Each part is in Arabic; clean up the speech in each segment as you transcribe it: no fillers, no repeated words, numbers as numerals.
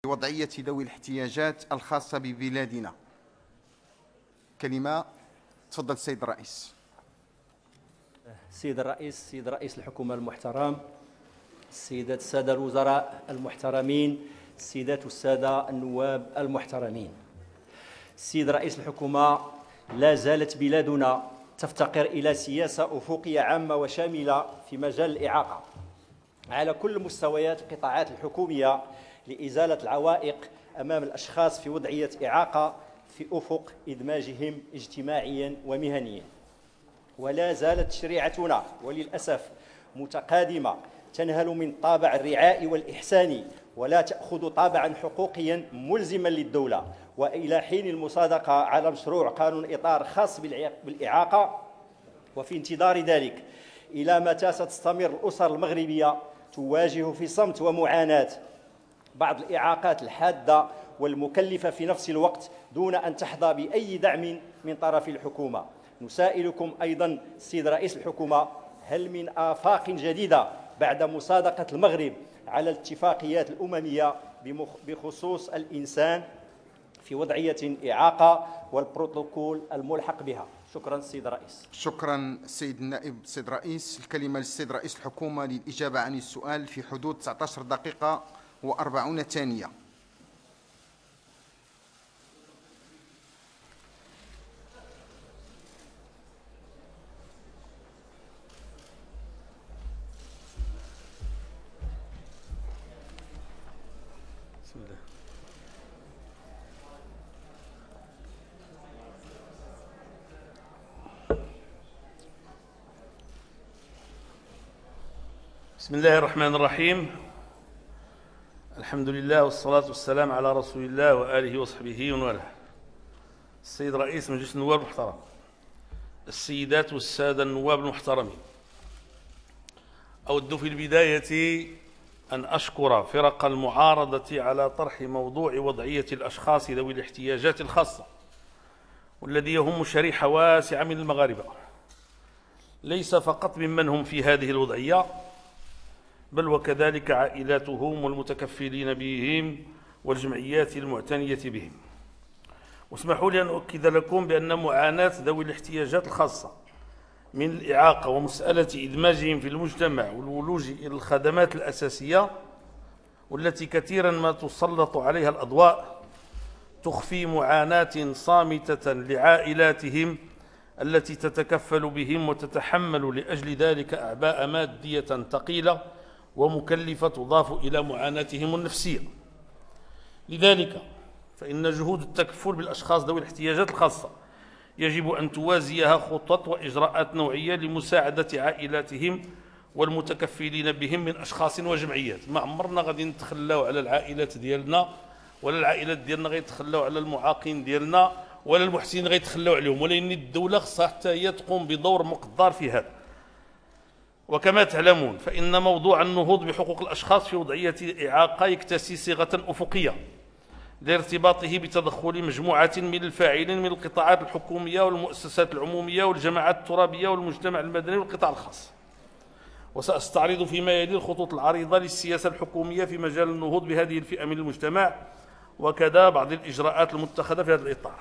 وضعية ذوي الاحتياجات الخاصة ببلادنا. كلمة، تفضل السيد الرئيس. سيد رئيس الحكومة المحترم، السادة الوزراء المحترمين، السيدات والسادة النواب المحترمين. السيد رئيس الحكومة، لا زالت بلادنا تفتقر إلى سياسة أفقية عامة وشاملة في مجال الإعاقة على كل مستويات القطاعات الحكومية لإزالة العوائق أمام الأشخاص في وضعية إعاقة في أفق إدماجهم اجتماعيا ومهنيا. ولا زالت شريعتنا وللأسف متقادمة، تنهل من طابع الرعاء والإحسان ولا تأخذ طابعا حقوقيا ملزما للدولة. وإلى حين المصادقة على مشروع قانون إطار خاص بالإعاقة، وفي انتظار ذلك، إلى متى ستستمر الأسر المغربية تواجه في صمت ومعاناة بعض الإعاقات الحادة والمكلفة في نفس الوقت دون أن تحظى بأي دعم من طرف الحكومة؟ نسائلكم أيضا السيد رئيس الحكومة، هل من آفاق جديدة بعد مصادقة المغرب على الاتفاقيات الأممية بخصوص الإنسان في وضعية إعاقة والبروتوكول الملحق بها؟ شكرا السيد الرئيس. شكرا السيد النائب السيد الرئيس. الكلمة للسيد رئيس الحكومة للإجابة عن السؤال في حدود 19 دقيقة و40 ثانية. بسم الله الرحمن الرحيم. الحمد لله والصلاة والسلام على رسول الله وآله وصحبه ومن والاه. السيد رئيس مجلس النواب المحترم، السيدات والسادة النواب المحترمين، أود في البداية أن أشكر فرق المعارضة على طرح موضوع وضعية الأشخاص ذوي الاحتياجات الخاصة، والذي يهم شريحة واسعة من المغاربة، ليس فقط ممن هم في هذه الوضعية، بل وكذلك عائلاتهم والمتكفلين بهم والجمعيات المعتنية بهم. واسمحوا لي أن أؤكد لكم بأن معاناة ذوي الاحتياجات الخاصة من الإعاقة ومسألة إدماجهم في المجتمع والولوج إلى الخدمات الأساسية، والتي كثيرا ما تسلط عليها الأضواء، تخفي معاناة صامتة لعائلاتهم التي تتكفل بهم وتتحمل لأجل ذلك أعباء مادية ثقيلة ومكلفة تضاف إلى معاناتهم النفسية. لذلك فإن جهود التكفل بالأشخاص ذوي الاحتياجات الخاصة يجب أن توازيها خطط وإجراءات نوعية لمساعدة عائلاتهم والمتكفلين بهم من أشخاص وجمعيات. ما عمرنا غادي نتخلاو على العائلات ديالنا، ولا العائلات ديالنا غيتخلاو على المعاقين ديالنا، ولا المحسنين غيتخلاو عليهم، ولكن الدولة خصها حتى هي تقوم بدور مقدار في هذا. وكما تعلمون فإن موضوع النهوض بحقوق الأشخاص في وضعية إعاقة يكتسي صيغة أفقية لارتباطه بتدخل مجموعة من الفاعلين من القطاعات الحكومية والمؤسسات العمومية والجماعات الترابية والمجتمع المدني والقطاع الخاص. وسأستعرض فيما يلي الخطوط العريضة للسياسة الحكومية في مجال النهوض بهذه الفئة من المجتمع، وكذا بعض الإجراءات المتخذة في هذا الإطار.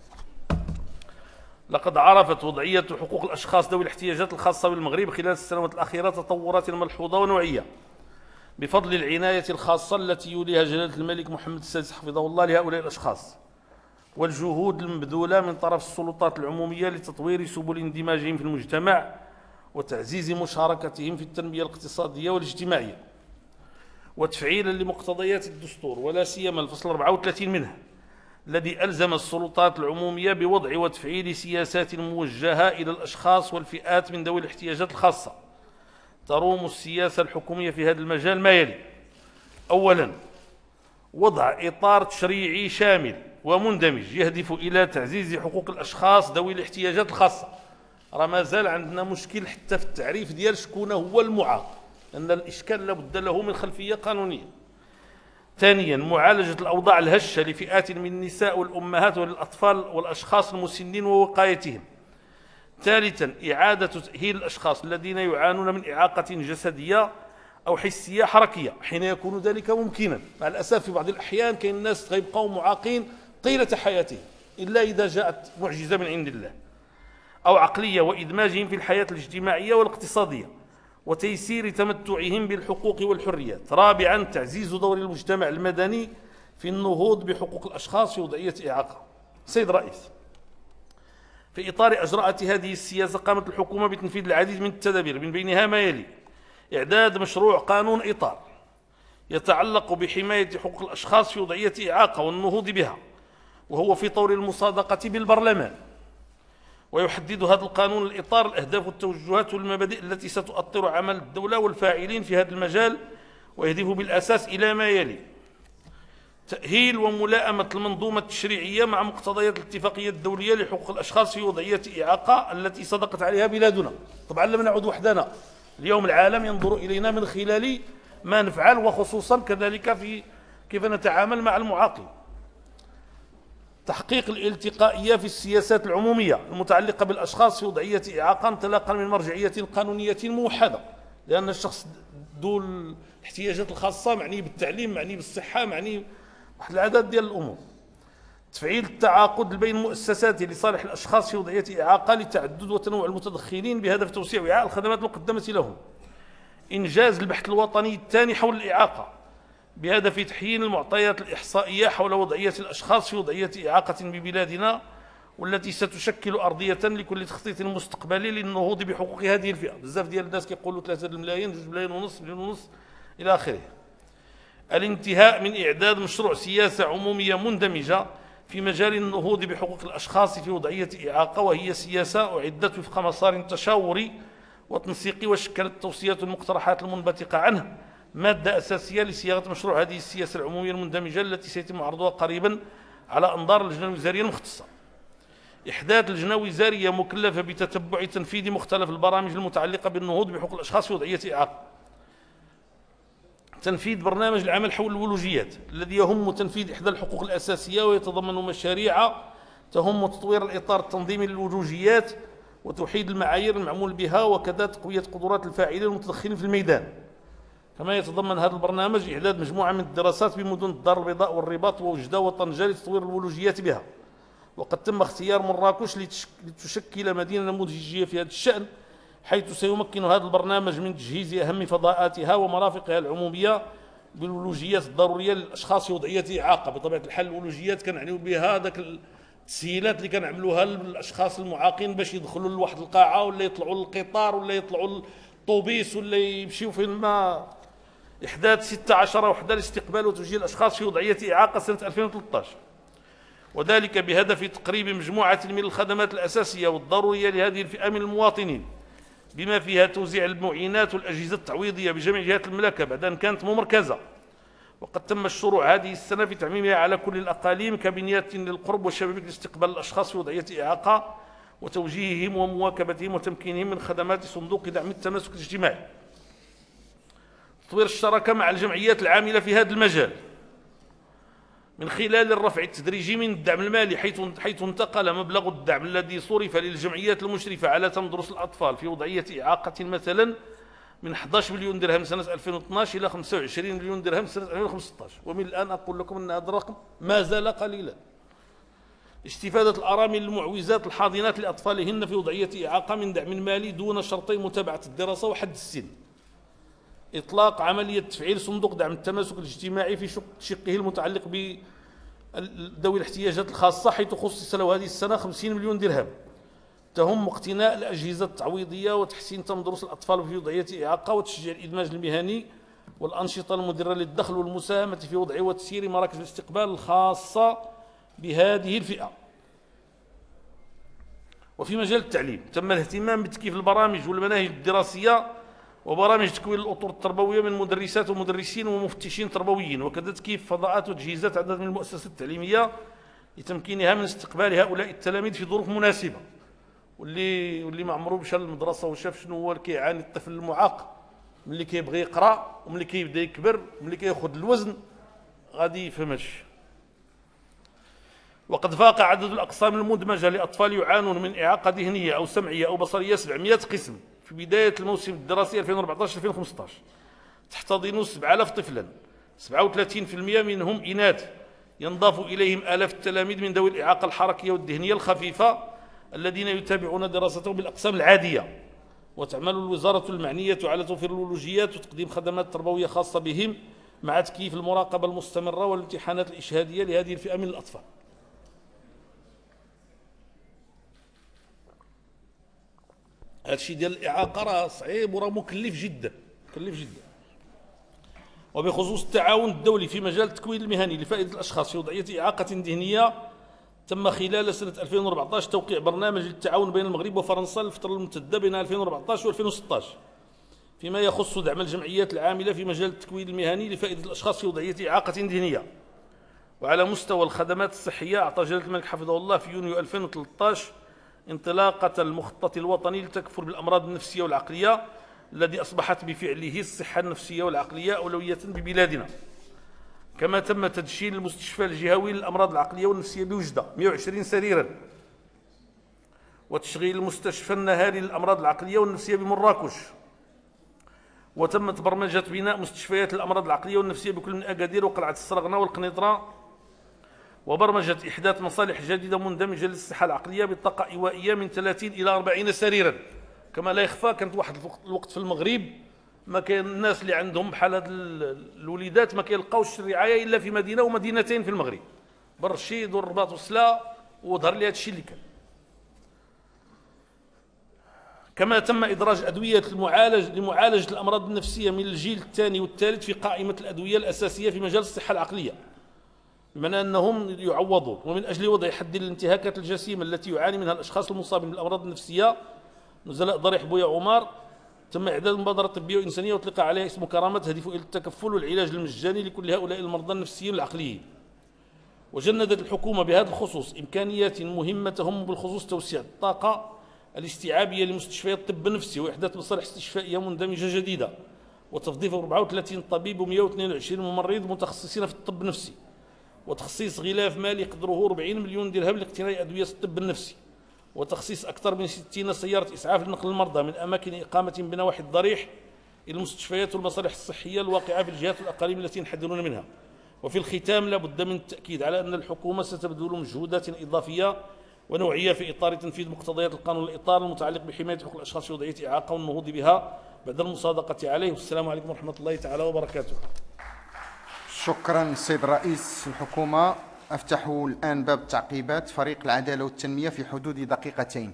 لقد عرفت وضعية حقوق الأشخاص ذوي الاحتياجات الخاصة بالمغرب خلال السنوات الأخيرة تطورات ملحوظة ونوعية بفضل العناية الخاصة التي يوليها جلالة الملك محمد السادس حفظه الله لهؤلاء الأشخاص، والجهود المبذولة من طرف السلطات العمومية لتطوير سبل اندماجهم في المجتمع وتعزيز مشاركتهم في التنمية الاقتصادية والاجتماعية، وتفعيلا لمقتضيات الدستور ولا سيما الفصل 34 منه الذي ألزم السلطات العمومية بوضع وتفعيل سياسات موجهة إلى الأشخاص والفئات من ذوي الاحتياجات الخاصة. تروم السياسة الحكومية في هذا المجال ما يلي: أولا، وضع إطار تشريعي شامل ومندمج يهدف إلى تعزيز حقوق الأشخاص ذوي الاحتياجات الخاصة. راه مازال عندنا مشكل حتى في التعريف ديال شكون هو المعاق، لأن الإشكال لابد له من خلفية قانونية. ثانيا، معالجة الأوضاع الهشة لفئات من النساء والأمهات والأطفال والأشخاص المسنين ووقايتهم. ثالثا، إعادة تأهيل الأشخاص الذين يعانون من إعاقة جسدية أو حسية حركية حين يكون ذلك ممكنا. مع الأسف في بعض الأحيان كاين الناس غيبقاو معاقين طيلة حياتهم إلا إذا جاءت معجزة من عند الله. أو عقلية وإدماجهم في الحياة الاجتماعية والاقتصادية وتيسير تمتعهم بالحقوق والحريات. رابعا تعزيز دور المجتمع المدني في النهوض بحقوق الأشخاص في وضعية إعاقة. سيد الرئيس، في إطار أجراءات هذه السياسة قامت الحكومة بتنفيذ العديد من التدابير من بينها ما يلي: إعداد مشروع قانون إطار يتعلق بحماية حقوق الأشخاص في وضعية إعاقة والنهوض بها، وهو في طور المصادقة بالبرلمان، ويحدد هذا القانون الإطار الأهداف والتوجهات والمبادئ التي ستؤطر عمل الدولة والفاعلين في هذا المجال، ويهدف بالأساس إلى ما يلي: تأهيل وملائمة المنظومة التشريعية مع مقتضيات الاتفاقية الدولية لحقوق الأشخاص في وضعية إعاقة التي صدقت عليها بلادنا. طبعا لم نعد وحدنا، اليوم العالم ينظر إلينا من خلال ما نفعل، وخصوصا كذلك في كيف نتعامل مع المعاقين. تحقيق الالتقائية في السياسات العمومية المتعلقة بالأشخاص في وضعية إعاقة انطلاقا من مرجعية قانونية موحدة، لأن الشخص ذو الاحتياجات الخاصة معني بالتعليم، معني بالصحة، معني واحد العدد ديال الأمور. تفعيل التعاقد بين المؤسسات لصالح الأشخاص في وضعية إعاقة لتعدد وتنوع المتدخلين بهدف توسيع وعاء الخدمات المقدمة لهم. إنجاز البحث الوطني الثاني حول الإعاقة بهدف تحيين المعطيات الإحصائية حول وضعية الأشخاص في وضعية إعاقة ببلادنا، والتي ستشكل أرضية لكل تخطيط مستقبلي للنهوض بحقوق هذه الفئة. بزاف ديال الناس كيقولوا 3 ملايين، 2 ملايين ونص، مليون ونص إلى آخره. الانتهاء من إعداد مشروع سياسة عمومية مندمجة في مجال النهوض بحقوق الأشخاص في وضعية إعاقة، وهي سياسة أعدت وفق مسار تشاوري وتنسيقي، وشكلت التوصيات والمقترحات المنبثقة عنه مادة أساسية لصياغة مشروع هذه السياسة العمومية المندمجة التي سيتم عرضها قريبا على أنظار اللجنة الوزارية المختصة. إحداث لجنة وزارية مكلفة بتتبع تنفيذ مختلف البرامج المتعلقة بالنهوض بحقوق الأشخاص في وضعية إعاقة. تنفيذ برنامج العمل حول الولوجيات الذي يهم تنفيذ إحدى الحقوق الأساسية، ويتضمن مشاريع تهم تطوير الإطار التنظيمي للولوجيات وتوحيد المعايير المعمول بها، وكذا تقوية قدرات الفاعلين المتدخلين في الميدان. كما يتضمن هذا البرنامج إعداد مجموعة من الدراسات بمدن الدار البيضاء والرباط ووجدة وطنجة لتطوير الولوجيات بها. وقد تم اختيار مراكش لتشكل مدينة نموذجية في هذا الشأن، حيث سيمكن هذا البرنامج من تجهيز أهم فضاءاتها ومرافقها العمومية بالولوجيات الضرورية للأشخاص في وضعية إعاقة. بطبيعة الحال الولوجيات كنعنيو بها ذاك التسهيلات اللي كنعملوها للأشخاص المعاقين باش يدخلوا لواحد القاعة، ولا يطلعوا للقطار، ولا يطلعوا للطوبيس، ولا يمشيو فين ما. إحداث 16 وحدة لاستقبال وتوجيه الأشخاص في وضعية إعاقة سنة 2013، وذلك بهدف تقريب مجموعة من الخدمات الأساسية والضرورية لهذه الفئة من المواطنين، بما فيها توزيع المعينات والأجهزة التعويضية بجميع جهات المملكة بعد أن كانت ممركزة. وقد تم الشروع هذه السنة في تعميمها على كل الأقاليم كبنيات للقرب والشبابيك لاستقبال الأشخاص في وضعية إعاقة وتوجيههم ومواكبتهم وتمكينهم من خدمات صندوق دعم التماسك الاجتماعي. تطوير الشراكة مع الجمعيات العاملة في هذا المجال من خلال الرفع التدريجي من الدعم المالي، حيث انتقل مبلغ الدعم الذي صرف للجمعيات المشرفة على تمدرس الأطفال في وضعية إعاقة مثلا من 11 مليون درهم سنة 2012 إلى 25 مليون درهم سنة 2015، ومن الآن أقول لكم أن هذا الرقم ما زال قليلا. استفادة الأرامل المعوزات الحاضنات لأطفالهن في وضعية إعاقة من دعم مالي دون شرطي متابعة الدراسة وحد السن. إطلاق عملية تفعيل صندوق دعم التماسك الاجتماعي في شقه المتعلق بذوي الاحتياجات الخاصة، حيث خصص له هذه السنة 50 مليون درهم تهم اقتناء الأجهزة التعويضية وتحسين تمدرس الأطفال في وضعية إعاقة وتشجيع الإدماج المهني والأنشطة المدرة للدخل والمساهمة في وضع وتسيير مراكز الاستقبال الخاصة بهذه الفئة. وفي مجال التعليم تم الاهتمام بتكييف البرامج والمناهج الدراسية وبرامج تكوين الأطر التربوية من مدرسات ومدرسين ومفتشين تربويين، وكذا تكييف فضاءات وتجهيزات عدد من المؤسسات التعليمية لتمكينها من استقبال هؤلاء التلاميذ في ظروف مناسبة. واللي ما عمرو مشى للمدرسة وشاف شنو هو كيعاني الطفل المعاق ملي كيبغي يقرا وملي كيبدا يكبر وملي كياخذ الوزن غادي يفهم هادشي. وقد فاق عدد الأقسام المدمجة لأطفال يعانون من إعاقة ذهنية أو سمعية أو بصرية 700 قسم في بداية الموسم الدراسي 2014-2015. تحتضن 7000 طفلا، 37% منهم إناث، ينضاف إليهم آلاف التلاميذ من ذوي الإعاقة الحركية والذهنية الخفيفة الذين يتابعون دراستهم بالأقسام العادية. وتعمل الوزارة المعنية على توفير الولوجيات وتقديم خدمات تربوية خاصة بهم مع تكييف المراقبة المستمرة والامتحانات الإشهادية لهذه الفئة من الأطفال. هذا الشيء ديال الإعاقة راه صعيب وراه مكلف جدا، مكلف جدا. وبخصوص التعاون الدولي في مجال التكوين المهني لفائدة الأشخاص في وضعية إعاقة ذهنية، تم خلال سنة 2014 توقيع برنامج للتعاون بين المغرب وفرنسا للفترة الممتدة بين 2014 و2016 فيما يخص دعم الجمعيات العاملة في مجال التكوين المهني لفائدة الأشخاص في وضعية إعاقة ذهنية. وعلى مستوى الخدمات الصحية، أعطى جلالة الملك حفظه الله في يونيو 2013 انطلاقة المخطط الوطني للتكفل بالأمراض النفسية والعقلية الذي أصبحت بفعله الصحة النفسية والعقلية أولوية ببلادنا. كما تم تدشين المستشفى الجهوي للأمراض العقلية والنفسية بوجدة 120 سريرا، وتشغيل المستشفى النهاري للأمراض العقلية والنفسية بمراكش. وتمت برمجة بناء مستشفيات الأمراض العقلية والنفسية بكل من أكادير وقلعة السرغنة والقنيطرة، وبرمجة إحداث مصالح جديدة مندمجة للصحة العقلية بطاقة إيوائية من 30 إلى 40 سريرا. كما لا يخفى كانت واحد الوقت في المغرب ما كاين الناس اللي عندهم بحال هاد الوليدات ما كيلقاوش الرعاية إلا في مدينة ومدينتين في المغرب، برشيد والرباط وسلا، وظهر لي هذا الشيء اللي كان. كما تم إدراج أدوية لمعالجة الأمراض النفسية من الجيل الثاني والثالث في قائمة الأدوية الأساسية في مجال الصحة العقلية، بمعنى أنهم يعوضون. ومن أجل وضع حد للانتهاكات الجسيمة التي يعاني منها الأشخاص المصابين بالأمراض النفسية، نزلاء ضريح بويا عمر، تم إعداد مبادرة طبية وإنسانية وإطلاق عليها اسم كرامة تهدف إلى التكفل والعلاج المجاني لكل هؤلاء المرضى النفسيين العقليين. وجندت الحكومة بهذا الخصوص إمكانيات مهمة تهم بالخصوص توسيع الطاقة الاستيعابية لمستشفيات الطب النفسي وإحداث مصالح استشفائية مندمجة جديدة، وتوظيف 34 طبيب و122 ممرض متخصصين في الطب النفسي، وتخصيص غلاف مالي قدره 40 مليون درهم لاقتناء أدوية الطب النفسي، وتخصيص أكثر من 60 سيارة إسعاف لنقل المرضى من أماكن إقامة بنواحي الضريح إلى المستشفيات والمصالح الصحية الواقعة في الجهات والأقاليم التي ينحدرون منها. وفي الختام لا بد من التأكيد على أن الحكومة ستبذل مجهودات إضافية ونوعية في إطار تنفيذ مقتضيات القانون الإطار المتعلق بحماية حقوق الأشخاص في وضعية إعاقة والنهوض بها بعد المصادقة عليه. والسلام عليكم ورحمة الله تعالى وبركاته. شكرا سيد رئيس الحكومة. أفتح الآن باب تعقيبات فريق العدالة والتنمية في حدود دقيقتين.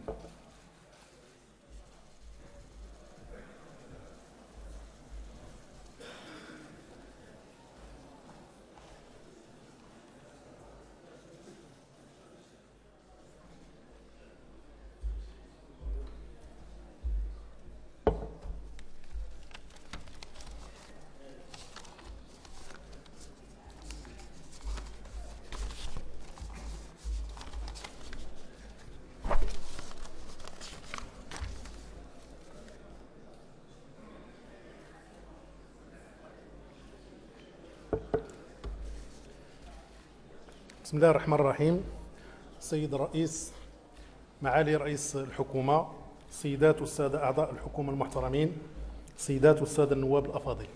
بسم الله الرحمن الرحيم. سيد الرئيس، معالي رئيس الحكومة، سيدات والسادة أعضاء الحكومة المحترمين، سيدات والسادة النواب الأفاضل،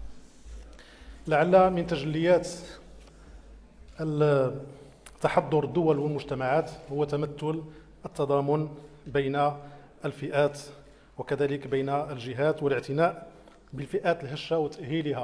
لعل من تجليات تحضر الدول والمجتمعات هو تمثل التضامن بين الفئات وكذلك بين الجهات والاعتناء بالفئات الهشة وتأهيلها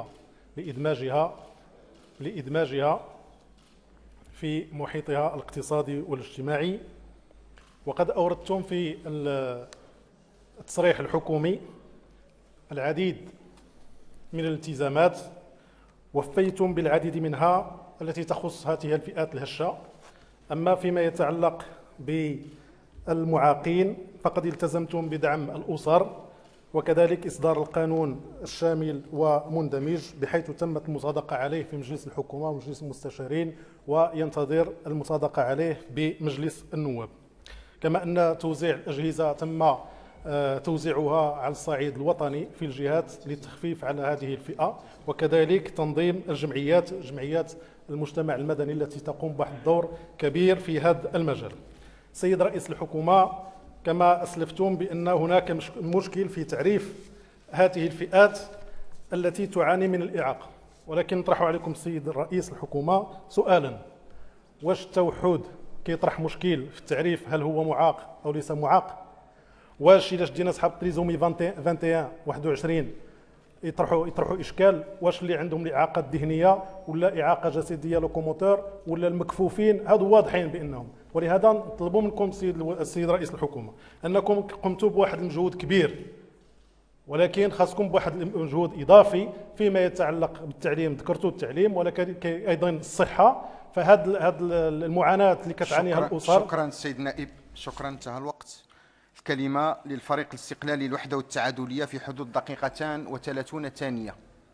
لإدماجها في محيطها الاقتصادي والاجتماعي. وقد أوردتم في التصريح الحكومي العديد من الالتزامات، وفيتم بالعديد منها التي تخص هذه الفئات الهشة. أما فيما يتعلق بالمعاقين فقد التزمتم بدعم الأسر وكذلك إصدار القانون الشامل ومندمج بحيث تمت المصادقة عليه في مجلس الحكومة ومجلس المستشارين، وينتظر المصادقة عليه بمجلس النواب. كما أن توزيع الأجهزة تم توزيعها على الصعيد الوطني في الجهات للتخفيف على هذه الفئة، وكذلك تنظيم جمعيات المجتمع المدني التي تقوم بواحد الدور كبير في هذا المجال. سيد رئيس الحكومة، كما أسلفتم بأن هناك مشكل في تعريف هذه الفئات التي تعاني من الإعاقة. ولكن نطرح عليكم السيد رئيس الحكومة سؤالا: واش التوحد كيطرح مشكل في التعريف هل هو معاق أو ليس معاق؟ واش إلا شدينا صحاب تريزومي 21 يطرحوا اشكال؟ واش اللي عندهم الاعاقه الذهنيه ولا اعاقه جسديه لوكوموتور ولا المكفوفين؟ هادو واضحين بانهم. ولهذا نطلبوا منكم السيد رئيس الحكومه انكم قمتوا بواحد المجهود كبير، ولكن خاصكم بواحد المجهود اضافي فيما يتعلق بالتعليم. ذكرتوا التعليم ولكن ايضا الصحه. فهاد المعاناه اللي كتعانيها الاسر. شكرا السيد النائب، شكرا. انتهى الوقت. الكلمة للفريق الاستقلالي الوحدة والتعادلية في حدود 2:30 ثانية.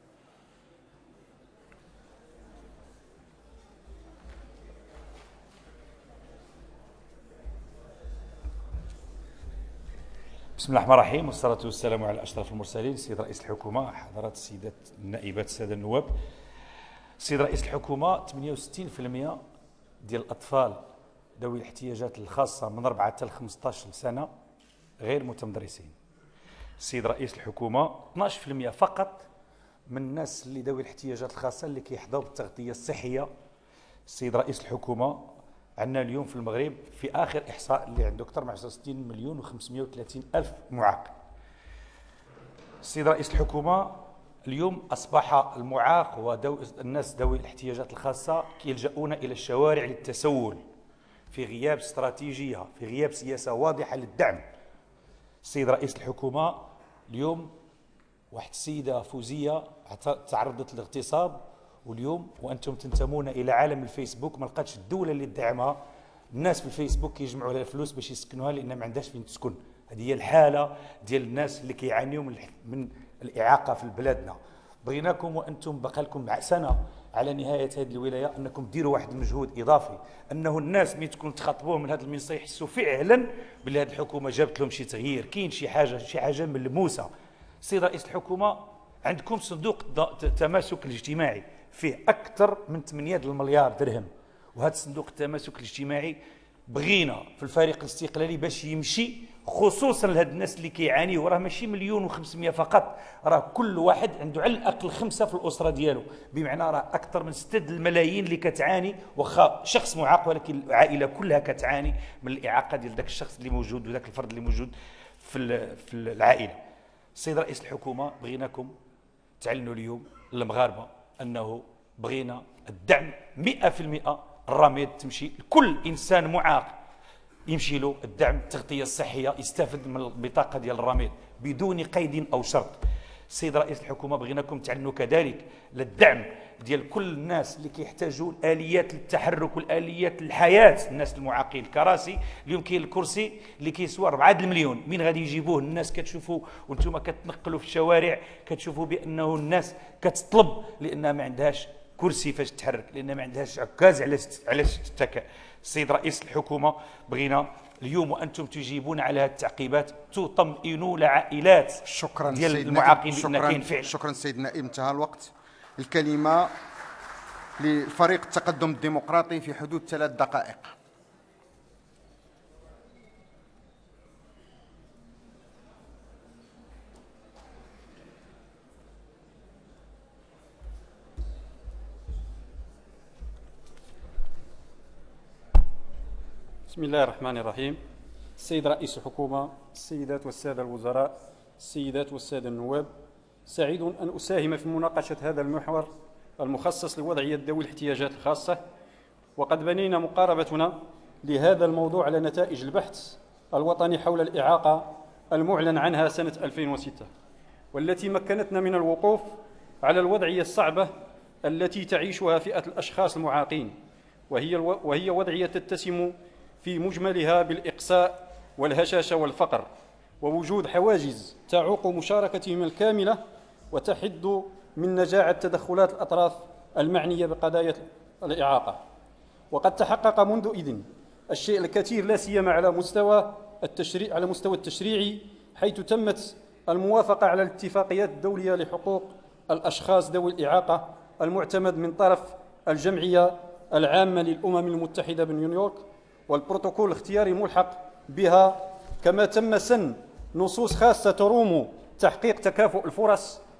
بسم الله الرحمن الرحيم، والصلاة والسلام على أشرف المرسلين. السيد رئيس الحكومة، حضرات السيدات النائبات، السادة النواب. السيد رئيس الحكومة، 68% ديال الأطفال ذوي الاحتياجات الخاصة من 4 حتى 15 سنة غير متمدرسين. السيد رئيس الحكومة، 12% فقط من الناس اللي ذوي الاحتياجات الخاصة اللي كيحظوا بالتغطية الصحية. السيد رئيس الحكومة، عندنا اليوم في المغرب في آخر إحصاء اللي عنده أكثر من 60,530,000 معاق. السيد رئيس الحكومة، اليوم أصبح المعاق والناس ذوي الاحتياجات الخاصة يلجؤون إلى الشوارع للتسول في غياب استراتيجية، في غياب سياسة واضحة للدعم. السيد رئيس الحكومة، اليوم واحد السيدة فوزية تعرضت للاغتصاب، واليوم وأنتم تنتمون إلى عالم الفيسبوك ما لقاتش الدولة اللي تدعمها. الناس في الفيسبوك كيجمعوا لها الفلوس باش يسكنوها لأن ما عندهاش فين تسكن. هذه هي الحالة ديال الناس اللي كيعانيوا من الإعاقة في بلادنا. بغيناكم وأنتم بقى لكم سنة على نهاية هذه الولاية أنكم ديروا واحد المجهود إضافي، أنه الناس ملي تكون تخاطبوهم من هذا المنصة يحسوا فعلا بلي هذه الحكومة جابت لهم شي تغيير، كاين شي حاجة ملموسة. السيد رئيس الحكومة، عندكم صندوق التماسك الاجتماعي فيه أكثر من 8 مليار درهم، وهذا الصندوق التماسك الاجتماعي بغينا في الفريق الاستقلالي باش يمشي خصوصا لهاد الناس اللي كيعانيوا. راه ماشي 1,500,000 فقط، راه كل واحد عنده على الاقل 5 في الاسره ديالو، بمعنى راه اكثر من 6 الملايين اللي كتعاني، واخا شخص معاق ولكن العائله كلها كتعاني من الاعاقه ديال ذاك الشخص اللي موجود وذاك الفرد اللي موجود في العائله. السيد رئيس الحكومه، بغيناكم تعلنوا اليوم للمغاربه انه بغينا الدعم 100%. الرميد تمشي لكل انسان معاق، يمشي له الدعم، التغطيه الصحيه، يستافد من البطاقه ديال الرميد بدون قيد او شرط. السيد رئيس الحكومه، بغيناكم تعلنوا كذلك للدعم ديال كل الناس اللي كيحتاجوا الاليات للتحرك والاليات للحياه. الناس المعاقين، الكراسي، اليوم كاين الكرسي اللي كيسوى 4 المليون، من غادي يجيبوه؟ الناس كتشوفوا وانتم كتنقلوا في الشوارع كتشوفوا بانه الناس كتطلب لانها ما عندهاش كرسي فاش تتحرك، لان ما عندهاش عكاز علاش تتكا. السيد رئيس الحكومه، بغينا اليوم وانتم تجيبون على هذه التعقيبات تطمئنوا العائلات ديال المعاقين بان كاين فعل. شكرا سيد النائب، انتهى الوقت. الكلمه لفريق التقدم الديمقراطي في حدود 3 دقائق. بسم الله الرحمن الرحيم. السيد رئيس الحكومة، السيدات والسادة الوزراء، السيدات والسادة النواب، سعيد أن أساهم في مناقشة هذا المحور المخصص لوضعية ذوي الاحتياجات الخاصة. وقد بنينا مقاربتنا لهذا الموضوع على نتائج البحث الوطني حول الإعاقة المعلن عنها سنة 2006، والتي مكنتنا من الوقوف على الوضعية الصعبة التي تعيشها فئة الأشخاص المعاقين، وهي وضعية تتسم في مجملها بالإقصاء والهشاشة والفقر، ووجود حواجز تعوق مشاركتهم الكاملة وتحد من نجاعة تدخلات الأطراف المعنية بقضايا الإعاقة. وقد تحقق منذ إذن الشيء الكثير، لا سيما على مستوى التشريعي، حيث تمت الموافقة على الاتفاقيات الدولية لحقوق الأشخاص ذوي الإعاقة المعتمد من طرف الجمعية العامة للأمم المتحدة بنيويورك، والبروتوكول الاختياري الملحق بها، كما تم سن نصوص خاصة تروم تحقيق تكافؤ الفرص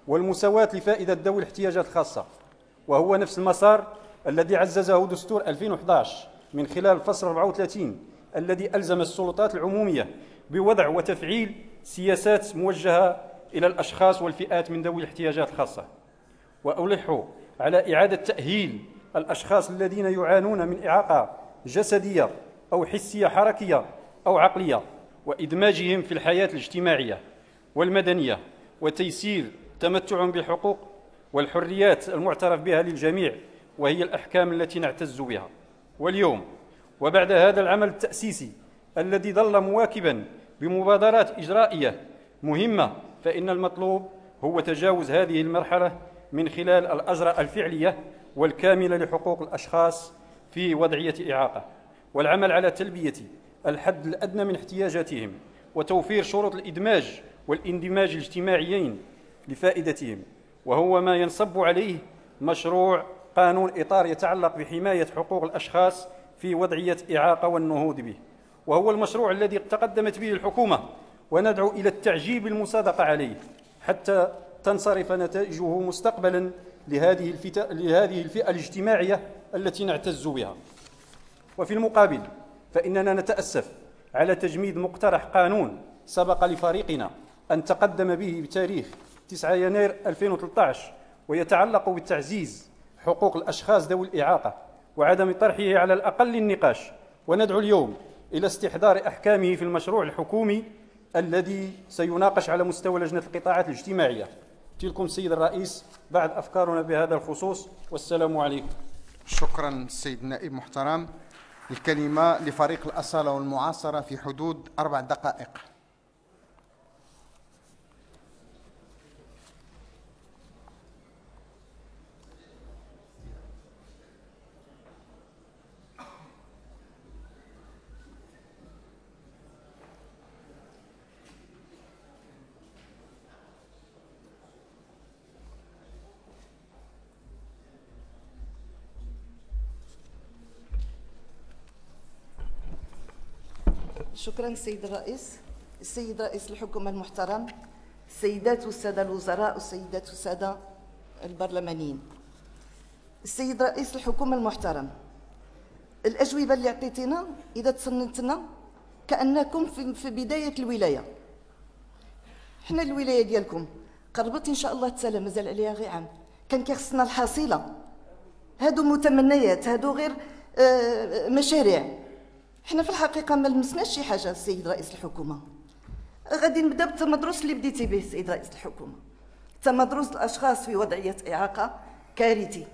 والمساواة لفائدة ذوي الاحتياجات الخاصة، وهو نفس المسار الذي عززه دستور 2011 من خلال الفصل 34 الذي ألزم السلطات العمومية بوضع وتفعيل سياسات موجهة إلى الأشخاص والفئات من ذوي الاحتياجات الخاصة. وألح على إعادة تأهيل الأشخاص الذين يعانون من إعاقة جسدية أو حسية حركية أو عقلية، وإدماجهم في الحياة الاجتماعية والمدنية، وتيسير تمتعهم بالحقوق والحريات المعترف بها للجميع، وهي الأحكام التي نعتز بها. واليوم وبعد هذا العمل التأسيسي الذي ظل مواكبا بمبادرات إجرائية مهمة، فإن المطلوب هو تجاوز هذه المرحلة من خلال الأجراء الفعلية والكاملة لحقوق الأشخاص في وضعية إعاقة، والعمل على تلبية الحد الأدنى من احتياجاتهم، وتوفير شروط الإدماج والاندماج الاجتماعيين لفائدتهم، وهو ما ينصب عليه مشروع قانون إطار يتعلق بحماية حقوق الأشخاص في وضعية إعاقة والنهوض به، وهو المشروع الذي تقدمت به الحكومة، وندعو إلى التعجيل بالمصادقة عليه حتى تنصرف نتائجه مستقبلا لهذه الفئة الاجتماعية التي نعتز بها. وفي المقابل فإننا نتأسف على تجميد مقترح قانون سبق لفريقنا أن تقدم به بتاريخ 9 يناير 2013 ويتعلق بتعزيز حقوق الأشخاص ذوي الإعاقة وعدم طرحه على الأقل النقاش، وندعو اليوم إلى استحضار أحكامه في المشروع الحكومي الذي سيناقش على مستوى لجنة القطاعات الاجتماعية. تلكم سيد الرئيس بعد أفكارنا بهذا الخصوص، والسلام عليكم. شكرا سيد النائب محترم. الكلمة لفريق الأصالة والمعاصرة في حدود 4 دقائق. شكرا السيد الرئيس. السيد رئيس الحكومة المحترم، السيدات والسادة الوزراء والسيدات والسادة البرلمانيين. السيد رئيس الحكومة المحترم، الأجوبة اللي عطيتينا إذا تصنتنا كأنكم في بداية الولاية. حنا الولاية ديالكم قربت إن شاء الله تسالى، مازال عليها غير عام، كان كيخصنا الحصيلة. هادو متمنيات، هادو غير مشاريع. حنا في الحقيقة ما لمسناش شي حاجة. السيد رئيس الحكومة، غادي نبدا بالتمدرس اللي بديتي به السيد رئيس الحكومة. تمدرس الأشخاص في وضعية إعاقة كارثي.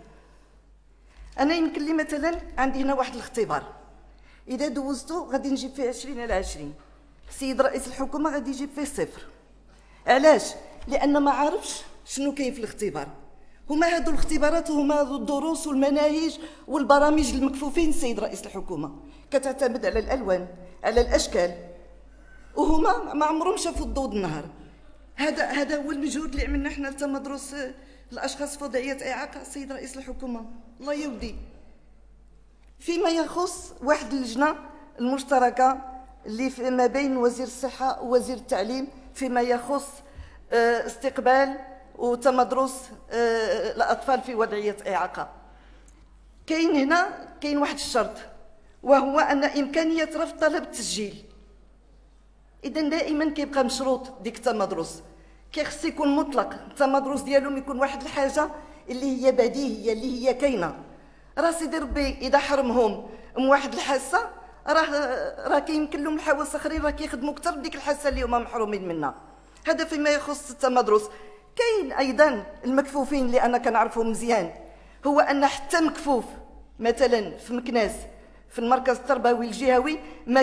أنا يمكن لي مثلا عندي هنا واحد الاختبار، إذا دوزته غادي نجيب فيه 20 على 20. السيد رئيس الحكومة غادي يجيب فيه 0. علاش؟ لأن ما عارفش شنو كاين في الاختبار. هما هادو الاختبارات وهما هادو الدروس والمناهج والبرامج المكفوفين السيد رئيس الحكومة، كتعتمد على الألوان، على الأشكال، وهما ما عمرهم شافوا الضوء النهار. هذا هو المجهود اللي عملنا حنا لتمدرس الأشخاص في وضعية إعاقة السيد رئيس الحكومة. الله يودي. فيما يخص واحد اللجنة المشتركة اللي ما بين وزير الصحة ووزير التعليم فيما يخص استقبال وتمدرس الأطفال في وضعية إعاقة. كاين واحد الشرط، وهو أن إمكانية رفض طلب التسجيل. إذن دائما كيبقى مشروط ديك التمدرس، كيخص يكون مطلق. التمدرس ديالهم يكون واحد الحاجة اللي هي بديهية، اللي هي كاينة. راه سيدي ربي إذا حرمهم من واحد الحاسة راه كيمكن لهم الحواس اخرين راه كيخدموا اكثر بديك الحاسة اللي هما محرومين منها. هذا فيما يخص التمدرس. كاين ايضا المكفوفين اللي انا كنعرفهم مزيان، هو ان حتى مكفوف مثلا في مكناس في المركز التربوي الجهوي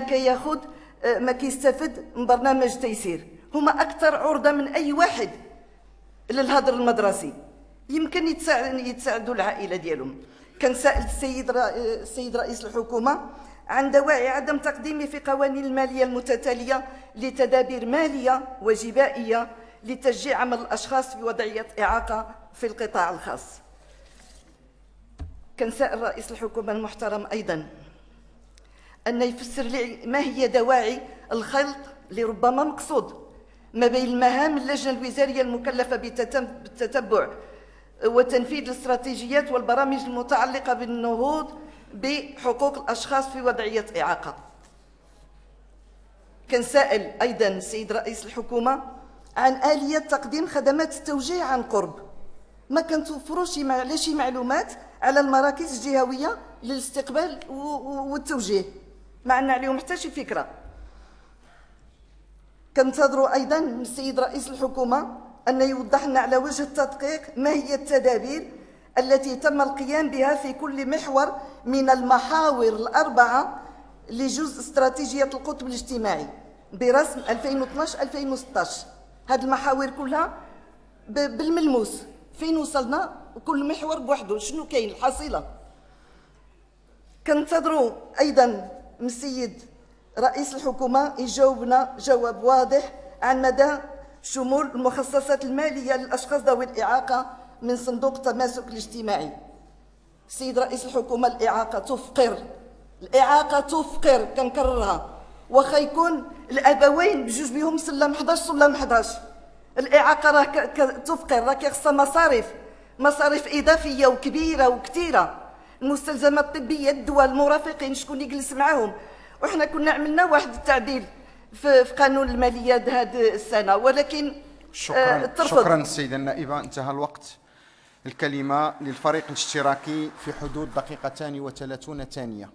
ما كيستافد من برنامج تيسير. هما اكثر عرضه من اي واحد للهدر المدرسي. يمكن يتساعدوا العائله ديالهم. كنسائل السيد رئيس الحكومه عن دواعي عدم تقديمه في قوانين الماليه المتتاليه لتدابير ماليه وجبائيه لتشجيع عمل الاشخاص في وضعيه اعاقه في القطاع الخاص. كنسائل رئيس الحكومه المحترم ايضا ان يفسر لي ما هي دواعي الخلط اللي ربما مقصود ما بين المهام اللجنة الوزارية المكلفة بالتتبع وتنفيذ الاستراتيجيات والبرامج المتعلقة بالنهوض بحقوق الأشخاص في وضعية إعاقة. كنسائل أيضا السيد رئيس الحكومة عن آلية تقديم خدمات التوجيه عن قرب. ما كنتوفروش لا شي معلومات على المراكز الجهوية للاستقبال والتوجيه، ما عندنا عليهم حتى شي فكرة. كنتظروا أيضا من السيد رئيس الحكومة أن يوضح لنا على وجه التدقيق ما هي التدابير التي تم القيام بها في كل محور من المحاور الأربعة لجزء استراتيجية القطب الاجتماعي برسم 2012-2016. هذه المحاور كلها بالملموس، فين وصلنا وكل محور بوحده شنو كاين الحصيلة. كنتظروا أيضا من السيد رئيس الحكومة يجاوبنا جواب واضح عن مدى شمول المخصصات المالية للأشخاص ذوي الإعاقة من صندوق التماسك الاجتماعي. السيد رئيس الحكومة الإعاقة تفقر، الإعاقة تفقر، كنكررها، واخا يكون الأبوين بجوج بهم سلم 11 سلم 11. الإعاقة راه تفقر، راه كيخصها مصاريف إضافية وكبيرة وكثيرة، المستلزمات الطبية، الدواء، المرافقين، شكون يجلس معاهم. وحنا كنا عملنا واحد التعديل في قانون الماليات هذه السنة، ولكن شكرا السيدة النائبة، انتهى الوقت. الكلمة للفريق الاشتراكي في حدود 2:30 ثانية.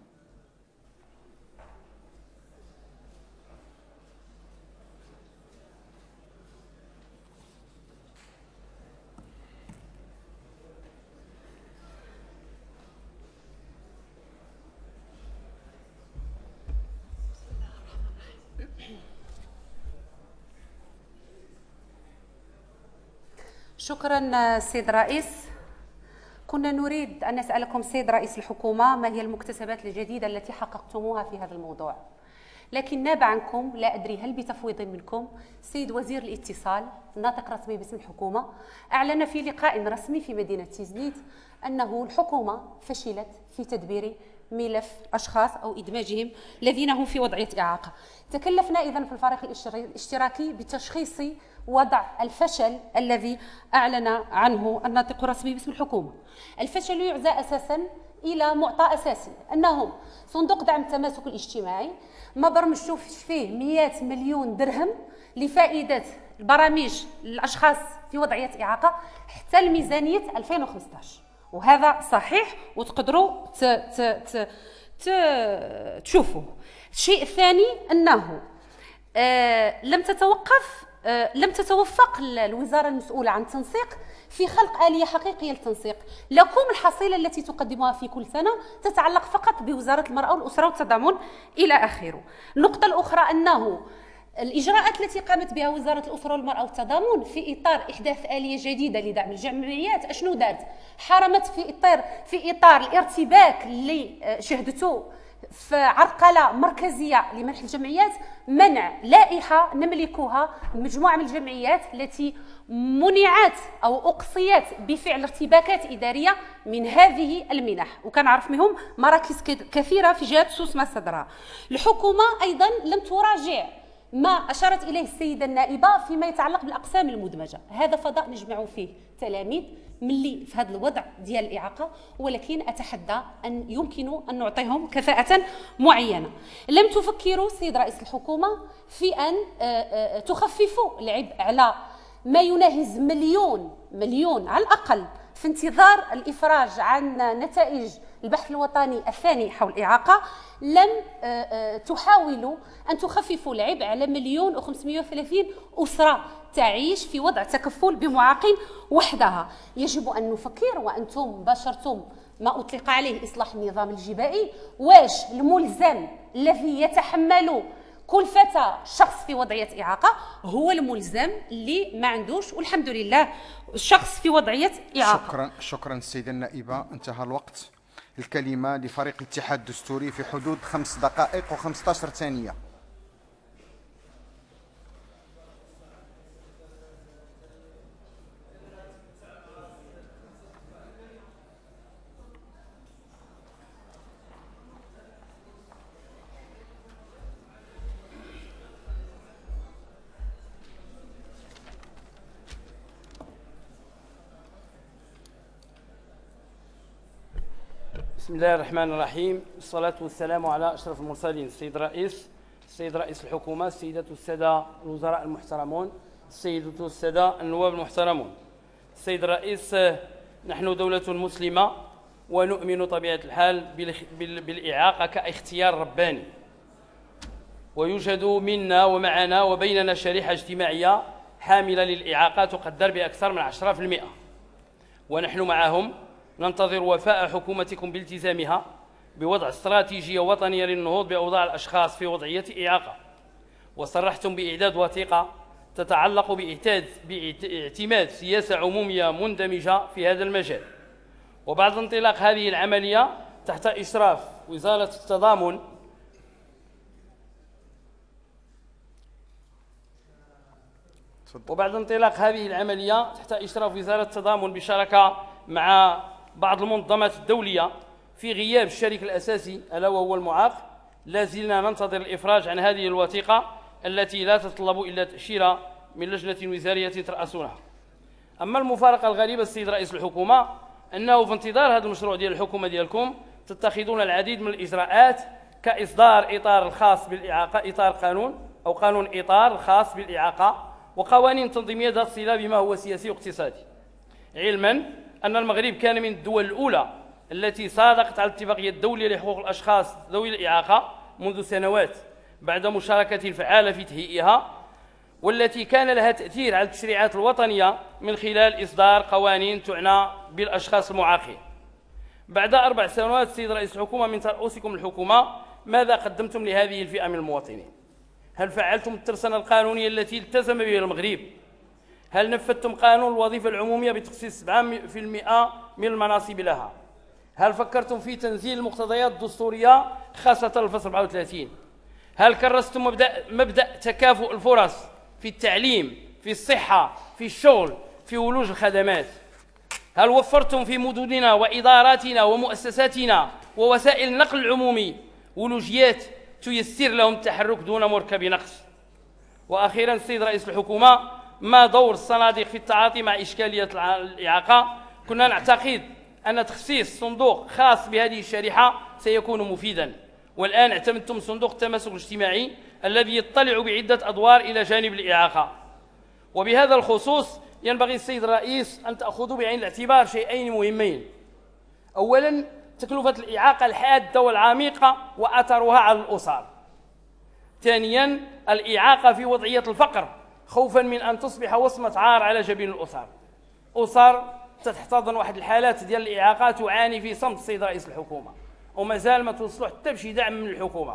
شكرا سيد رئيس. كنا نريد أن نسألكم سيد رئيس الحكومة ما هي المكتسبات الجديدة التي حققتموها في هذا الموضوع، لكن ناب عنكم، لا أدري هل بتفويض منكم، سيد وزير الاتصال ناطق رسمي باسم الحكومة أعلن في لقاء رسمي في مدينة تيزنيت أنه الحكومة فشلت في تدبير ملف أشخاص أو إدماجهم الذين هم في وضعية إعاقة. تكلفنا إذن في الفريق الاشتراكي بتشخيص وضع الفشل الذي أعلن عنه الناطق الرسمي باسم الحكومة. الفشل يعزى أساساً إلى معطى أساسي، أنهم صندوق دعم التماسك الاجتماعي ما برمجتوش فيه 100 مليون درهم لفائدة البرامج للأشخاص في وضعية إعاقة حتى الميزانية 2015، وهذا صحيح وتقدروا تشوفوا. الشيء الثاني أنه لم تتوفق الوزارة المسؤولة عن التنسيق في خلق آلية حقيقية للتنسيق. لكم الحصيلة التي تقدمها في كل سنة تتعلق فقط بوزارة المرأة والأسرة والتضامن إلى آخره. النقطة الأخرى أنه الإجراءات التي قامت بها وزارة الأسرة والمرأة والتضامن في إطار إحداث آلية جديدة لدعم الجمعيات أشنو دارت؟ حرمت في إطار الارتباك اللي شهدته في عرقلة مركزية لمنح الجمعيات، منع لائحة نملكها مجموعة من الجمعيات التي منعت أو أقصيت بفعل ارتباكات إدارية من هذه المنح، وكان عرف منهم مراكز كثيرة في جهات سوس ما صدرها. الحكومة أيضا لم تراجع ما أشارت إليه السيدة النائبة فيما يتعلق بالأقسام المدمجة. هذا فضاء نجمع فيه تلاميذ ملي في هذا الوضع ديال الإعاقة، ولكن أتحدى أن يمكن أن نعطيهم كفاءة معينة. لم تفكروا سيد رئيس الحكومة في أن تخففوا العبء على ما يناهز مليون على الأقل في انتظار الإفراج عن نتائج البحث الوطني الثاني حول الإعاقة. لم تحاولوا أن تخففوا العبء على 1,530,000 أسرة تعيش في وضع تكفل بمعاقين وحدها. يجب أن نفكر، وأنتم باشرتم ما أطلق عليه إصلاح النظام الجبائي، واش الملزم الذي يتحمل كلفة شخص في وضعية إعاقة هو الملزم اللي ما عندوش، والحمد لله شخص في وضعية إعاقة. شكرا السيدة النائبة، انتهى الوقت. الكلمة لفريق الاتحاد الدستوري في حدود 5 دقائق و15 ثانية. بسم الله الرحمن الرحيم، والصلاة والسلام على أشرف المرسلين. السيد رئيس الحكومة، السيدات والسادة الوزراء المحترمون، السيدات والسادة النواب المحترمون. السيد الرئيس، نحن دولة مسلمة ونؤمن طبيعة الحال بالإعاقة كاختيار رباني، ويوجد منا ومعنا وبيننا شريحة اجتماعية حاملة للإعاقة تقدر بأكثر من 10%، ونحن معهم ننتظر وفاء حكومتكم بالتزامها بوضع استراتيجية وطنية للنهوض بأوضاع الأشخاص في وضعية إعاقة، وصرحتم بإعداد وثيقة تتعلق باعتماد سياسة عمومية مندمجة في هذا المجال. وبعد انطلاق هذه العملية تحت إشراف وزارة التضامن بشراكة مع بعض المنظمات الدولية في غياب الشريك الأساسي ألا وهو المعاق، لا زلنا ننتظر الإفراج عن هذه الوثيقة التي لا تتطلب إلا تأشيرة من لجنة وزارية ترأسونها. أما المفارقة الغريبة السيد رئيس الحكومة أنه في انتظار هذا المشروع ديال الحكومة ديالكم تتخذون العديد من الإجراءات كإصدار إطار الخاص بالإعاقة، إطار قانون أو قانون إطار الخاص بالإعاقة، وقوانين تنظيمية ذات صلة بما هو سياسي واقتصادي، علما أن المغرب كان من الدول الأولى التي صادقت على الاتفاقية الدولية لحقوق الأشخاص ذوي الإعاقة منذ سنوات بعد مشاركة فعالة في تهيئها، والتي كان لها تأثير على التشريعات الوطنية من خلال إصدار قوانين تعنى بالأشخاص المعاقين. بعد 4 سنوات سيد رئيس الحكومة من ترأسكم الحكومة، ماذا قدمتم لهذه الفئة من المواطنين؟ هل فعلتم الترسانة القانونية التي التزم بها المغرب؟ هل نفذتم قانون الوظيفة العمومية بتخصيص 7% من المناصب لها؟ هل فكرتم في تنزيل المقتضيات الدستورية خاصة الفصل 34؟ هل كرستم مبدأ تكافؤ الفرص في التعليم، في الصحة، في الشغل، في ولوج الخدمات؟ هل وفرتم في مدننا وإداراتنا ومؤسساتنا ووسائل النقل العمومي ولوجيات تيسر لهم التحرك دون مركب نقص؟ وأخيرا السيد رئيس الحكومة، ما دور الصناديق في التعاطي مع إشكالية الإعاقة؟ كنا نعتقد أن تخصيص صندوق خاص بهذه الشريحة سيكون مفيدا، والآن اعتمدتم صندوق التماسك الاجتماعي الذي يطلع بعدة أدوار إلى جانب الإعاقة. وبهذا الخصوص ينبغي السيد الرئيس أن تأخذوا بعين الاعتبار شيئين مهمين: أولا تكلفة الإعاقة الحادة والعميقة وأثرها على الأسر، ثانيا الإعاقة في وضعية الفقر خوفا من أن تصبح وصمة عار على جبين الأسر. أسر تحتضن واحد الحالات ديال الإعاقة تعاني في صمت السيد رئيس الحكومة، وما زال ما توصلوا حتى بشي دعم من الحكومة.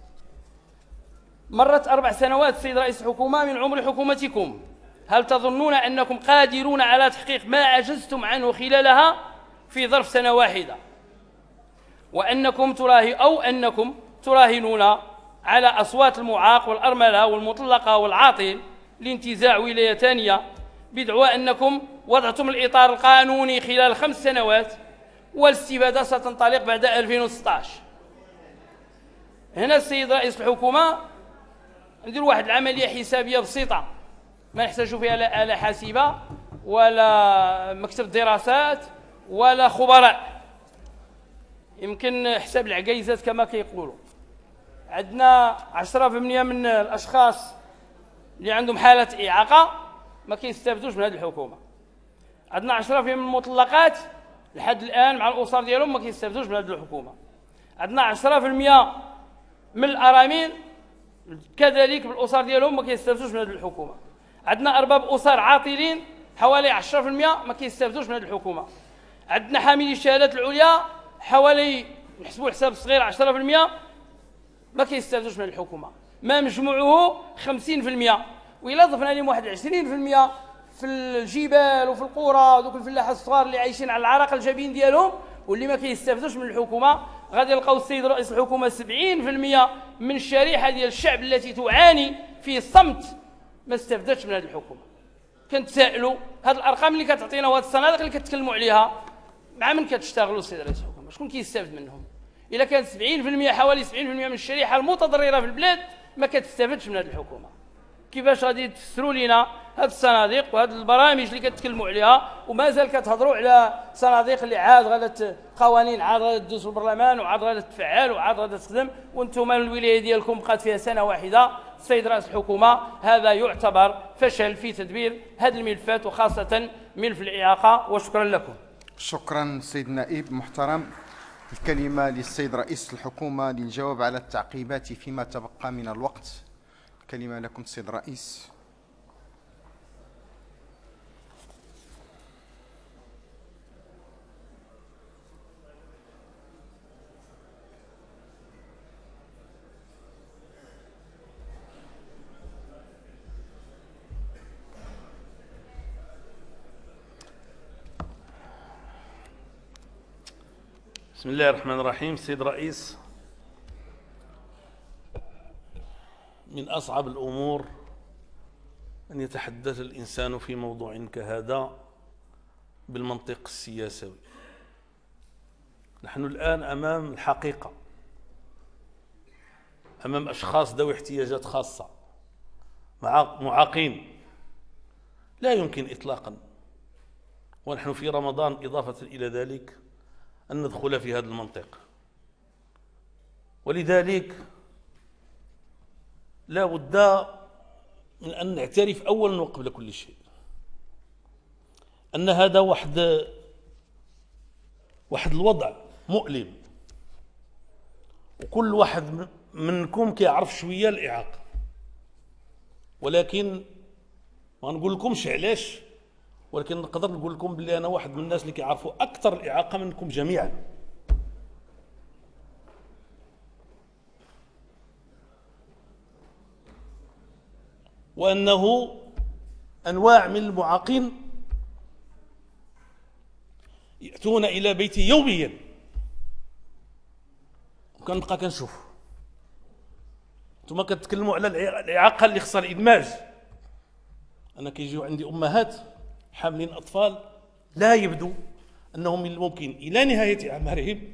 مرت 4 سنوات سيد رئيس الحكومة من عمر حكومتكم، هل تظنون أنكم قادرون على تحقيق ما عجزتم عنه خلالها في ظرف سنة واحدة؟ وأنكم تراهنون على أصوات المعاق والأرملة والمطلقة والعاطل لانتزاع ولاية ثانية بدعوى أنكم وضعتم الإطار القانوني خلال 5 سنوات والاستفادة ستنطلق بعد 2016. هنا السيد رئيس الحكومة ندير واحد العملية حسابية بسيطة ما نحتاج فيها لا آلة حاسبة ولا مكتب دراسات ولا خبراء، يمكن حساب العقايزات كما كيقولوا. عندنا 10% من الأشخاص اللي عندهم حالة إعاقة ما كيستافدوش من هذه الحكومة. عندنا 10% من المطلقات لحد الآن مع الأسر ديالهم ما كيستافدوش من هذه الحكومة. عندنا 10% من الأرامل كذلك بالأسر ديالهم ما كيستافدوش من هذه الحكومة. عندنا أرباب أسر عاطلين حوالي 10% ما كيستافدوش من هذه الحكومة. عندنا حاملي الشهادات العليا حوالي نحسبوا حساب صغير 10% ما كيستافدوش من الحكومة، ما مجموعه 50%. وإلا ضفنا لهم واحد 20% في الجبال وفي القرى ودوك الفلاحات الصغار اللي عايشين على العرق الجبين ديالهم واللي ما كيستافدوش من الحكومة، غادي نلقاو السيد رئيس الحكومة 70% من الشريحة ديال الشعب التي تعاني في صمت ما استفدتش من هذه الحكومة. كنتسائلوا هذه الأرقام اللي كتعطينا وهذه الصناديق اللي كتكلموا عليها مع من كتشتغلوا السيد رئيس الحكومة؟ شكون كيستافد منهم؟ إلا كانت 70% حوالي 70% من الشريحة المتضررة في البلاد ما كتستافدش من هذه الحكومة، كيفاش غادي تفسروا لنا هاد الصناديق وهاد البرامج اللي كتكلموا عليها ومازال كتهضروا على صناديق اللي عاد غادا قوانين عاد غادا تدوز في البرلمان وعاد غادا تفعل وعاد غادا تخدم، وانتم الولايه ديالكم بقات فيها سنه واحده. السيد رئيس الحكومه، هذا يعتبر فشل في تدبير هذه الملفات وخاصه ملف الاعاقه، وشكرا لكم. شكرا سيد النائب محترم. الكلمة للسيد رئيس الحكومة للجواب على التعقيبات فيما تبقى من الوقت. الكلمة لكم سيد الرئيس. بسم الله الرحمن الرحيم. سيد رئيس، من أصعب الأمور أن يتحدث الإنسان في موضوع كهذا بالمنطق السياسي. نحن الآن أمام الحقيقة، أمام أشخاص ذوي احتياجات خاصة معاقين، لا يمكن إطلاقا ونحن في رمضان إضافة إلى ذلك أن ندخل في هذا المنطق. ولذلك لا بد من أن نعترف أولا وقبل كل شيء أن هذا واحد الوضع مؤلم، وكل واحد منكم كيعرف شوية الإعاقة، ولكن ما نقول لكمش علاش، ولكن نقدر نقول لكم بلي أنا واحد من الناس اللي كيعرفوا أكثر الإعاقة منكم جميعا. وأنه أنواع من المعاقين يأتون إلى بيتي يوميا، وكنبقى كنشوف انتم كتكلموا على الإعاقة اللي خصها الإدماج. أنا كيجيو عندي أمهات حاملين أطفال لا يبدو أنهم من الممكن إلى نهاية أعمارهم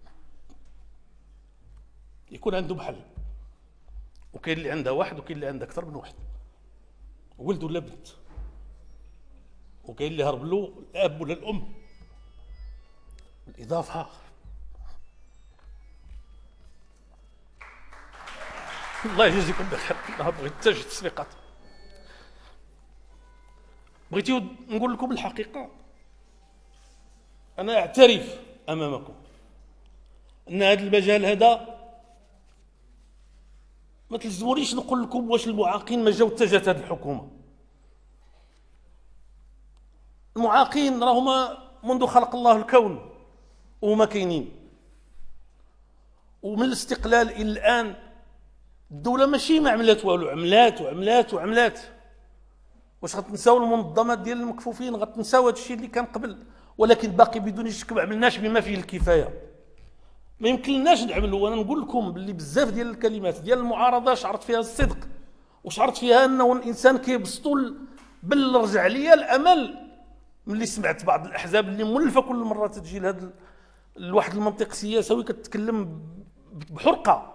يكون عندهم حل، وكاين اللي عندها واحد وكاين اللي عندها أكثر من واحد، ولد ولا بنت، وكاين اللي هرب له الأب ولا الأم. بالإضافة الله يجزيكم بخير، ما بغيت حتى شي تسويقات. بغيتيو نقول لكم الحقيقة، أنا أعترف أمامكم أن هذا المجال هذا ما تلزمونيش نقول لكم واش المعاقين ما جاو اتجهت هذه الحكومة. المعاقين راهما منذ خلق الله الكون وهما كاينين، ومن الاستقلال إلى الآن الدولة ماشي ما عملات والو، عملات وعملات وعملات. واش غتنساو المنظمات ديال المكفوفين؟ غتنساو هذا الشيء اللي كان قبل، ولكن باقي بدون شك ما عملناش بما فيه الكفايه. ما يمكنناش نعملوا. وانا نقول لكم باللي بزاف ديال الكلمات ديال المعارضه شعرت فيها الصدق، وشعرت فيها انه الانسان كيبسطوا بل رجع ليا الامل ملي سمعت بعض الاحزاب اللي مولفه كل مره تجي لهذا الواحد المنطق سياسي كتكلم بحرقه.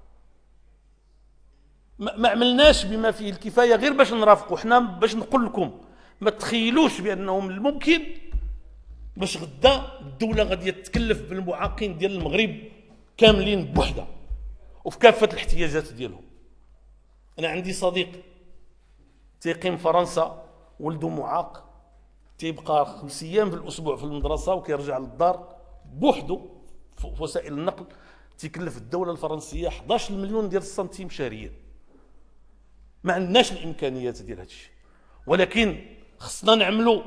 ما عملناش بما فيه الكفايه غير باش نرافقوا حنا، باش نقول لكم ما تخيلوش بانه من الممكن باش غدا الدوله غادي تكلف بالمعاقين ديال المغرب كاملين بوحده وفي كافه الاحتياجات ديالهم. انا عندي صديق تيقيم فرنسا، ولده معاق، تيبقى 5 ايام في الاسبوع في المدرسه وكيرجع للدار بوحده في وسائل النقل، تيكلف الدوله الفرنسيه 11 مليون ديال السنتيم شهريا. ما عندناش الامكانيات ديال هذا الشيء، ولكن خصنا نعملوا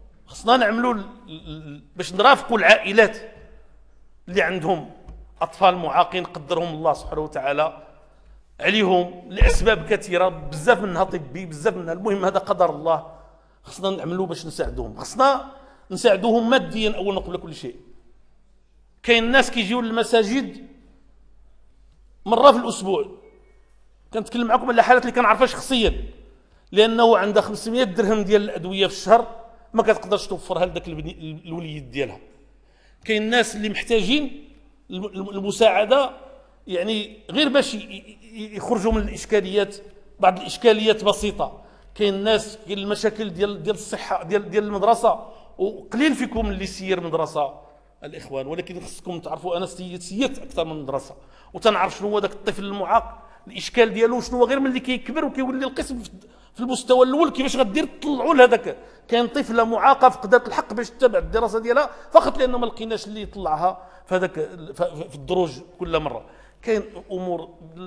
باش نرافقوا العائلات اللي عندهم اطفال معاقين قدرهم الله سبحانه وتعالى عليهم لاسباب كثيره، بزاف منها طبي، بزاف منها، المهم هذا قدر الله. خصنا نعملوا باش نساعدوهم، خصنا نساعدوهم ماديا اولا قبل كل شيء. كاين الناس كيجيو للمساجد مره في الاسبوع، كنتكلم معكم على حالات اللي كنعرفها شخصيا، لانه عندها 500 درهم ديال الادويه في الشهر ما كتقدرش توفرها لذاك الوليد ديالها. كاين الناس اللي محتاجين المساعده يعني غير باش يخرجوا من الاشكاليات بعض الاشكاليات بسيطه. كاين الناس، كاين المشاكل ديال الصحه ديال المدرسه، وقليل فيكم اللي سير مدرسه الاخوان، ولكن خصكم تعرفوا انا سيرت اكثر من مدرسه، وتنعرف شنو هو ذاك الطفل المعاق، الاشكال ديالو شنو هو، غير ملي كيكبر وكيولي القسم في المستوى الاول كيفاش غدير تطلعوا لهذاك. كاين طفله معاقه فقدت الحق باش تتبع الدراسه ديالها فقط لانه ما لقيناش اللي يطلعها في هذاك في الدروج كل مره. كاين امور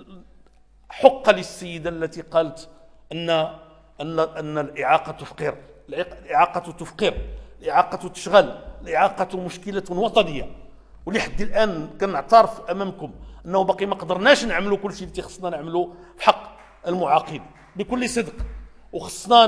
حق للسيده التي قالت ان الاعاقه تفقر، الاعاقه تفقر، الاعاقه تشغل، الاعاقه مشكله وطنيه. ولحد الان كنعترف امامكم انه باقي ما قدرناش نعملوا كل شيء اللي خصنا نعملوا في حق المعاقين بكل صدق، وخصنا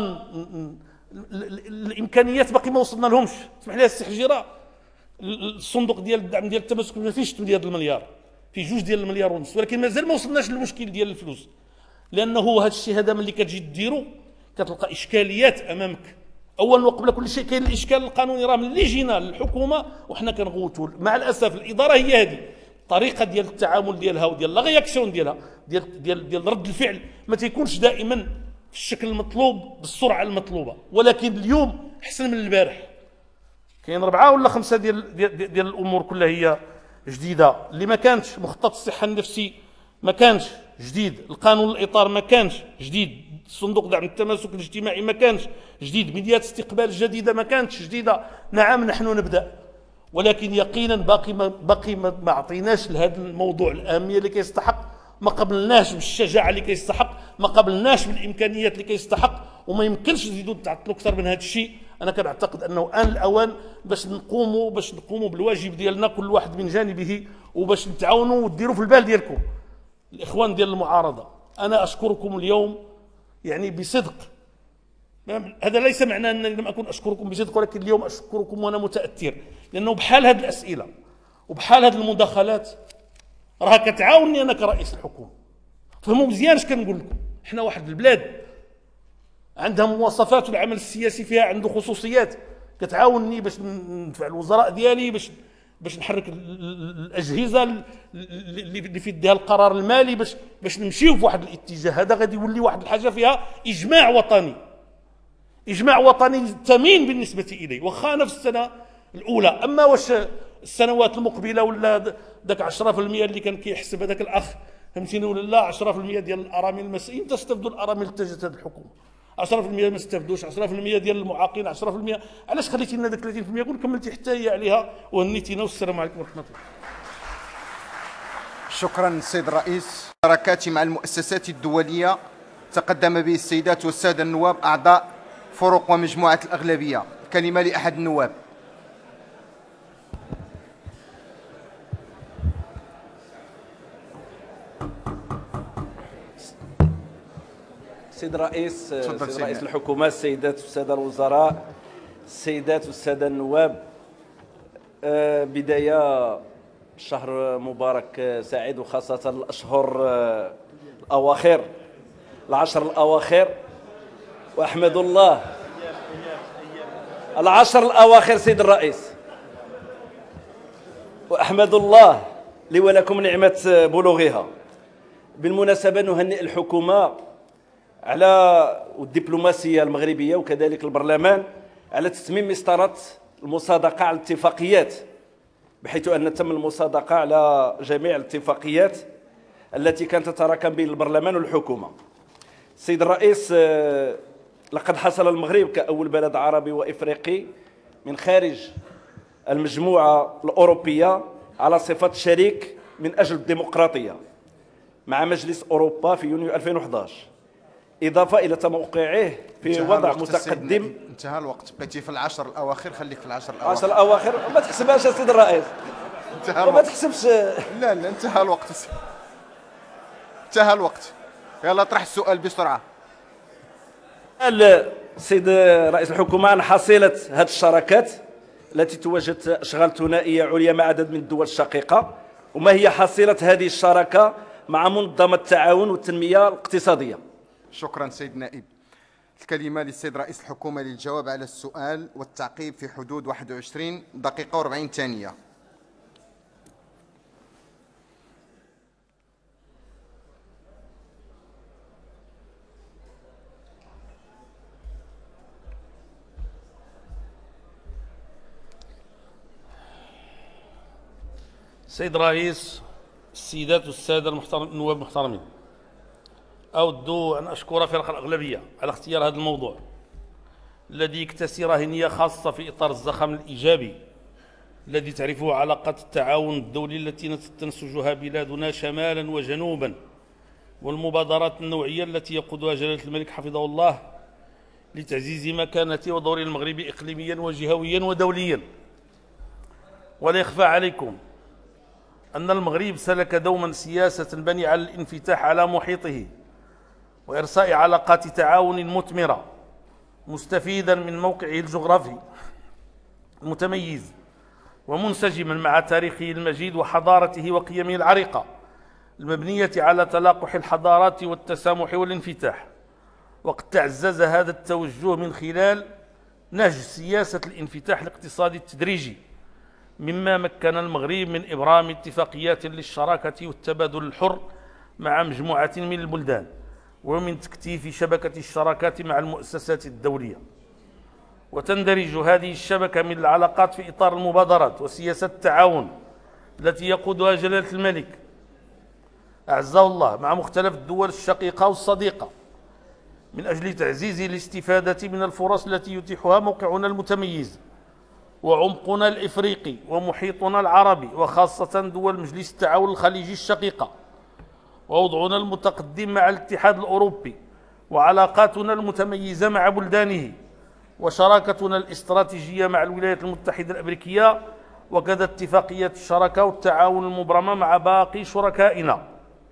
الامكانيات باقي ما وصلنا لهمش. اسمح لي السي حجيره، الصندوق ديال الدعم ديال التماسك ما فيهش 8 المليار، في 2 المليار ونص، ولكن مازال ما وصلناش للمشكل ديال الفلوس، لانه هذا الشيء هذا ملي كتجي ديرو كتلقى اشكاليات امامك. اولا وقبل كل شيء كاين الاشكال القانوني، راه ملي جينا للحكومه وحنا كنغوتوا مع الاسف الاداره هي هذه الطريقه ديال التعامل ديالها وديال لا رياكسيون ديالها ديال رد الفعل ما تيكونش دائما في الشكل المطلوب بالسرعه المطلوبه. ولكن اليوم احسن من البارح، كاين 4 ولا 5 ديال الامور كلها هي جديده. اللي ما كانش مخطط الصحه النفسي ما كانش جديد، القانون الاطار ما كانش جديد، صندوق دعم التماسك الاجتماعي ما كانش جديد، ميديات استقبال جديده ما كانتش جديده. نعم نحن نبدا، ولكن يقينا باقي ما عطيناش لهذا الموضوع الاهميه اللي كيستحق، ما قبلناش بالشجاعه اللي كيستحق، ما قبلناش بالامكانيات اللي كيستحق، وما يمكنش نزيدوا نتعطلوا اكثر من هذا الشيء. انا كنعتقد انه ان الاوان باش نقوموا بالواجب ديالنا كل واحد من جانبه، وباش نتعاونوا وديروا في البال ديالكم الاخوان ديال المعارضه. انا اشكركم اليوم يعني بصدق، هذا ليس معناه انني لم اكن اشكركم بصدق، ولكن اليوم اشكركم وانا متاثر، لانه بحال هذه الاسئله وبحال هذه المداخلات راه كتعاونني انا كرئيس الحكومه. فهموا مزيان اش كنقول لكم، حنا واحد البلاد عندها مواصفات، والعمل السياسي فيها عنده خصوصيات كتعاونني باش ندفع الوزراء ديالي، باش نحرك الاجهزه اللي في يدها القرار المالي، باش نمشيو في واحد الاتجاه. هذا غادي يولي واحد الحاجه فيها اجماع وطني، اجماع وطني ثمين بالنسبه الي، واخا انا في السنه الاولى. اما واش السنوات المقبله ولا ذاك 10% اللي كان كيحسب هذاك الاخ فهمتيني، ولا لا 10% ديال الارامل المسؤولين تستفدوا الارامل اتجهت هذه الحكومه، 10% ما استفدوش، 10% ديال المعاقين، 10%. علاش خليتي لنا ذاك 30% كون كملتي حتى هي عليها وهنيتينا؟ والسلام عليكم ورحمه الله. شكرا سيد الرئيس. شراكات مع المؤسسات الدوليه تقدم به السيدات والساده النواب اعضاء فرق ومجموعه الاغلبيه. كلمه لاحد النواب. سيد الرئيس، سيد رئيس الحكومة، السيدات والسادة الوزراء، السيدات والسادة النواب، بداية شهر مبارك سعيد، وخاصة الأشهر الأواخر، العشر الأواخر، وأحمد الله العشر الأواخر سيد الرئيس، وأحمد الله لي ولكم نعمة بلوغها. بالمناسبة نهنئ الحكومة على والدبلوماسية المغربية وكذلك البرلمان على تتميم مسطرة المصادقة على الاتفاقيات، بحيث أن تم المصادقة على جميع الاتفاقيات التي كانت تتراكم بين البرلمان والحكومة. سيد الرئيس، لقد حصل المغرب كأول بلد عربي وإفريقي من خارج المجموعة الأوروبية على صفة شريك من أجل الديمقراطية مع مجلس أوروبا في يونيو 2011، إضافة إلى توقيعه في وضع متقدم. انتهى الوقت، بقيتي في العشر الأواخر، خليك في العشر الأواخر. العشر الأواخر ما تحسبهاش يا سيد الرئيس، ما تحسبش. لا انتهى الوقت، انتهى الوقت. يلا طرح السؤال بسرعة. السيد رئيس الحكومة عن حصيلة هذه الشراكات التي توجد أشغال ثنائية عليا مع عدد من الدول الشقيقة، وما هي حصيلة هذه الشراكة مع منظمة التعاون والتنمية الاقتصادية؟ شكرا سيد النائب. الكلمة للسيد رئيس الحكومة للجواب على السؤال والتعقيب في حدود 21 دقيقة و40 ثانية. سيد الرئيس، السيدات والسادة النواب المحترمين، أود أن أشكر فرق الأغلبية على اختيار هذا الموضوع الذي يكتسي راهنية خاصة في إطار الزخم الإيجابي الذي تعرفه علاقات التعاون الدولي التي تنسجها بلادنا شمالا وجنوبا، والمبادرات النوعية التي يقودها جلالة الملك حفظه الله لتعزيز مكانته ودوره المغربي إقليميا وجهويا ودوليا. ولا يخفى عليكم أن المغرب سلك دوما سياسة بني على الانفتاح على محيطه وإرساء علاقات تعاون مثمرة مستفيدا من موقعه الجغرافي المتميز ومنسجما مع تاريخه المجيد وحضارته وقيمه العريقة المبنية على تلاقح الحضارات والتسامح والانفتاح. وقد تعزز هذا التوجه من خلال نهج سياسة الانفتاح الاقتصادي التدريجي، مما مكن المغرب من إبرام اتفاقيات للشراكة والتبادل الحر مع مجموعة من البلدان، ومن تكثيف شبكة الشراكات مع المؤسسات الدولية. وتندرج هذه الشبكة من العلاقات في إطار المبادرات وسياسة التعاون التي يقودها جلالة الملك أعزه الله مع مختلف الدول الشقيقة والصديقة من أجل تعزيز الاستفادة من الفرص التي يتيحها موقعنا المتميز وعمقنا الإفريقي ومحيطنا العربي، وخاصة دول مجلس التعاون الخليجي الشقيقة، ووضعنا المتقدم مع الاتحاد الأوروبي، وعلاقاتنا المتميزة مع بلدانه، وشراكتنا الاستراتيجية مع الولايات المتحدة الأمريكية، وكذا اتفاقية الشراكة والتعاون المبرمة مع باقي شركائنا.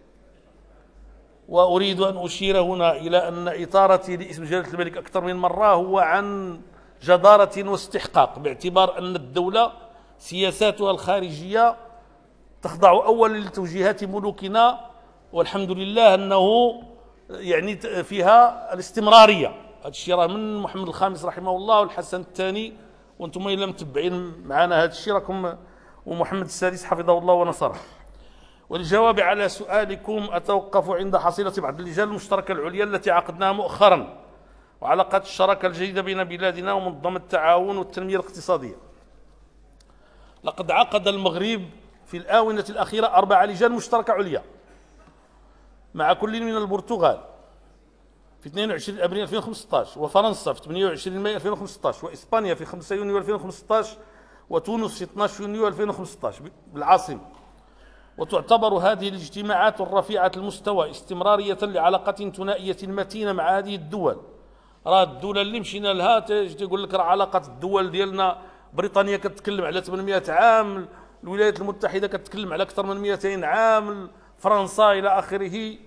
وأريد أن أشير هنا إلى أن إطارتي لاسم جلالة الملك أكثر من مرة هو عن جدارة واستحقاق، باعتبار أن الدولة سياساتها الخارجية تخضع أولا لتوجيهات ملوكنا، والحمد لله أنه يعني فيها الاستمرارية. هذا الشيء راه من محمد الخامس رحمه الله والحسن الثاني، وانتم إلا متبعين معنا هذا الشيء راكم، ومحمد السادس حفظه الله ونصره. والجواب على سؤالكم أتوقف عند حصيلة بعض اللجان المشتركة العليا التي عقدناها مؤخرا، وعلاقات الشراكة الجيدة بين بلادنا ومنظمة التعاون والتنمية الاقتصادية. لقد عقد المغرب في الآونة الأخيرة 4 لجان مشتركة عليا مع كل من البرتغال في 22 أبريل 2015، وفرنسا في 28 مايو 2015، وإسبانيا في 5 يونيو 2015، وتونس في 12 يونيو 2015 بالعاصمة. وتعتبر هذه الاجتماعات الرفيعة المستوى استمرارية لعلاقة ثنائية متينة مع هذه الدول. راه الدولة اللي مشينا لها تقول لك راه علاقة الدول ديالنا، بريطانيا كتتكلم على 800 عام، الولايات المتحدة كتتكلم على أكثر من 200 عام، فرنسا إلى آخره.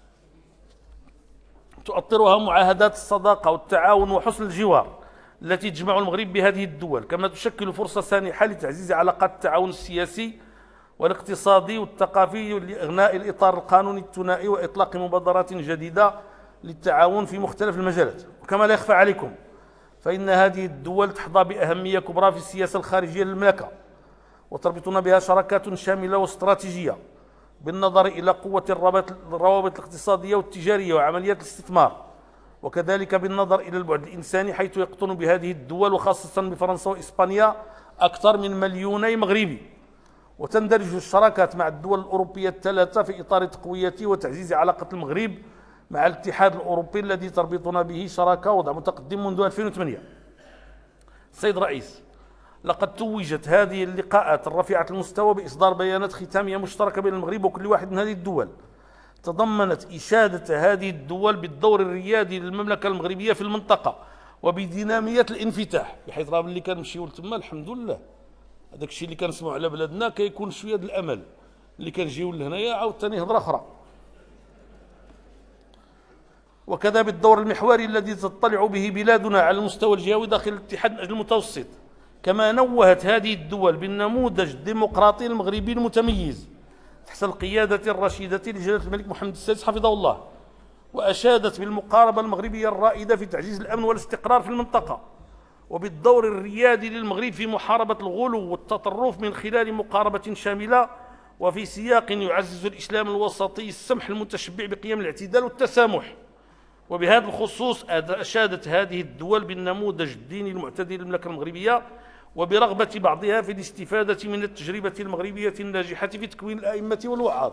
تؤطرها معاهدات الصداقة والتعاون وحسن الجوار التي تجمع المغرب بهذه الدول، كما تشكل فرصة سانحة لتعزيز علاقات التعاون السياسي والاقتصادي والثقافي لإغناء الإطار القانوني الثنائي وإطلاق مبادرات جديدة للتعاون في مختلف المجالات. وكما لا يخفى عليكم فإن هذه الدول تحظى بأهمية كبرى في السياسة الخارجية للمملكة، وتربطنا بها شراكات شاملة واستراتيجية بالنظر إلى قوة الروابط الاقتصادية والتجارية وعمليات الاستثمار، وكذلك بالنظر إلى البعد الإنساني، حيث يقطن بهذه الدول وخاصة بفرنسا وإسبانيا أكثر من 2 مليون مغربي. وتندرج الشراكات مع الدول الأوروبية الثلاثة في إطار تقوية وتعزيز علاقة المغرب مع الاتحاد الأوروبي الذي تربطنا به شراكة وضع متقدم منذ 2008. السيد الرئيس، لقد توجت هذه اللقاءات الرفيعة المستوى بإصدار بيانات ختامية مشتركة بين المغرب وكل واحد من هذه الدول، تضمنت إشادة هذه الدول بالدور الريادي للمملكة المغربية في المنطقة وبدينامية الانفتاح، بحيث راه ملي كنمشيو لتما الحمد لله هذاك الشيء اللي كنسمعوا على بلادنا كيكون شويه د الامل، اللي كنجيو لهنايا عاوتاني هضره اخرى. وكذا بالدور المحوري الذي تطلع به بلادنا على المستوى الجهوي داخل الاتحاد المتوسط، كما نوهت هذه الدول بالنموذج الديمقراطي المغربي المتميز تحت القيادة الرشيدة لجلالة الملك محمد السادس حفظه الله، وأشادت بالمقاربة المغربية الرائدة في تعزيز الأمن والاستقرار في المنطقة، وبالدور الريادي للمغرب في محاربة الغلو والتطرف من خلال مقاربة شاملة وفي سياق يعزز الإسلام الوسطي السمح المتشبع بقيم الاعتدال والتسامح. وبهذا الخصوص أشادت هذه الدول بالنموذج الديني المعتدل للمملكة المغربية وبرغبة بعضها في الاستفادة من التجربة المغربية الناجحة في تكوين الأئمة والوعاظ.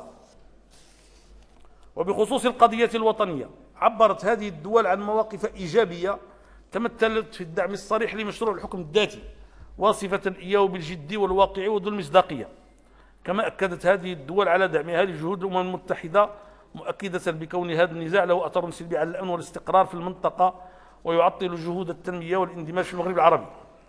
وبخصوص القضية الوطنية، عبرت هذه الدول عن مواقف إيجابية تمثلت في الدعم الصريح لمشروع الحكم الذاتي، واصفة إياه بالجد والواقع وذو المصداقية. كما أكدت هذه الدول على دعمها لجهود الأمم المتحدة، مؤكدة بكون هذا النزاع له أثر سلبي على الأمن والاستقرار في المنطقة ويعطل جهود التنمية والاندماج في المغرب العربي.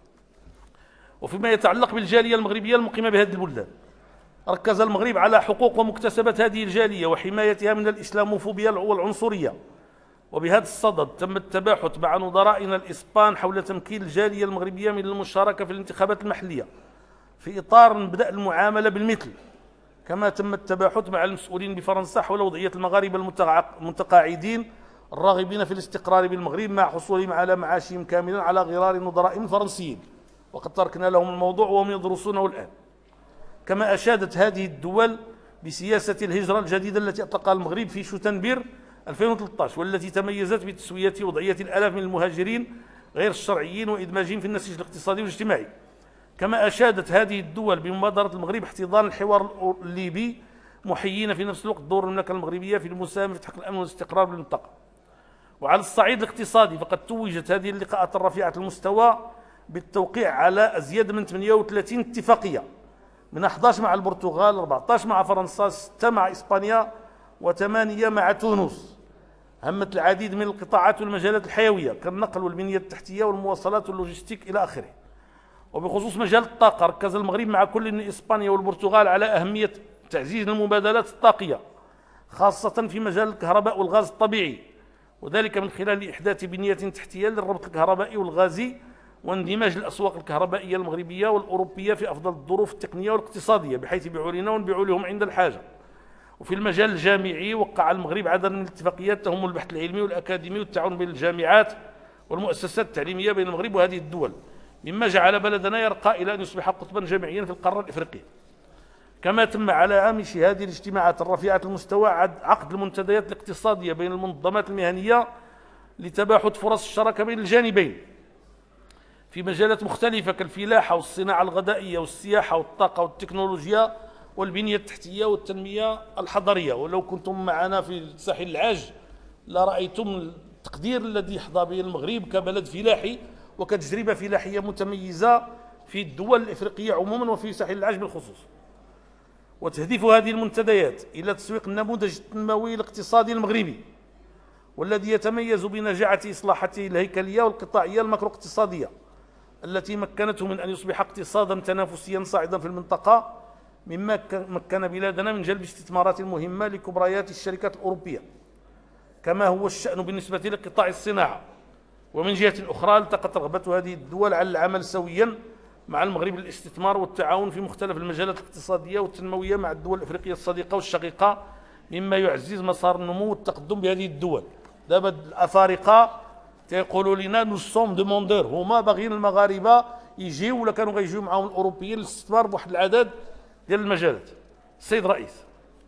وفيما يتعلق بالجالية المغربية المقيمة بهذه البلدان، ركز المغرب على حقوق ومكتسبات هذه الجالية وحمايتها من الإسلاموفوبيا والعنصرية. وبهذا الصدد تم التباحث مع نظرائنا الإسبان حول تمكين الجالية المغربية من المشاركة في الانتخابات المحلية في إطار بدء المعاملة بالمثل. كما تم التباحث مع المسؤولين بفرنسا حول وضعية المغاربة المتقاعدين الراغبين في الاستقرار بالمغرب مع حصولهم على معاشهم كاملا على غرار نظرائهم الفرنسيين، وقد تركنا لهم الموضوع وهم يدرسونه الآن. كما أشادت هذه الدول بسياسة الهجرة الجديدة التي أطلقها المغرب في شتنبر 2013، والتي تميزت بتسوية وضعية الآلاف من المهاجرين غير الشرعيين وإدماجهم في النسيج الاقتصادي والاجتماعي. كما أشادت هذه الدول بمبادرة المغرب احتضان الحوار الليبي، محيين في نفس الوقت دور المملكة المغربية في المساهمة في تحقيق الأمن والاستقرار بالمنطقة. وعلى الصعيد الاقتصادي، فقد توجت هذه اللقاءات الرفيعة المستوى بالتوقيع على أزيد من 38 اتفاقية، من 11 مع البرتغال، 14 مع فرنسا، 6 مع إسبانيا، و8 مع تونس. همت العديد من القطاعات والمجالات الحيوية كالنقل والبنية التحتية والمواصلات واللوجستيك إلى آخره. وبخصوص مجال الطاقة، ركز المغرب مع كل من إسبانيا والبرتغال على أهمية تعزيز المبادلات الطاقية، خاصة في مجال الكهرباء والغاز الطبيعي، وذلك من خلال إحداث بنية تحتية للربط الكهربائي والغازي واندماج الأسواق الكهربائية المغربية والأوروبية في أفضل الظروف التقنية والاقتصادية، بحيث يبيعوا لنا ونبيعوا لهم عند الحاجة. وفي المجال الجامعي، وقع المغرب عددا من الاتفاقيات تهم البحث العلمي والأكاديمي والتعاون بين الجامعات والمؤسسات التعليمية بين المغرب وهذه الدول، مما جعل بلدنا يرقى إلى أن يصبح قطبا جامعيا في القارة الإفريقية. كما تم على هامش هذه الاجتماعات الرفيعة المستوى عقد المنتديات الاقتصادية بين المنظمات المهنية لتباحث فرص الشراكة بين الجانبين في مجالات مختلفة كالفلاحة والصناعة الغذائية والسياحة والطاقة والتكنولوجيا والبنية التحتية والتنمية الحضرية. ولو كنتم معنا في الساحل العاج لرأيتم التقدير الذي يحظى به المغرب كبلد فلاحي وكتجربة فلاحية متميزة في الدول الإفريقية عموما وفي ساحل العاج بالخصوص. وتهدف هذه المنتديات إلى تسويق النموذج التنموي الاقتصادي المغربي، والذي يتميز بنجاعة إصلاحاته الهيكلية والقطاعية الماكرو اقتصادية، التي مكنته من أن يصبح اقتصادا تنافسيا صاعدا في المنطقة، مما مكن بلادنا من جلب استثمارات مهمة لكبريات الشركات الأوروبية، كما هو الشأن بالنسبة لقطاع الصناعة. ومن جهة أخرى، التقت رغبة هذه الدول على العمل سويا مع المغرب للاستثمار والتعاون في مختلف المجالات الاقتصادية والتنموية مع الدول الإفريقية الصديقة والشقيقة، مما يعزز مسار النمو والتقدم بهذه الدول. دابا الأفارقة تيقولوا لنا نو سوم دوموندور، هما باغيين المغاربة يجيو ولا كانوا غيجيو معاهم الأوروبيين للاستثمار بواحد العدد ديال المجالات. السيد الرئيس،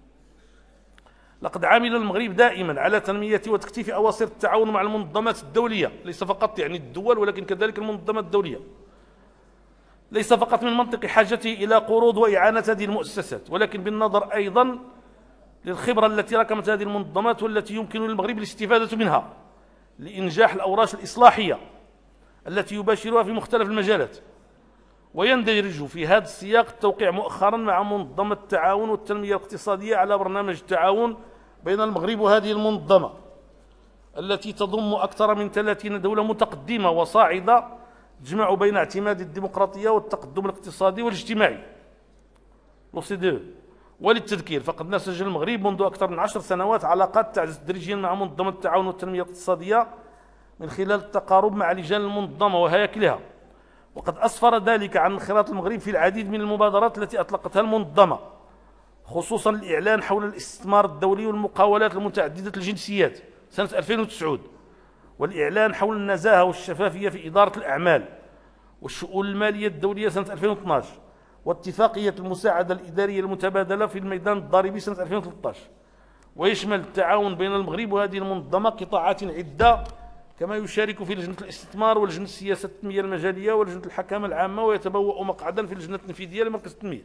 لقد عمل المغرب دائما على تنمية وتكثيف أواصر التعاون مع المنظمات الدولية، ليس فقط يعني الدول ولكن كذلك المنظمات الدولية، ليس فقط من منطق حاجته إلى قروض وإعانة هذه المؤسسات، ولكن بالنظر أيضا للخبرة التي ركمت هذه المنظمات والتي يمكن للمغرب الاستفادة منها لإنجاح الأوراش الإصلاحية التي يباشرها في مختلف المجالات. ويندرج في هذا السياق التوقيع مؤخرا مع منظمة التعاون والتنمية الاقتصادية على برنامج التعاون بين المغرب وهذه المنظمة، التي تضم أكثر من 30 دولة متقدمة وصاعدة، تجمع بين اعتماد الديمقراطية والتقدم الاقتصادي والاجتماعي l'OCDE. وللتذكير، فقد نسج المغرب منذ أكثر من 10 سنوات علاقات تعزز تدريجيا مع منظمة التعاون والتنمية الاقتصادية من خلال التقارب مع لجان المنظمة وهياكلها، وقد أسفر ذلك عن انخراط المغرب في العديد من المبادرات التي أطلقتها المنظمة، خصوصا الإعلان حول الاستثمار الدولي والمقاولات المتعددة الجنسيات سنة 2009، والإعلان حول النزاهة والشفافية في إدارة الأعمال والشؤون المالية الدولية سنة 2012، واتفاقية المساعدة الإدارية المتبادلة في الميدان الضريبي سنة 2013. ويشمل التعاون بين المغرب وهذه المنظمة قطاعات عدة كما يشارك في لجنة الاستثمار ولجنة السياسة التنمية المجالية ولجنة الحكامة العامة، ويتبوأ مقعدا في اللجنة التنفيذية لمركز التنمية.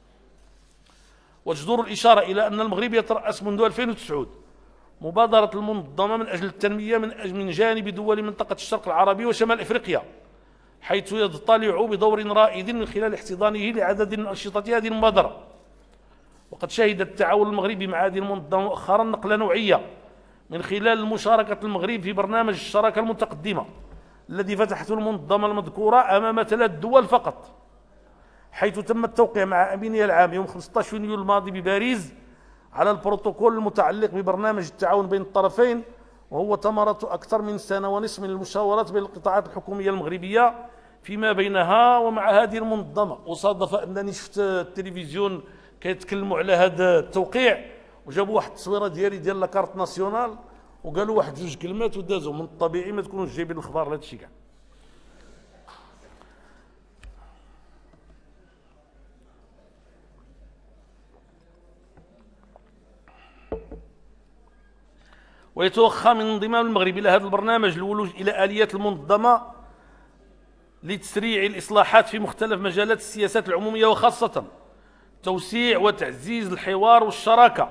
وتجدر الإشارة إلى أن المغرب يترأس منذ 2009 مبادرة المنظمة من أجل التنمية من جانب دول منطقة الشرق العربي وشمال إفريقيا، حيث يضطلع بدور رائد من خلال احتضانه لعدد من أنشطة هذه المبادرة. وقد شهد التعاون المغربي مع هذه المنظمة مؤخرا نقلة نوعية من خلال مشاركة المغرب في برنامج الشراكة المتقدمة الذي فتحته المنظمة المذكورة أمام 3 دول فقط، حيث تم التوقيع مع أمينها العام يوم 15 يونيو الماضي بباريس على البروتوكول المتعلق ببرنامج التعاون بين الطرفين، وهو ثمرة أكثر من 1.5 سنة من المشاورات بين القطاعات الحكومية المغربية فيما بينها ومع هذه المنظمة. وصادف أنني شفت التلفزيون كيتكلموا على هذا التوقيع، وجابوا واحد التصويره ديالي ديال لاكارت ناسيونال وقالوا واحد 2 كلمات ودازوا. من الطبيعي ما تكونوش جايبين الخبر لهذا الشيء كاع. ويتوخى من انضمام المغرب الى هذا البرنامج الولوج الى اليات المنظمه لتسريع الاصلاحات في مختلف مجالات السياسات العموميه، وخاصه توسيع وتعزيز الحوار والشراكه،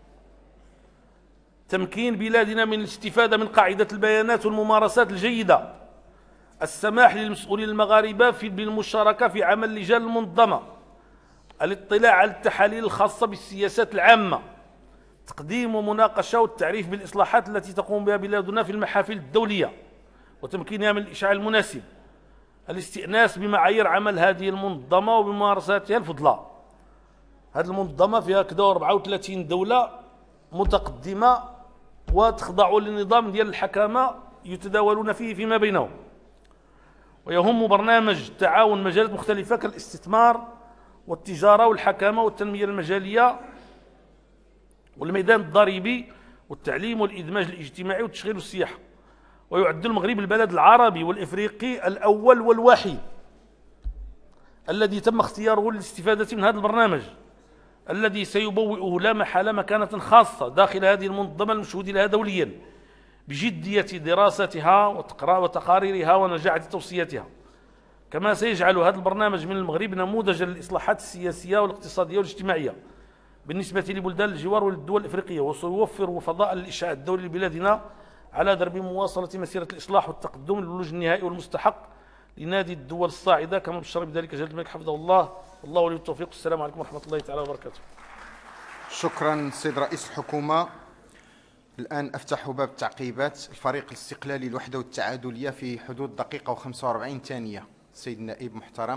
تمكين بلادنا من الاستفاده من قاعده البيانات والممارسات الجيده، السماح للمسؤولين المغاربه بالمشاركه في عمل لجان المنظمه، الاطلاع على التحاليل الخاصه بالسياسات العامه، تقديم ومناقشه والتعريف بالاصلاحات التي تقوم بها بلادنا في المحافل الدوليه وتمكينها من الاشعاع المناسب، الاستئناس بمعايير عمل هذه المنظمه وبممارساتها الفضلى. هذه المنظمه فيها كذا 34 دوله متقدمه وتخضع للنظام ديال الحكامه يتداولون فيه فيما بينهم. ويهم برنامج التعاون مجالات مختلفه كالاستثمار والتجاره والحكامه والتنميه المجاليه والميدان الضريبي والتعليم والإدماج الاجتماعي والتشغيل والسياحة. ويعد المغرب البلد العربي والإفريقي الأول والوحيد الذي تم اختياره للاستفادة من هذا البرنامج، الذي سيبوئه لا محالة مكانة خاصة داخل هذه المنظمة المشهود لها دوليا بجدية دراستها وتقاريرها ونجاعة توصياتها. كما سيجعل هذا البرنامج من المغرب نموذجا للإصلاحات السياسية والاقتصادية والاجتماعية بالنسبة لبلدان الجوار وللدول الإفريقية، وسيوفر فضاء للإشعاع الدولي لبلادنا على درب مواصلة مسيرة الإصلاح والتقدم للولوج النهائي والمستحق لنادي الدول الصاعدة كما بشر بذلك جلالة الملك حفظه الله. والله ولي التوفيق. السلام عليكم ورحمة الله تعالى وبركاته. شكرا سيد رئيس الحكومة. الآن أفتح باب التعقيبات. الفريق الاستقلالي الوحدة والتعادلية في حدود دقيقة و45 ثانية. السيد النائب محترم.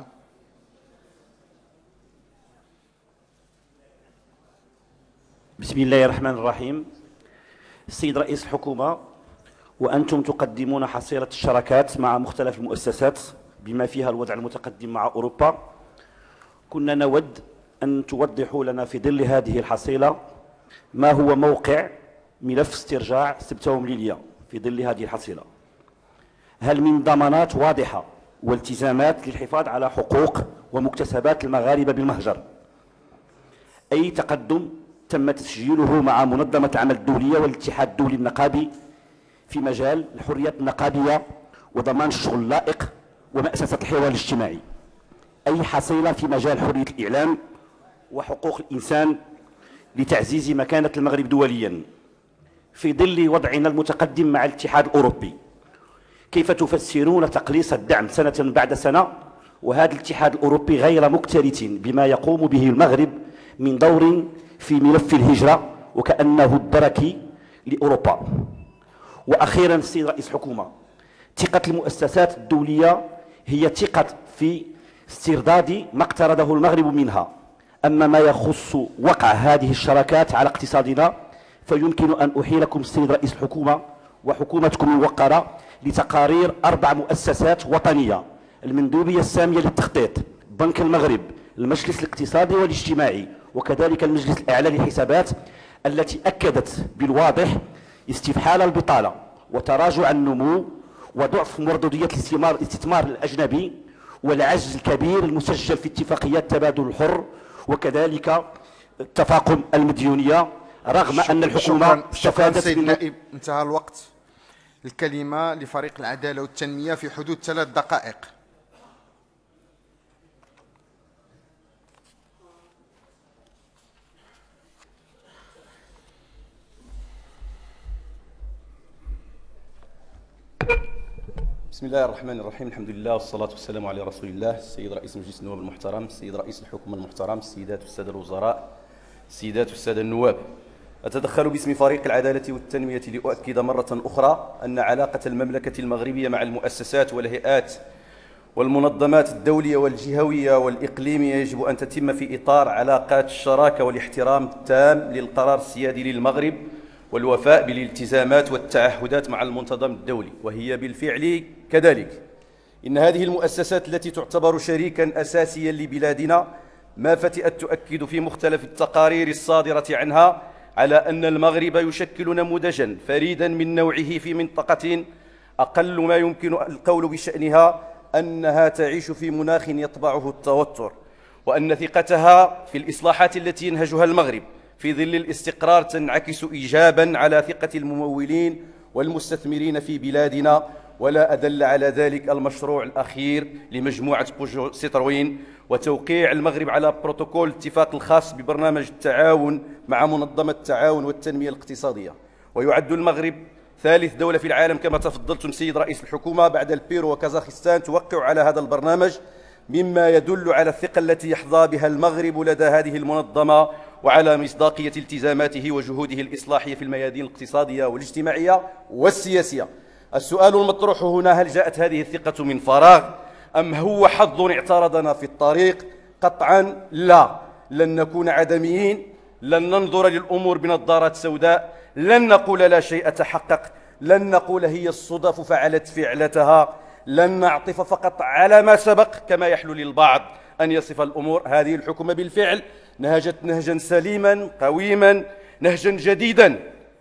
بسم الله الرحمن الرحيم. السيد رئيس الحكومة، وأنتم تقدمون حصيلة الشراكات مع مختلف المؤسسات بما فيها الوضع المتقدم مع أوروبا، كنا نود أن توضحوا لنا في ظل هذه الحصيلة ما هو موقع ملف استرجاع سبتهم ليليا في ظل هذه الحصيلة. هل من ضمانات واضحة والتزامات للحفاظ على حقوق ومكتسبات المغاربة بالمهجر؟ أي تقدم تم تسجيله مع منظمة العمل الدولية والاتحاد الدولي النقابي في مجال الحريات النقابية وضمان الشغل اللائق ومأسسة الحوار الاجتماعي؟ أي حصيلة في مجال حرية الإعلام وحقوق الإنسان لتعزيز مكانة المغرب دوليا في ظل وضعنا المتقدم مع الاتحاد الأوروبي؟ كيف تفسرون تقليص الدعم سنة بعد سنة وهذا الاتحاد الأوروبي غير مكترث بما يقوم به المغرب من دور في ملف الهجرة وكأنه الدرك لأوروبا؟ وأخيرا السيد رئيس الحكومة، ثقة المؤسسات الدولية هي ثقة في استرداد ما اقترضه المغرب منها، أما ما يخص وقع هذه الشراكات على اقتصادنا فيمكن أن أحيلكم السيد رئيس الحكومة وحكومتكم الموقرة لتقارير 4 مؤسسات وطنية: المندوبية السامية للتخطيط، بنك المغرب، المجلس الاقتصادي والاجتماعي، وكذلك المجلس الأعلى للحسابات، التي أكدت بالواضح استفحال البطالة وتراجع النمو وضعف مردودية الاستثمار الأجنبي والعجز الكبير المسجل في اتفاقيات التبادل الحر وكذلك تفاقم المديونية، رغم أن الحكومة شكرا سيد النائب، انتهى الوقت. الكلمة لفريق العدالة والتنمية في حدود 3 دقائق. بسم الله الرحمن الرحيم. الحمد لله والصلاة والسلام على رسول الله. السيد رئيس مجلس النواب المحترم، السيد رئيس الحكومة المحترم، السيدات والسادة الوزراء، السيدات والسادة النواب، أتدخل باسم فريق العدالة والتنمية لأؤكد مرة أخرى أن علاقة المملكة المغربية مع المؤسسات والهيئات والمنظمات الدولية والجهوية والإقليمية يجب أن تتم في إطار علاقات الشراكة والاحترام التام للقرار السيادي للمغرب والوفاء بالالتزامات والتعهدات مع المنتظم الدولي، وهي بالفعل كذلك. إن هذه المؤسسات التي تعتبر شريكا أساسيا لبلادنا ما فتئت تؤكد في مختلف التقارير الصادرة عنها على أن المغرب يشكل نموذجا فريدا من نوعه في منطقة أقل ما يمكن القول بشأنها أنها تعيش في مناخ يطبعه التوتر، وأن ثقتها في الإصلاحات التي ينهجها المغرب في ظل الاستقرار تنعكس إيجابا على ثقة الممولين والمستثمرين في بلادنا. ولا أدل على ذلك المشروع الأخير لمجموعة بوجو سيتروين وتوقيع المغرب على بروتوكول الاتفاق الخاص ببرنامج التعاون مع منظمة التعاون والتنمية الاقتصادية. ويعد المغرب ثالث دولة في العالم كما تفضلتم سيد رئيس الحكومة بعد البيرو وكازاخستان توقع على هذا البرنامج، مما يدل على الثقة التي يحظى بها المغرب لدى هذه المنظمة وعلى مصداقية التزاماته وجهوده الإصلاحية في الميادين الاقتصادية والاجتماعية والسياسية. السؤال المطروح هنا: هل جاءت هذه الثقة من فراغ أم هو حظ اعترضنا في الطريق؟ قطعا لا، لن نكون عدميين، لن ننظر للأمور بنظارات سوداء، لن نقول لا شيء تحقق، لن نقول هي الصدف فعلت فعلتها، لن نعطف فقط على ما سبق كما يحلو للبعض أن يصف الأمور. هذه الحكومة بالفعل نهجت نهجا سليما قويما، نهجا جديدا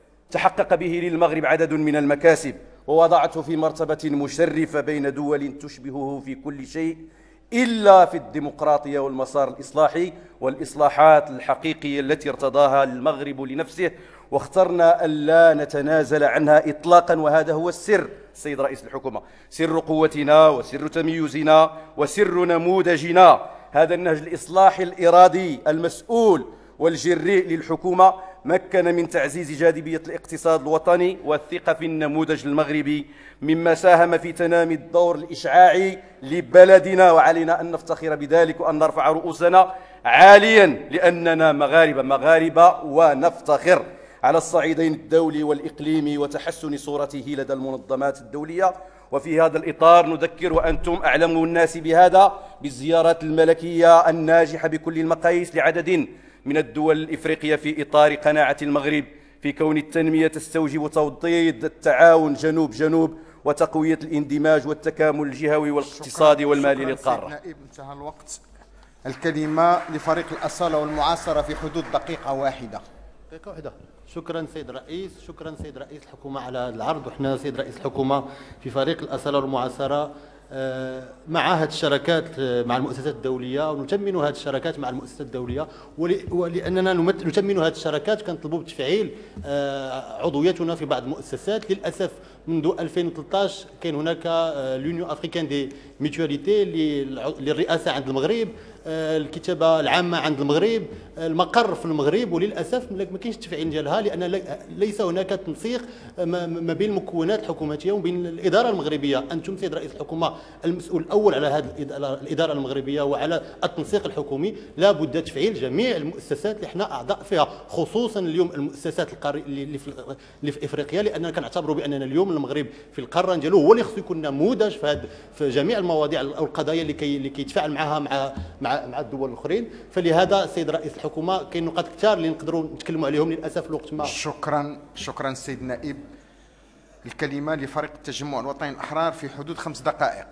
تحقق به للمغرب عدد من المكاسب، ووضعته في مرتبة مشرفة بين دول تشبهه في كل شيء إلا في الديمقراطية والمسار الإصلاحي والإصلاحات الحقيقية التي ارتضاها المغرب لنفسه، واخترنا ألا نتنازل عنها إطلاقا. وهذا هو السر السيد رئيس الحكومة، سر قوتنا وسر تميزنا وسر نموذجنا. هذا النهج الإصلاحي الإرادي المسؤول والجريء للحكومة مكن من تعزيز جاذبية الاقتصاد الوطني والثقة في النموذج المغربي، مما ساهم في تنامي الدور الإشعاعي لبلدنا، وعلينا أن نفتخر بذلك وأن نرفع رؤوسنا عاليا لأننا مغاربة ونفتخر على الصعيدين الدولي والإقليمي وتحسن صورته لدى المنظمات الدولية. وفي هذا الإطار نذكر وأنتم أعلم الناس بهذا بالزيارات الملكية الناجحة بكل المقاييس لعدد من الدول الإفريقية في إطار قناعة المغرب في كون التنمية تستوجب توطيد التعاون جنوب جنوب وتقوية الاندماج والتكامل الجهوي والاقتصادي والمالي للقارة. نائب، انتهى الوقت. الكلمة لفريق الأصالة والمعاصرة في حدود دقيقة واحدة. دقيقة واحدة. شكرا سيد الرئيس، شكرا سيد رئيس الحكومة على هذا العرض. وحنا سيد رئيس الحكومة في فريق الأصالة والمعاصرة مع هذه الشراكات مع المؤسسات الدولية، ونتمن هذه الشراكات مع المؤسسات الدولية، ولأننا نتمن هذه الشراكات كنطلبوا بتفعيل عضويتنا في بعض المؤسسات. للأسف منذ 2013 كان هناك لونيون افريكان دي ميتواليتي للرئاسة عند المغرب، الكتابة العامة عند المغرب، المقر في المغرب، وللأسف ما كاينش التفعيل ديالها لأن ليس هناك تنسيق ما بين المكونات الحكوماتية وبين الإدارة المغربية. أنتم سيد رئيس الحكومة المسؤول الأول على هذه الإدارة المغربة وعلى التنسيق الحكومي. لا بد تفعيل جميع المؤسسات اللي احنا أعضاء فيها، خصوصا اليوم المؤسسات اللي في إفريقيا، لأننا كنعتبروا بأننا اليوم المغرب في القارة ديالو هو اللي خصو يكون نموذج في جميع المواضيع أو القضايا اللي كيتفاعل معها مع الدول الاخرين. فلهذا السيد رئيس الحكومه كاين نقاط كثار اللي نقدروا نتكلموا عليهم، للاسف الوقت ما. شكرا سيد النائب. الكلمه لفريق التجمع الوطني الاحرار في حدود 5 دقائق.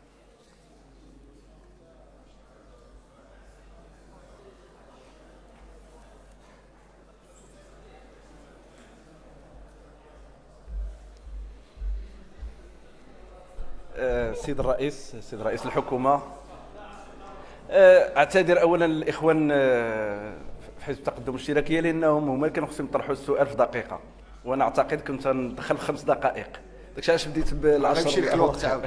سيد رئيس الحكومة، اعتذر اولا الاخوان في حزب التقدم الاشتراكيه لانهم هما اللي كانوا خصهم يطرحوا السؤال في دقيقه، وانا اعتقد كنت ندخل في 5 دقائق، داكشي علاش بديت بالعشر. غيمشي لك الوقت عاود.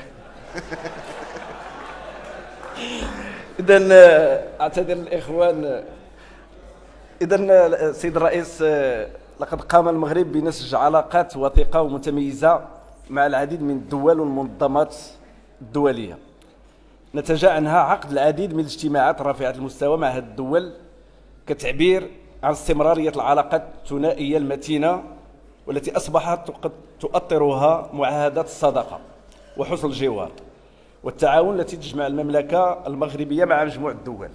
اذا اعتذر الاخوان. اذا السيد الرئيس، لقد قام المغرب بنسج علاقات وثيقه ومتميزه مع العديد من الدول والمنظمات الدوليه، نتج عنها عقد العديد من الاجتماعات رافعه المستوى مع هذه الدول كتعبير عن استمراريه العلاقات الثنائيه المتينه والتي اصبحت تؤطرها معاهدات الصداقه وحسن الجوار والتعاون التي تجمع المملكه المغربيه مع مجموعه الدول.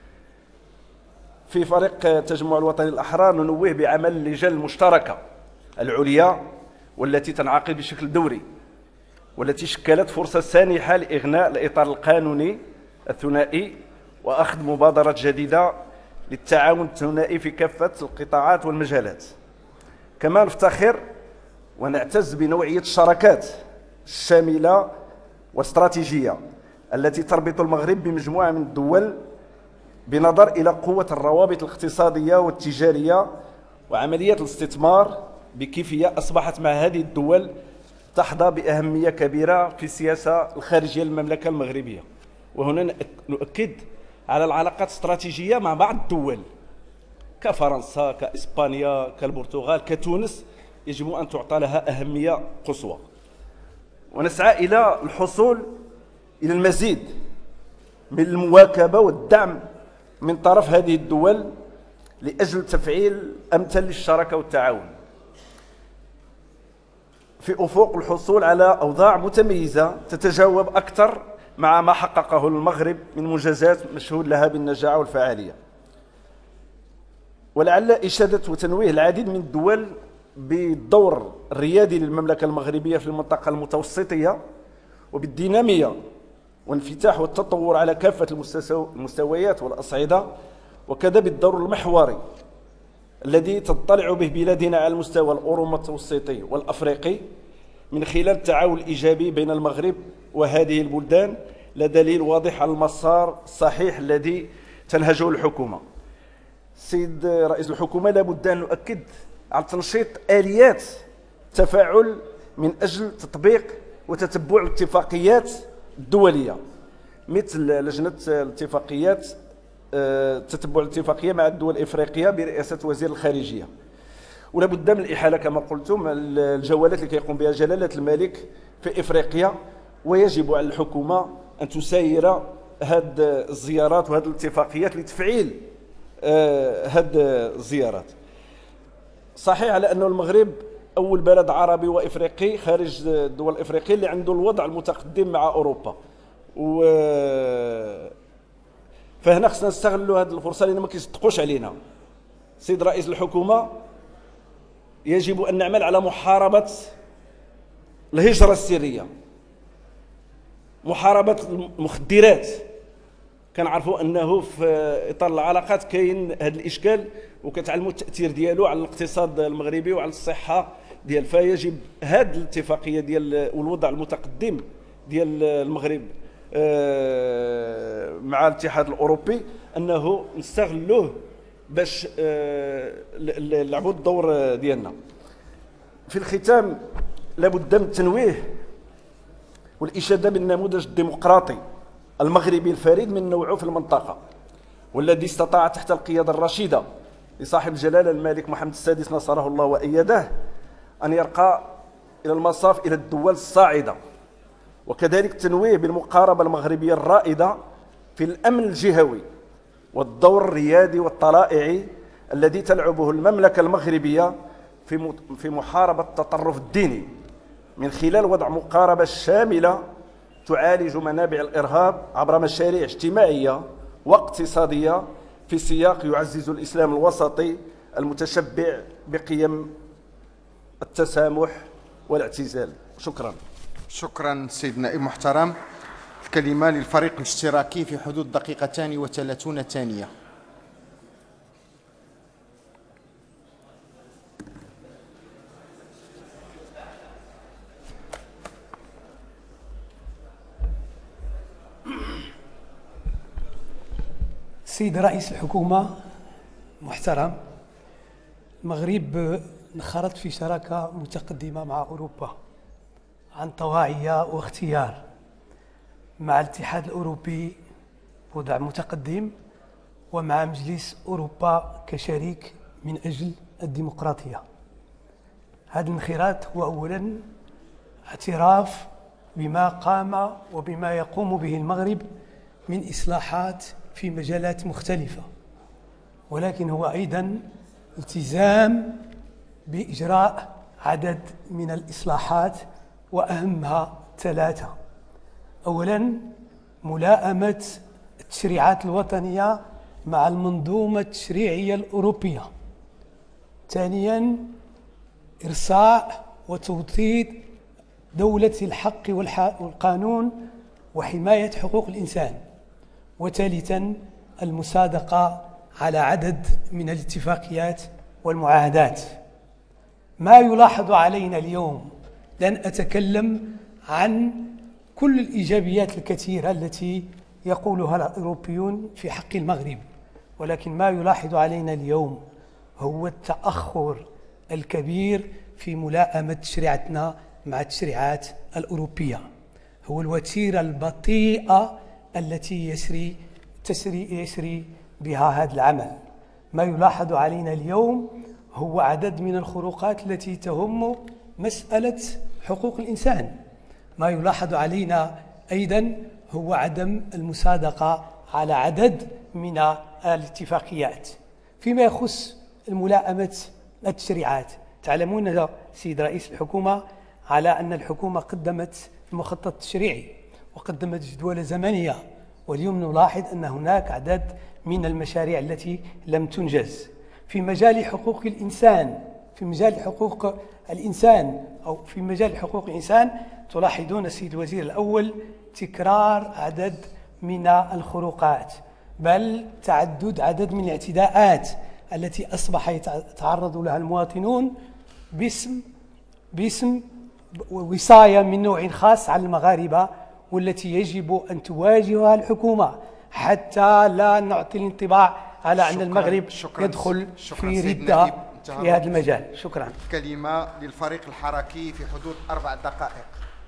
في فريق تجمع الوطني الأحرار ننوه بعمل اللجان المشتركة العليا والتي تنعقد بشكل دوري، والتي شكلت فرصة سانحة لإغناء الإطار القانوني الثنائي وأخذ مبادرات جديدة للتعاون الثنائي في كافة القطاعات والمجالات. كما نفتخر ونعتز بنوعية الشراكات الشاملة والاستراتيجية التي تربط المغرب بمجموعة من الدول بنظر إلى قوة الروابط الاقتصادية والتجارية وعمليات الاستثمار بكيفية أصبحت مع هذه الدول تحظى بأهمية كبيرة في السياسة الخارجية للمملكة المغربية. وهنا نؤكد على العلاقات الاستراتيجية مع بعض الدول كفرنسا، كإسبانيا، كالبرتغال، كتونس، يجب أن تعطى لها أهمية قصوى. ونسعى إلى الحصول إلى المزيد من المواكبة والدعم من طرف هذه الدول لأجل تفعيل أمثل للشراكة والتعاون في أفق الحصول على أوضاع متميزة تتجاوب أكثر مع ما حققه المغرب من منجزات مشهود لها بالنجاعة والفعالية. ولعل إشادة وتنويه العديد من الدول بالدور الريادي للمملكة المغربية في المنطقة المتوسطية وبالدينامية والانفتاح والتطور على كافة المستويات والأصعدة، وكذا بالدور المحوري الذي تطلع به بلادنا على المستوى الأوروبي المتوسطي والأفريقي من خلال التعاون الإيجابي بين المغرب وهذه البلدان، لا دليل واضح على المسار الصحيح الذي تنهجه الحكومة. سيد رئيس الحكومة، لابد أن نؤكد على تنشيط آليات تفاعل من أجل تطبيق وتتبع الاتفاقيات الدولية، مثل لجنة الاتفاقيات تتبع الاتفاقية مع الدول الإفريقية برئاسة وزير الخارجية. ولا بد من الإحالة كما قلتم الجولات اللي كيقوم بها جلالة الملك في إفريقيا، ويجب على الحكومة أن تسير هذه الزيارات وهذه الاتفاقيات لتفعيل هذه الزيارات. صحيح على أن المغرب أول بلد عربي وإفريقي خارج الدول الإفريقية اللي عنده الوضع المتقدم مع أوروبا، فهنا خصنا نستغلوا هذه الفرصة لأن ما كيصدقوش علينا. سيد رئيس الحكومة، يجب أن نعمل على محاربة الهجرة السرية، محاربة المخدرات. كنعرفوا أنه في إطار العلاقات كاين هذا الإشكال وكتعلموا التأثير ديالو على الاقتصاد المغربي وعلى الصحة ديال، فيجب هذه الاتفاقية ديال والوضع المتقدم ديال المغرب مع الاتحاد الأوروبي أنه نستغلوه باش نلعبوا الدور ديالنا. في الختام، لابد من التنويه والإشادة بالنموذج الديمقراطي المغربي الفريد من نوعه في المنطقة، والذي استطاع تحت القيادة الرشيدة لصاحب الجلالة الملك محمد السادس نصره الله وأيده أن يرقى إلى المصاف إلى الدول الصاعدة. وكذلك التنويه بالمقاربة المغربية الرائدة في الأمن الجهوي والدور الريادي والطلائعي الذي تلعبه المملكة المغربية في محاربة التطرف الديني من خلال وضع مقاربة شاملة تعالج منابع الإرهاب عبر مشاريع اجتماعية واقتصادية في سياق يعزز الإسلام الوسطي المتشبع بقيم التسامح والاعتزال. شكرا. شكرا سيد نائب محترم. الكلمة للفريق الاشتراكي في حدود 2:30 ثانية. سيد رئيس الحكومة محترم، المغرب انخرط في شراكة متقدمة مع أوروبا عن طواعية واختيار مع الاتحاد الأوروبي وضع متقدم ومع مجلس أوروبا كشريك من أجل الديمقراطية. هذا الانخراط هو أولا اعتراف بما قام وبما يقوم به المغرب من إصلاحات في مجالات مختلفة، ولكن هو أيضا التزام بإجراء عدد من الإصلاحات وأهمها 3. أولا ملائمة التشريعات الوطنية مع المنظومة التشريعية الأوروبية. ثانيا إرساء وتوطيد دولة الحق والقانون وحماية حقوق الإنسان. وثالثا المصادقة على عدد من الاتفاقيات والمعاهدات. ما يلاحظ علينا اليوم، لن أتكلم عن كل الإيجابيات الكثيرة التي يقولها الأوروبيون في حق المغرب، ولكن ما يلاحظ علينا اليوم هو التأخر الكبير في ملائمة تشريعاتنا مع التشريعات الأوروبية، هو الوتيرة البطيئة التي يسري بها هذا العمل. ما يلاحظ علينا اليوم هو عدد من الخروقات التي تهم مسألة حقوق الإنسان. ما يلاحظ علينا أيضا هو عدم المصادقة على عدد من الاتفاقيات. فيما يخص الملائمة التشريعات، تعلمون سيد رئيس الحكومة على أن الحكومة قدمت المخطط التشريعي وقدمت جدول زمنية، واليوم نلاحظ أن هناك عدد من المشاريع التي لم تنجز في مجال حقوق الإنسان. في مجال حقوق الإنسان تلاحظون السيد الوزير الأول تكرار عدد من الخروقات، بل تعدد عدد من الاعتداءات التي أصبح يتعرض لها المواطنون باسم وصاية من نوع خاص على المغاربة، والتي يجب أن تواجهها الحكومة حتى لا نعطي الانطباع على أن المغرب يدخل في ردة في هذا المجال. شكرا. كلمة للفريق الحركي في حدود 4 دقائق.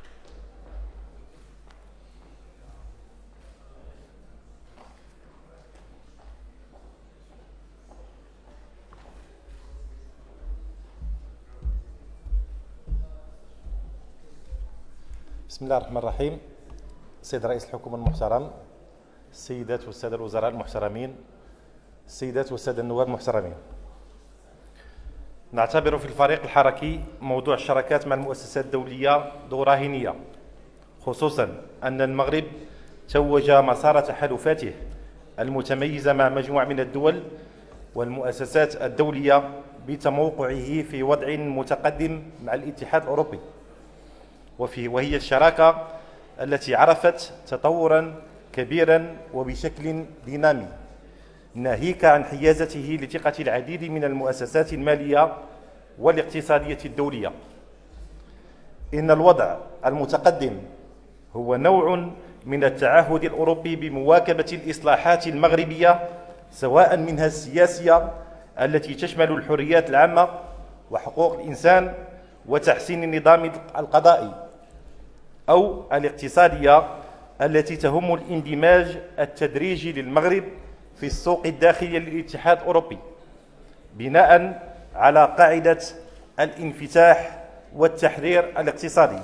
بسم الله الرحمن الرحيم. السيد رئيس الحكومة المحترم، السيدات والسادة الوزراء المحترمين، السيدات والسادة النواب المحترمين، نعتبر في الفريق الحركي موضوع الشراكات مع المؤسسات الدولية ذو راهنية، خصوصا أن المغرب توج مسار تحالفاته المتميزة مع مجموعة من الدول والمؤسسات الدولية بتموقعه في وضع متقدم مع الاتحاد الأوروبي، وهي الشراكة التي عرفت تطورا كبيرا وبشكل دينامي، ناهيك عن حيازته لثقة العديد من المؤسسات المالية والاقتصادية الدولية. إن الوضع المتقدم هو نوع من التعهد الأوروبي بمواكبة الإصلاحات المغربية، سواء منها السياسية التي تشمل الحريات العامة وحقوق الإنسان وتحسين النظام القضائي، أو الاقتصادية التي تهم الاندماج التدريجي للمغرب في السوق الداخلي للاتحاد الأوروبي بناء على قاعدة الانفتاح والتحرير الاقتصادي.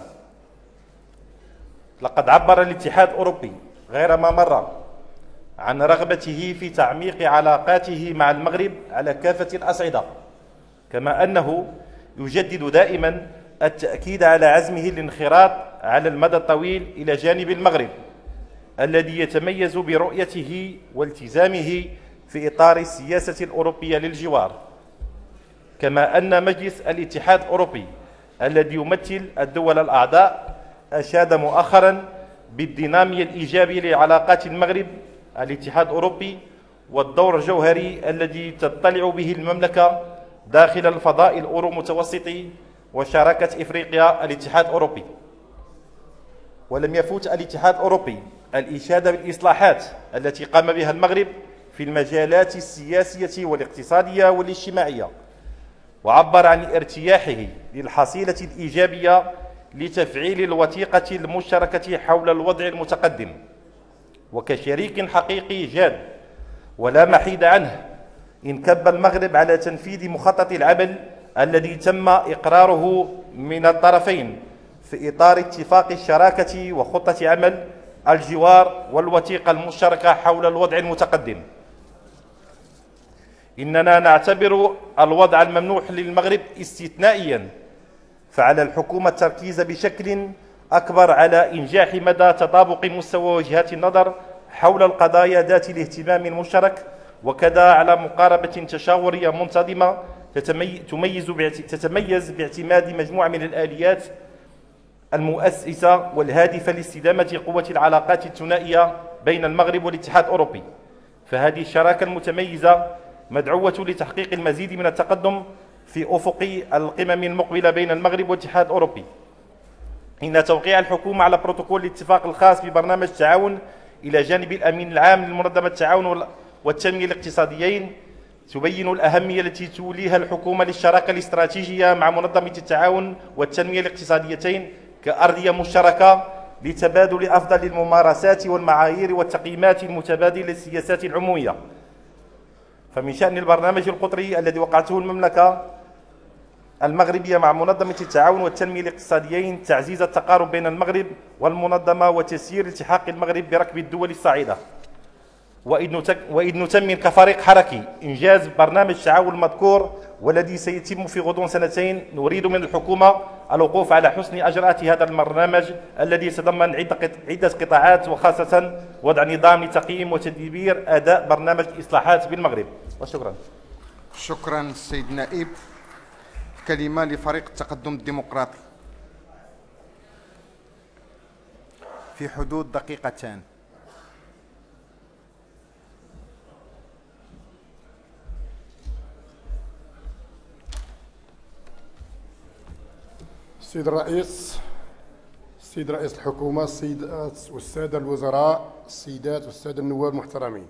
لقد عبر الاتحاد الأوروبي غير ما مرة عن رغبته في تعميق علاقاته مع المغرب على كافة الأصعدة، كما أنه يجدد دائما التأكيد على عزمه للانخراط على المدى الطويل إلى جانب المغرب الذي يتميز برؤيته والتزامه في إطار السياسة الأوروبية للجوار. كما أن مجلس الاتحاد الأوروبي الذي يمثل الدول الأعضاء أشاد مؤخرا بالدينامية الإيجابية لعلاقات المغرب الاتحاد الأوروبي والدور الجوهري الذي تطلع به المملكة داخل الفضاء الأورو متوسطي وشراكة إفريقيا الاتحاد الأوروبي. ولم يفوت الاتحاد الأوروبي الإشادة بالإصلاحات التي قام بها المغرب في المجالات السياسية والاقتصادية والاجتماعية، وعبر عن ارتياحه للحصيلة الإيجابية لتفعيل الوثيقة المشتركة حول الوضع المتقدم، وكشريك حقيقي جاد ولا محيد عنه انكب المغرب على تنفيذ مخطط العمل الذي تم إقراره من الطرفين في إطار اتفاق الشراكة وخطة عمل الجوار والوثيقة المشتركة حول الوضع المتقدم. إننا نعتبر الوضع الممنوح للمغرب استثنائيا، فعلى الحكومة التركيز بشكل أكبر على إنجاح مدى تطابق مستوى وجهات النظر حول القضايا ذات الاهتمام المشترك، وكذا على مقاربة تشاورية منتظمة تتميز باعتماد مجموعة من الآليات المؤسسة والهادفة لاستدامة قوة العلاقات الثنائية بين المغرب والاتحاد الأوروبي. فهذه الشراكة المتميزة مدعوة لتحقيق المزيد من التقدم في أفق القمم المقبلة بين المغرب والاتحاد الأوروبي. إن توقيع الحكومة على بروتوكول الاتفاق الخاص ببرنامج التعاون إلى جانب الأمين العام لمنظمة التعاون والتنمية الاقتصاديين تبين الأهمية التي توليها الحكومة للشراكة الاستراتيجية مع منظمة التعاون والتنمية الاقتصاديتين كأرضية مشتركة لتبادل أفضل الممارسات والمعايير والتقييمات المتبادلة للسياسات العمومية. فمن شأن البرنامج القطري الذي وقعته المملكة المغربية مع منظمة التعاون والتنمية الاقتصاديين تعزيز التقارب بين المغرب والمنظمة وتسيير التحاق المغرب بركب الدول الصاعدة، وإذ نتمم كفريق حركي إنجاز برنامج التعاون المذكور والذي سيتم في غضون 2 سنين. نريد من الحكومة الوقوف على حسن أجراءات هذا البرنامج الذي يتضمن عدة قطاعات، وخاصة وضع نظام لتقييم وتدبير أداء برنامج الإصلاحات بالمغرب. وشكرا. شكرا السيد النائب. كلمة لفريق التقدم الديمقراطي في حدود 2 دقيقة. السيد الرئيس، السيد رئيس الحكومة، السيدات والسادة الوزراء، السيدات والسادة النواب المحترمين،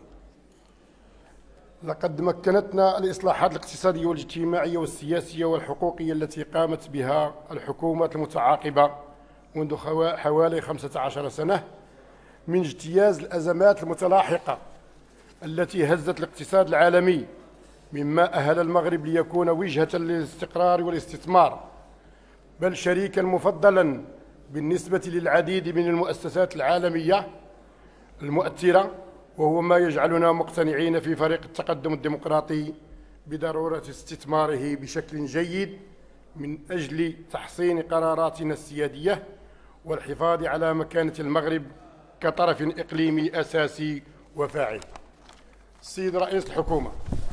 لقد مكنتنا الإصلاحات الاقتصادية والاجتماعية والسياسية والحقوقية التي قامت بها الحكومة المتعاقبة منذ حوالي 15 سنة من اجتياز الأزمات المتلاحقة التي هزت الاقتصاد العالمي، مما أهل المغرب ليكون وجهة للاستقرار والاستثمار، بل شريكا مفضلا بالنسبة للعديد من المؤسسات العالمية المؤثرة، وهو ما يجعلنا مقتنعين في فريق التقدم الديمقراطي بضرورة استثماره بشكل جيد من أجل تحصين قراراتنا السيادية والحفاظ على مكانة المغرب كطرف إقليمي أساسي وفاعل. السيد رئيس الحكومة،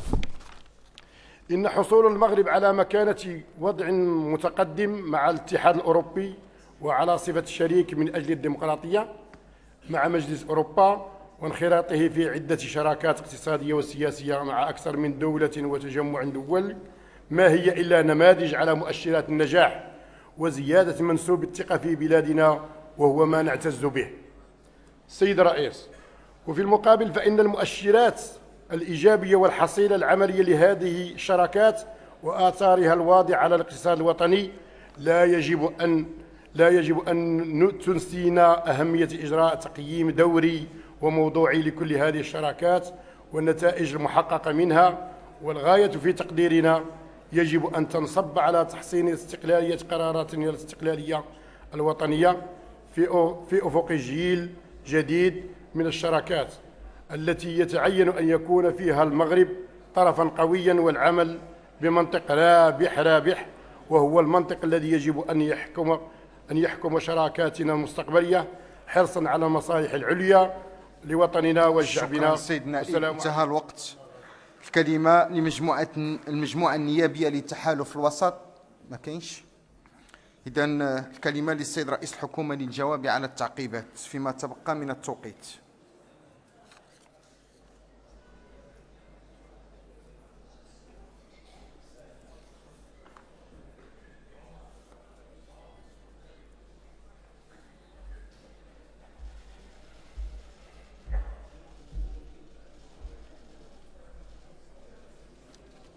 إن حصول المغرب على مكانة وضع متقدم مع الاتحاد الأوروبي وعلى صفة شريك من أجل الديمقراطية مع مجلس أوروبا وانخراطه في عدة شراكات اقتصادية وسياسية مع أكثر من دولة وتجمع دول، ما هي إلا نماذج على مؤشرات النجاح وزيادة منسوب الثقة في بلادنا، وهو ما نعتز به. السيد الرئيس، وفي المقابل فإن المؤشرات الإيجابية والحصيلة العملية لهذه الشراكات وآثارها الواضحة على الاقتصاد الوطني لا يجب أن تنسينا أهمية إجراء تقييم دوري وموضوعي لكل هذه الشراكات والنتائج المحققة منها، والغاية في تقديرنا يجب أن تنصب على تحسين استقلالية قراراتنا الاستقلالية الوطنية في أفق جيل جديد من الشراكات التي يتعين أن يكون فيها المغرب طرفا قويا، والعمل بمنطق رابح، وهو المنطق الذي يجب أن يحكم شراكاتنا المستقبلية حرصا على المصالح العليا لوطننا وشعبنا. شكرا سيدنا، انتهى الوقت. الكلمة المجموعة النيابية لتحالف الوسط، ما كاينش. إذا الكلمة للسيد رئيس الحكومة للجواب على التعقيبات فيما تبقى من التوقيت.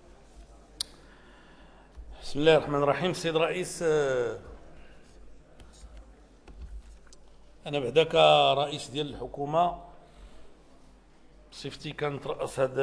بسم الله الرحمن الرحيم. السيد الرئيس، انا بعدا كرئيس ديال الحكومه بصفتي كنترأس هاد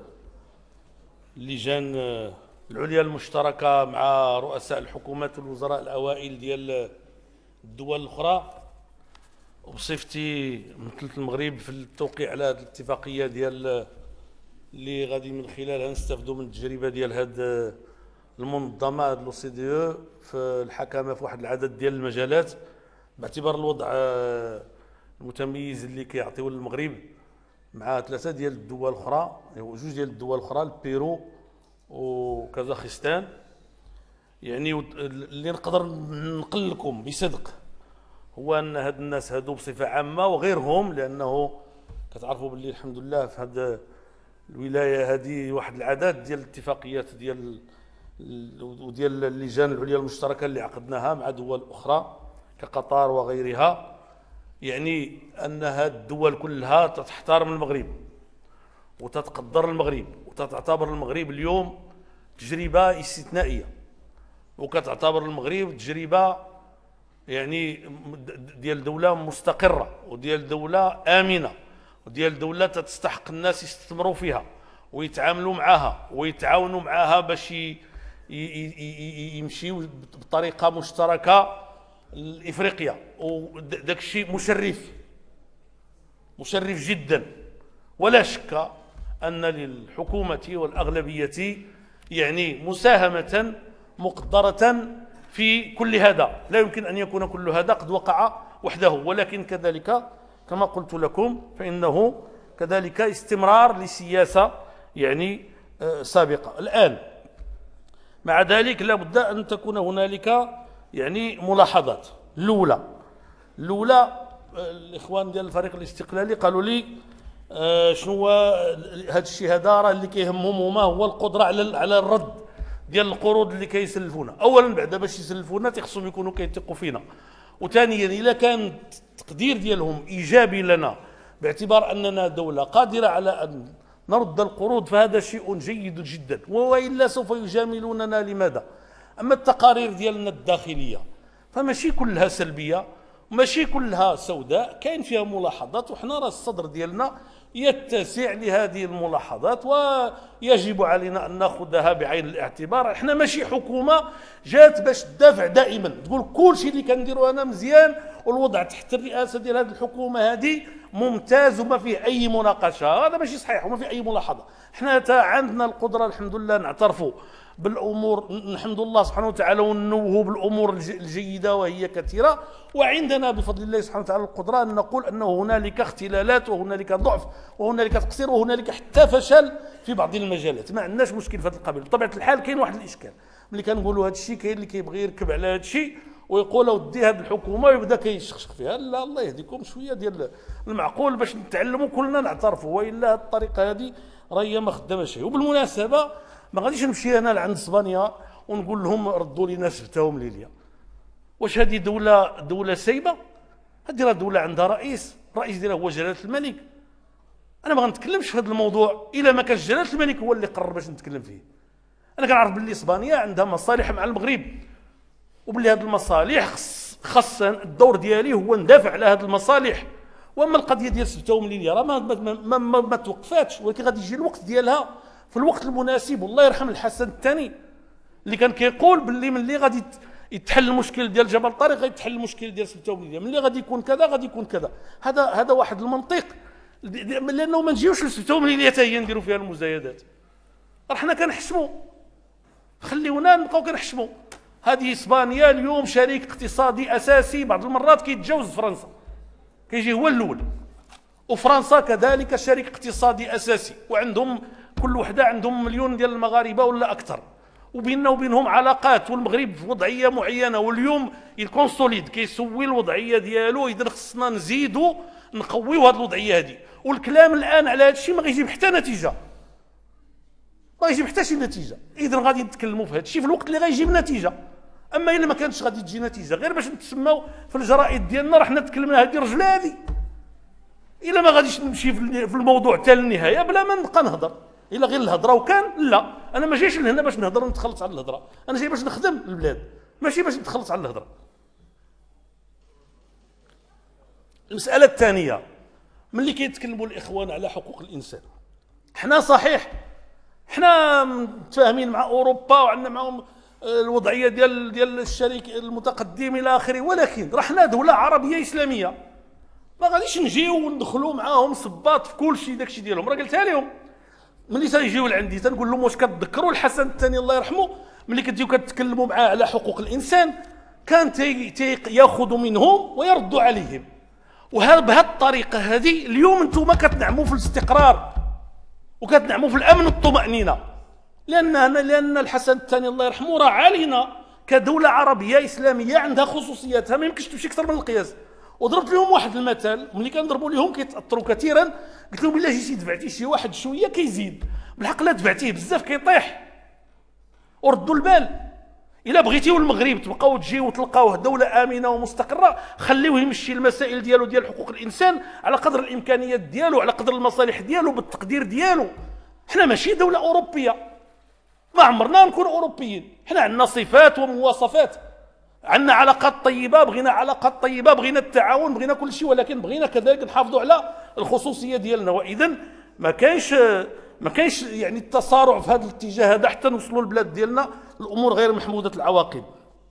اللجان العليا المشتركه مع رؤساء الحكومات والوزراء الاوائل ديال الدول الاخرى، وبصفتي مثلت المغرب في التوقيع على هذه الاتفاقيه ديال اللي غادي من خلالها نستافدوا من التجربه ديال هاد المنظمه هاد لو سي دي او في الحكامه في واحد العدد ديال المجالات، باعتبار الوضع المتميز اللي كيعطيو للمغرب مع 3 ديال الدول الاخرى، جوج ديال الدول الاخرى البيرو وكازاخستان. يعني اللي نقدر نقول لكم بصدق هو ان هاد الناس هادو بصفه عامه وغيرهم، لانه كتعرفوا باللي الحمد لله في هاد الولايه هذه واحد العدد ديال الاتفاقيات وديال اللجان العليا المشتركه اللي عقدناها مع دول اخرى كقطر وغيرها. يعني ان هاد الدول كلها تحترم المغرب وتتقدر المغرب وتعتبر المغرب اليوم تجربه استثنائيه، وكتعتبر المغرب تجربه يعني ديال دوله مستقره وديال دوله امنه وديال دوله تستحق الناس يستثمروا فيها ويتعاملوا معها ويتعاونوا معها باش يمشيوا بطريقه مشتركه لافريقيا. وداك الشيء مشرف جدا، ولا شك ان للحكومه والاغلبيه يعني مساهمه مقدره في كل هذا. لا يمكن ان يكون كل هذا قد وقع وحده، ولكن كذلك كما قلت لكم فانه كذلك استمرار لسياسه يعني سابقه. الان مع ذلك لا بد ان تكون هنالك يعني ملاحظات. الاولى الاخوان ديال الفريق الاستقلالي قالوا لي شنو هو هذا الشيء هذا، راه اللي كيهمهم هما هو القدره على الرد ديال القروض اللي كيسلفونا. اولا بعدا باش يسلفونا تيخصهم يكونوا كيثقوا فينا، وثانيا الا كان التقدير ديالهم ايجابي لنا باعتبار اننا دوله قادره على ان نرد القروض فهذا شيء جيد جدا، والا سوف يجاملوننا. لماذا؟ اما التقارير ديالنا الداخليه فماشي كلها سلبيه وماشي كلها سوداء، كاين فيها ملاحظات، وحنا راه الصدر ديالنا يتسع لهذه الملاحظات ويجب علينا ان ناخذها بعين الاعتبار. احنا ماشي حكومه جات باش تدافع دائما تقول كل شيء اللي كنديروا انا مزيان والوضع تحت الرئاسه ديال هذه الحكومه هذه ممتاز وما فيه اي مناقشه. هذا ماشي صحيح وما فيه اي ملاحظه. احنا عندنا القدره الحمد لله نعترفوا بالامور، نحمد الله سبحانه وتعالى ونوهوا بالامور الجيده وهي كثيره، وعندنا بفضل الله سبحانه وتعالى القدره ان نقول انه هنالك اختلالات وهنالك ضعف وهنالك تقصير وهنالك حتى فشل في بعض المجالات. ما عندناش مشكل في هذا القبيل. بطبيعه الحال كاين واحد الاشكال ملي كنقولوا هذا الشيء، كاين اللي كيبغي يركب على هذا الشيء ويقول ودي هذه الحكومه ويبدا كيشخشخ فيها. لا الله يهديكم، شويه ديال المعقول باش نتعلموا كلنا نعترفوا، والا هذه الطريقه هذه راهي ما خدامه شيء. وبالمناسبه ما غاديش نمشي انا لعند اسبانيا ونقول لهم ردوا لنا سبتهم ليليا. واش هذه دوله سايبه؟ هذه راه دوله عندها رئيس ديالها هو جلاله الملك. انا ما غنتكلمش في هذا الموضوع الا ما كانش جلاله الملك هو اللي قرر باش نتكلم فيه. انا كنعرف باللي اسبانيا عندها مصالح مع المغرب، وباللي هذه المصالح خاص الدور ديالي هو ندافع على هذه المصالح. واما القضيه ديال سبتهم ليليا راه ما توقفاتش، ولكن غادي يجي الوقت ديالها في الوقت المناسب. والله يرحم الحسن الثاني اللي كان كيقول باللي ملي غادي يتحل المشكل ديال جبل طارق غادي يتحل المشكل ديال سبتهم ليليا، ملي غادي يكون كذا غادي يكون كذا. هذا واحد المنطق، لانه ما نجيوش لسبتهم ليليا حتى هي نديروا فيها المزايدات. راه حنا كنحشموا، خليونا نبقاو كنحشموا. هذه اسبانيا اليوم شريك اقتصادي اساسي، بعض المرات كيتجاوز فرنسا، كيجي هو الاول. وفرنسا كذلك شريك اقتصادي اساسي، وعندهم كل وحده عندهم مليون ديال المغاربه ولا اكثر، وبيننا وبينهم علاقات، والمغرب في وضعيه معينه، واليوم الكونسوليد كيسوي الوضعيه ديالو. اذا خصنا نزيدوا نقويوا هذه الوضعيه هذه. والكلام الان على هذا الشيء ما غيجيب حتى نتيجه، ما غيجيب حتى شي نتيجه. اذا غادي نتكلموا في هذا الشيء في الوقت اللي غيجيب نتيجه. اما الا ما كانتش غادي تجي نتيجه غير باش نتسماو في الجرائد ديالنا راه حنا تكلمنا هذه الرجله هذه، الا ما غاديش نمشي في الموضوع حتى للنهايه بلا ما نبقى نهضر. الا غير الهضره وكان لا، انا ما جايش لهنا باش نهضر ونتخلص على الهضره، انا جاي باش نخدم البلاد ماشي باش نتخلص على الهضره. المسألة الثانية، ملي كيتكلموا الإخوان على حقوق الإنسان، حنا صحيح حنا متفاهمين مع أوروبا وعندنا معهم الوضعية ديال الشريك المتقدم إلى آخره، ولكن راه حنا دولة عربية إسلامية، ما غاديش نجيو وندخلوا معاهم صباط في كل شيء داكشي ديالهم. راه قلتها لهم ملي تيجيو لعندي تنقول لهم واش كتذكروا الحسن الثاني الله يرحمه ملي كتجيو كتكلموا معاه على حقوق الإنسان كان ياخذوا منهم ويردوا عليهم. بهذه الطريقة هذه اليوم انتم كتنعموا في الاستقرار وكتنعموا في الأمن والطمأنينة، لأن الحسن الثاني الله يرحمه راه علينا كدولة عربية إسلامية عندها خصوصياتها ما يمكنش تمشي أكثر من القياس. وضربت لهم واحد المثل ملي كنضربوا لهم كيتأثروا كثيرا، قلت لهم الا جيتي دفعتي شي واحد شويه كيزيد، بالحق لا دفعتيه بزاف كيطيح. وردوا البال، الا بغيتيو المغرب تبقاو تجيو وتلقاوه دوله امنه ومستقره، خليوه يمشي المسائل ديالو ديال حقوق الانسان على قدر الامكانيات ديالو، على قدر المصالح ديالو، بالتقدير ديالو. حنا ماشي دوله اوروبيه، ما عمرنا نكون اوروبيين، حنا عندنا صفات ومواصفات، عندنا علاقات طيبه، بغينا علاقات طيبه، بغينا التعاون، بغينا كل شيء، ولكن بغينا كذلك نحافظوا على الخصوصيه ديالنا. واذا ما كاينش يعني التسارع في هذا الاتجاه هذا حتى نوصلوا البلاد ديالنا الامور غير محموده العواقب.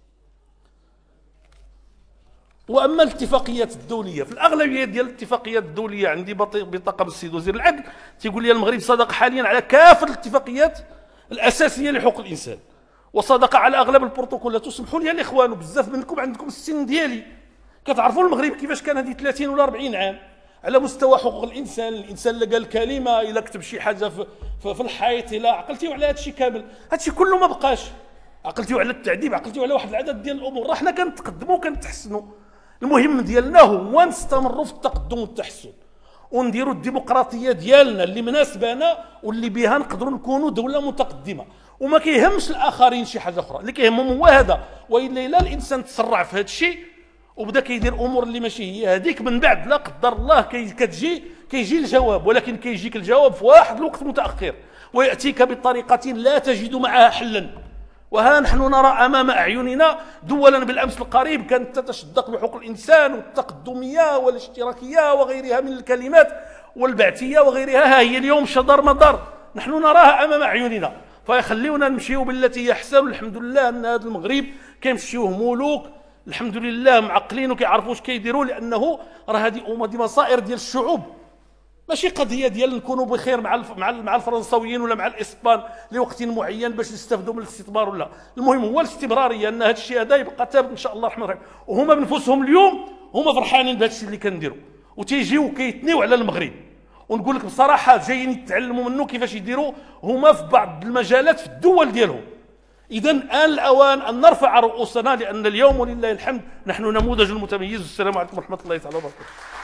واما الاتفاقيات الدوليه، في الاغلبيه ديال الاتفاقيات الدوليه عندي بطاقه من السيد وزير العدل تيقول لي المغرب صادق حاليا على كافه الاتفاقيات الاساسيه لحقوق الانسان، وصادق على اغلب البروتوكولات. وسمحوا لي الاخوان وبزاف منكم عندكم السن ديالي كتعرفوا المغرب كيفاش كان هذه 30 ولا 40 عام على مستوى حقوق الانسان. الانسان اللي قال كلمه، الا كتب شي حاجه في الحيط، الا عقلتيو على هذا الشيء كامل، هذا الشيء كله ما بقاش. عقلتيو على التعذيب، عقلتيو على واحد العدد ديال الامور، راه حنا كنتقدموا وكنتحسنوا. المهم ديالنا هو نستمروا في التقدم والتحسن ونديروا الديمقراطيه ديالنا اللي مناسبانا واللي بها نقدروا نكونوا دوله متقدمه. وما كيهمش الاخرين شي حاجه اخرى، اللي كيهمهم هو هذا. والا الانسان تسرع في هذا الشيء وبدا كيدير امور اللي ماشي هي هذيك، من بعد لا قدر الله كيجي الجواب، ولكن كيجيك الجواب في واحد الوقت متاخر وياتيك بطريقه لا تجد معها حلا. وها نحن نرى امام اعيننا دولا بالامس القريب كانت تتشدق بحقوق الانسان والتقدميه والاشتراكيه وغيرها من الكلمات والبعثيه وغيرها، ها هي اليوم شدر مدار نحن نراها امام اعيننا. فيخليونا نمشيو بالتي هي احسن. الحمد لله ان هذا المغرب كيمشيوه ملوك، الحمد لله معقلين وكيعرفوا واش كيديروا، لانه راه هذه دي مصائر ديال الشعوب، ماشي قضيه ديال نكونوا بخير مع الفرنساويين ولا مع الاسبان لوقت معين باش نستافدوا من الاستثمار ولا. المهم هو الاستمراريه، ان هذا الشيء هذا يبقى ثابت ان شاء الله الرحمن الرحيم. وهما بنفسهم اليوم هما فرحانين بهذا الشيء اللي كنديروا، وتيجيو كيثنيو على المغرب. ونقول لك بصراحه جايين يتعلموا منه كيفاش يديروا هما في بعض المجالات في الدول ديالهم. اذا آن الاوان ان نرفع رؤوسنا، لان اليوم ولله الحمد نحن نموذج متميز. والسلام عليكم ورحمه الله تعالى وبركاته.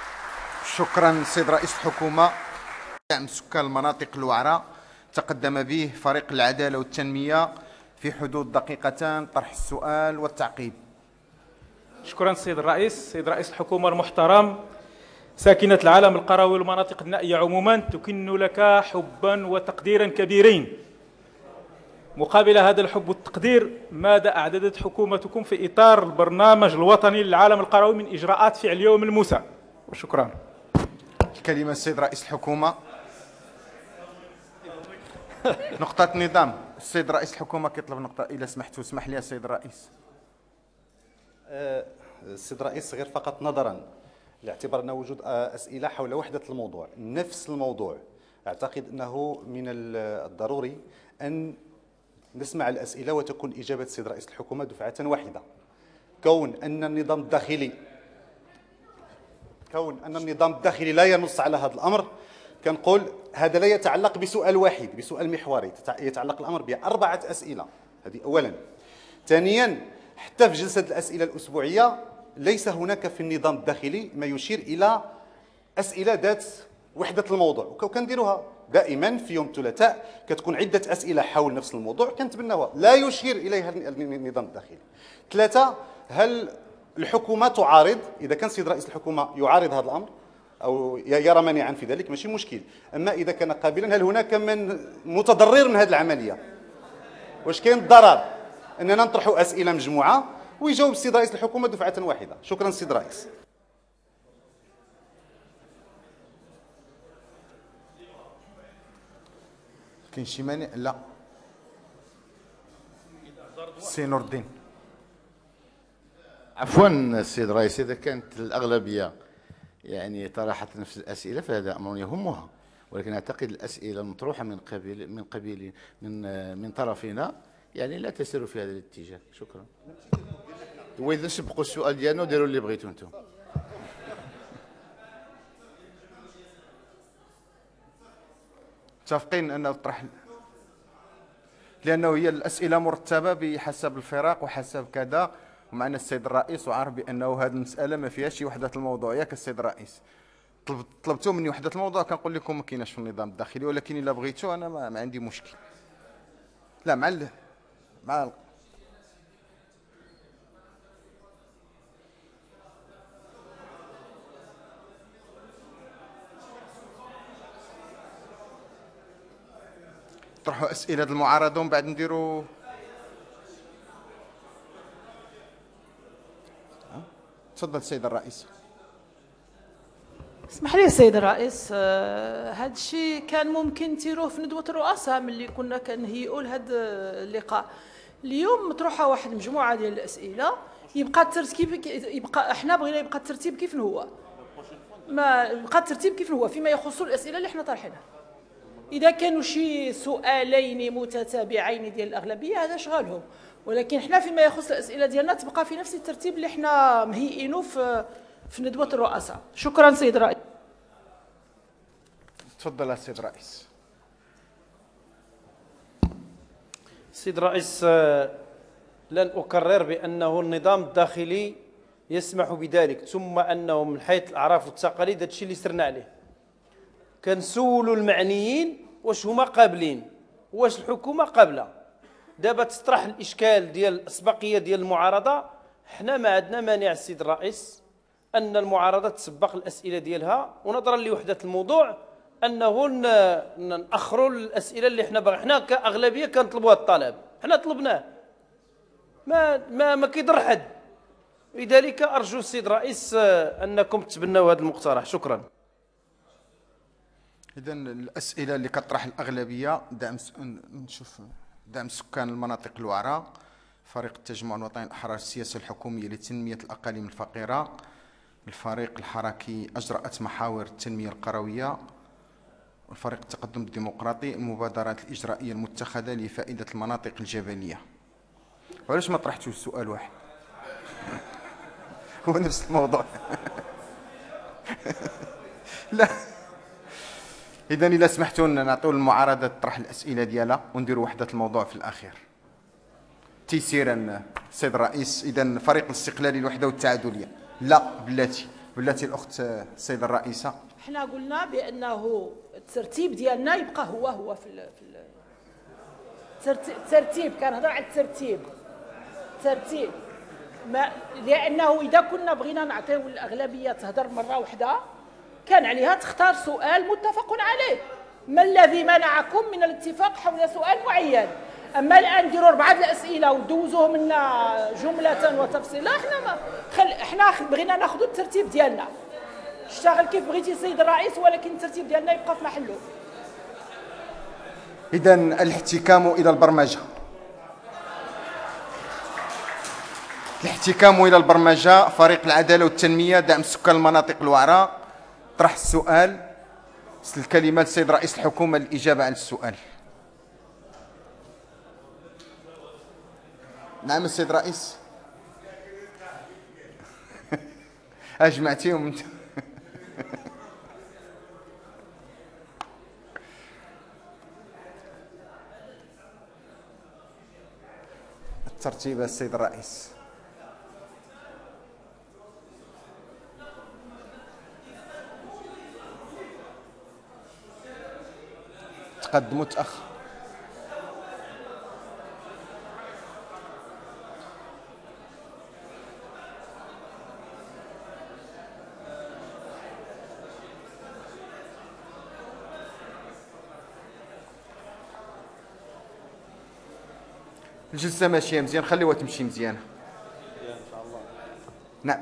شكرا سيد رئيس الحكومه. دعم سكان المناطق الوعره تقدم به فريق العداله والتنميه في حدود دقيقتان طرح السؤال والتعقيب. شكرا سيد الرئيس. سيد رئيس الحكومه المحترم، ساكنة العالم القروي والمناطق النائية عموما تكن لك حبا وتقديرا كبيرين. مقابل هذا الحب والتقدير، ماذا أعددت حكومتكم في إطار البرنامج الوطني للعالم القروي من إجراءات فعل يوم الموسى؟ وشكرا. الكلمة السيد رئيس الحكومة. نقطة نظام. السيد رئيس الحكومة كيطلب نقطة إذا سمحت. واسمح لي السيد الرئيس. السيد الرئيس، غير فقط نظرا لاعتبارنا وجود أسئلة حول وحدة الموضوع، نفس الموضوع، أعتقد أنه من الضروري أن نسمع الأسئلة وتكون إجابة السيد رئيس الحكومة دفعة واحدة. كون أن النظام الداخلي لا ينص على هذا الأمر، كنقول هذا لا يتعلق بسؤال واحد، بسؤال محوري، يتعلق الأمر بأربعة أسئلة. هذه أولا. ثانيا، حتى في جلسة الأسئلة الأسبوعية ليس هناك في النظام الداخلي ما يشير إلى أسئلة ذات وحدة الموضوع، وكنديروها دائما في يوم الثلاثاء كتكون عدة أسئلة حول نفس الموضوع كنتبناوها، لا يشير إليها النظام الداخلي. ثلاثة، هل الحكومة تعارض؟ إذا كان سيد رئيس الحكومة يعارض هذا الأمر أو يرى مانعا في ذلك ماشي مشكل، أما إذا كان قابلا، هل هناك من متضرر من هذه العملية؟ واش كاين الضرر أننا نطرحوا أسئلة مجموعة ويجاوب السيد رئيس الحكومة دفعة واحدة؟ شكرا سيد الرئيس. كاين شي مانع؟ لا. سي نور الدين. عفوا السيد الرئيس، اذا كانت الاغلبيه يعني طرحت نفس الاسئله فهذا امر يهمها، ولكن اعتقد الاسئله المطروحه من طرفنا يعني لا تسير في هذا الاتجاه. شكرا. واذا سبقوا السؤال ديالنا ديروا اللي بغيتوا انتم. متفقين انه طرح، لانه هي الاسئله مرتبه بحسب الفرق وحسب كذا، ومعنا السيد الرئيس وعارف بانه هذه المساله ما فيهاش شي وحده الموضوع. ياك السيد الرئيس طلبتوا مني وحده الموضوع، كنقول لكم ما كايناش في النظام الداخلي، ولكن الا بغيتوا انا ما عندي مشكل. لا مع طرحوا اسئله المعارضه ومن بعد نديروا. تفضل السيد الرئيس. اسمح لي السيد الرئيس، هذا الشيء كان ممكن نديروه في ندوه الرؤساء ملي كنا كنهيئوا لهذا اللقاء. اليوم مطروحه واحد المجموعه ديال الاسئله، يبقى الترتيب، احنا بغينا يبقى الترتيب كيف هو، ما يبقى الترتيب كيف هو فيما يخص الاسئله اللي احنا طرحينها. اذا كانوا شي سؤالين متتابعين ديال الاغلبيه هذا شغالهم، ولكن احنا فيما يخص الاسئله ديالنا تبقى في نفس الترتيب اللي احنا مهيئينه في ندوه الرؤساء. شكرا سيد الرئيس. تفضل السيد الرئيس. سيد الرئيس، لن أكرر بأنه النظام الداخلي يسمح بذلك، ثم أنه من حيث الأعراف والتقاليد هذا الشيء اللي سرنا عليه. كنسولوا المعنيين واش هما قابلين، واش الحكومة قابلة. دابا تطرح الإشكال ديال الأسبقية ديال المعارضة، حنا ما عندنا مانع السيد الرئيس أن المعارضة تسبق الأسئلة ديالها، ونظرا لوحدة الموضوع أنه نأخروا الأسئلة اللي حنا كأغلبية كنطلبوا هذا الطلب، حنا طلبناه ما كيضر حد. لذلك أرجو السيد الرئيس أنكم تتبنوا هذا المقترح. شكرا. إذا الأسئلة اللي كطرح الأغلبية نشوف دعم سكان المناطق الوعرة، فريق التجمع الوطني الأحرار السياسة الحكومية لتنمية الأقاليم الفقيرة، الفريق الحركي أجرأت محاور التنمية القروية، الفريق التقدم الديمقراطي المبادرات الإجرائية المتخذة لفائدة المناطق الجبلية. وعلاش ما طرحتوش سؤال واحد؟ هو نفس الموضوع. لا إذا إلا سمحتوا لنا نعطيو المعارضة تطرح الأسئلة ديالها ونديروا وحدة الموضوع في الأخير تيسيرا. السيد الرئيس، إذا فريق الاستقلالي الوحدة والتعادلية. لا بلاتي الأخت السيدة الرئيسة. احنا قلنا بأنه الترتيب ديالنا يبقى هو في الترتيب. كنهضر على الترتيب ما، لأنه إذا كنا بغينا نعطيو الأغلبية تهضر مرة واحدة كان عليها تختار سؤال متفق عليه. ما الذي منعكم من الاتفاق حول سؤال معين؟ اما الان نديروا 4 الاسئله ودوزوهم لنا جمله وتفصيلا، احنا بغينا ناخذوا الترتيب ديالنا. اشتغل كيف بغيتي سيد الرئيس، ولكن الترتيب ديالنا يبقى في محله. اذا الاحتكام الى البرمجه. فريق العداله والتنميه دعم سكان المناطق الوعره طرح السؤال. الكلمه للسيد رئيس الحكومه للاجابه على السؤال. نعم السيد رئيس. اجمعتيهم انت. الترتيب السيد الرئيس. تقدم وتأخر. الجلسة ماشية مزيان، خليوها تمشي مزيانة. ان شاء الله. نعم.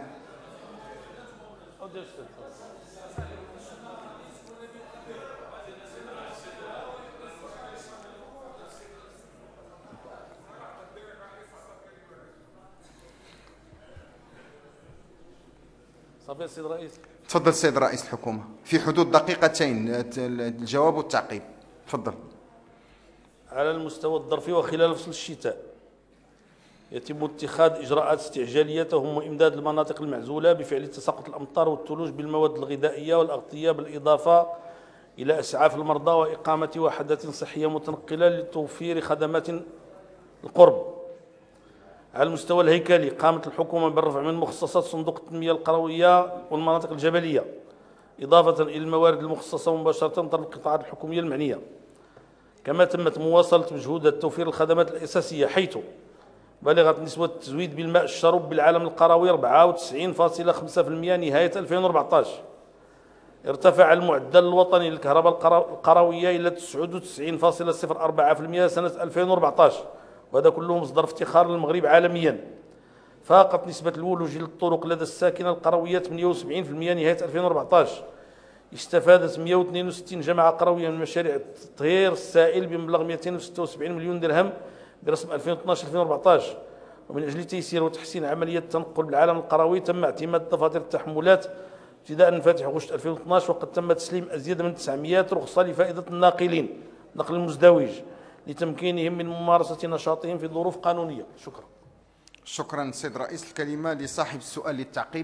صافي السيد الرئيس. تفضل سيد رئيس الحكومة في حدود دقيقتين الجواب والتعقيب. تفضل. على المستوى الظرفي وخلال فصل الشتاء يتم اتخاذ إجراءات استعجالية تهم إمداد المناطق المعزولة بفعل تساقط الأمطار والثلوج بالمواد الغذائية والأغذية، بالإضافة إلى إسعاف المرضى وإقامة وحدات صحية متنقلة لتوفير خدمات القرب. على المستوى الهيكلي قامت الحكومة بالرفع من مخصصات صندوق التنمية القروية والمناطق الجبلية، إضافة إلى الموارد المخصصة مباشرة طرف القطاعات الحكومية المعنية. كما تمت مواصلة مجهودات توفير الخدمات الأساسية، حيث بلغت نسبة التزويد بالماء الشرب بالعالم القروي 94.5% نهاية 2014. ارتفع المعدل الوطني للكهرباء القروية إلى 99.04% سنة 2014، وهذا كله مصدر افتخار للمغرب عالميا. فاقت نسبة الولوج للطرق لدى الساكنة القروية 78% نهاية 2014. استفادت 162 جماعة قروية من مشاريع التطهير السائل بمبلغ 276 مليون درهم برسم 2012-2014. ومن أجل تيسير وتحسين عملية التنقل بالعالم القروي تم اعتماد دفاتر التحملات ابتداء من فاتح غشت 2012، وقد تم تسليم أزيد من 900 رخصة لفائدة الناقلين نقل المزدوج لتمكينهم من ممارسة نشاطهم في ظروف قانونية. شكرا. شكرا سيد رئيس. الكلمة لصاحب السؤال للتعقيب.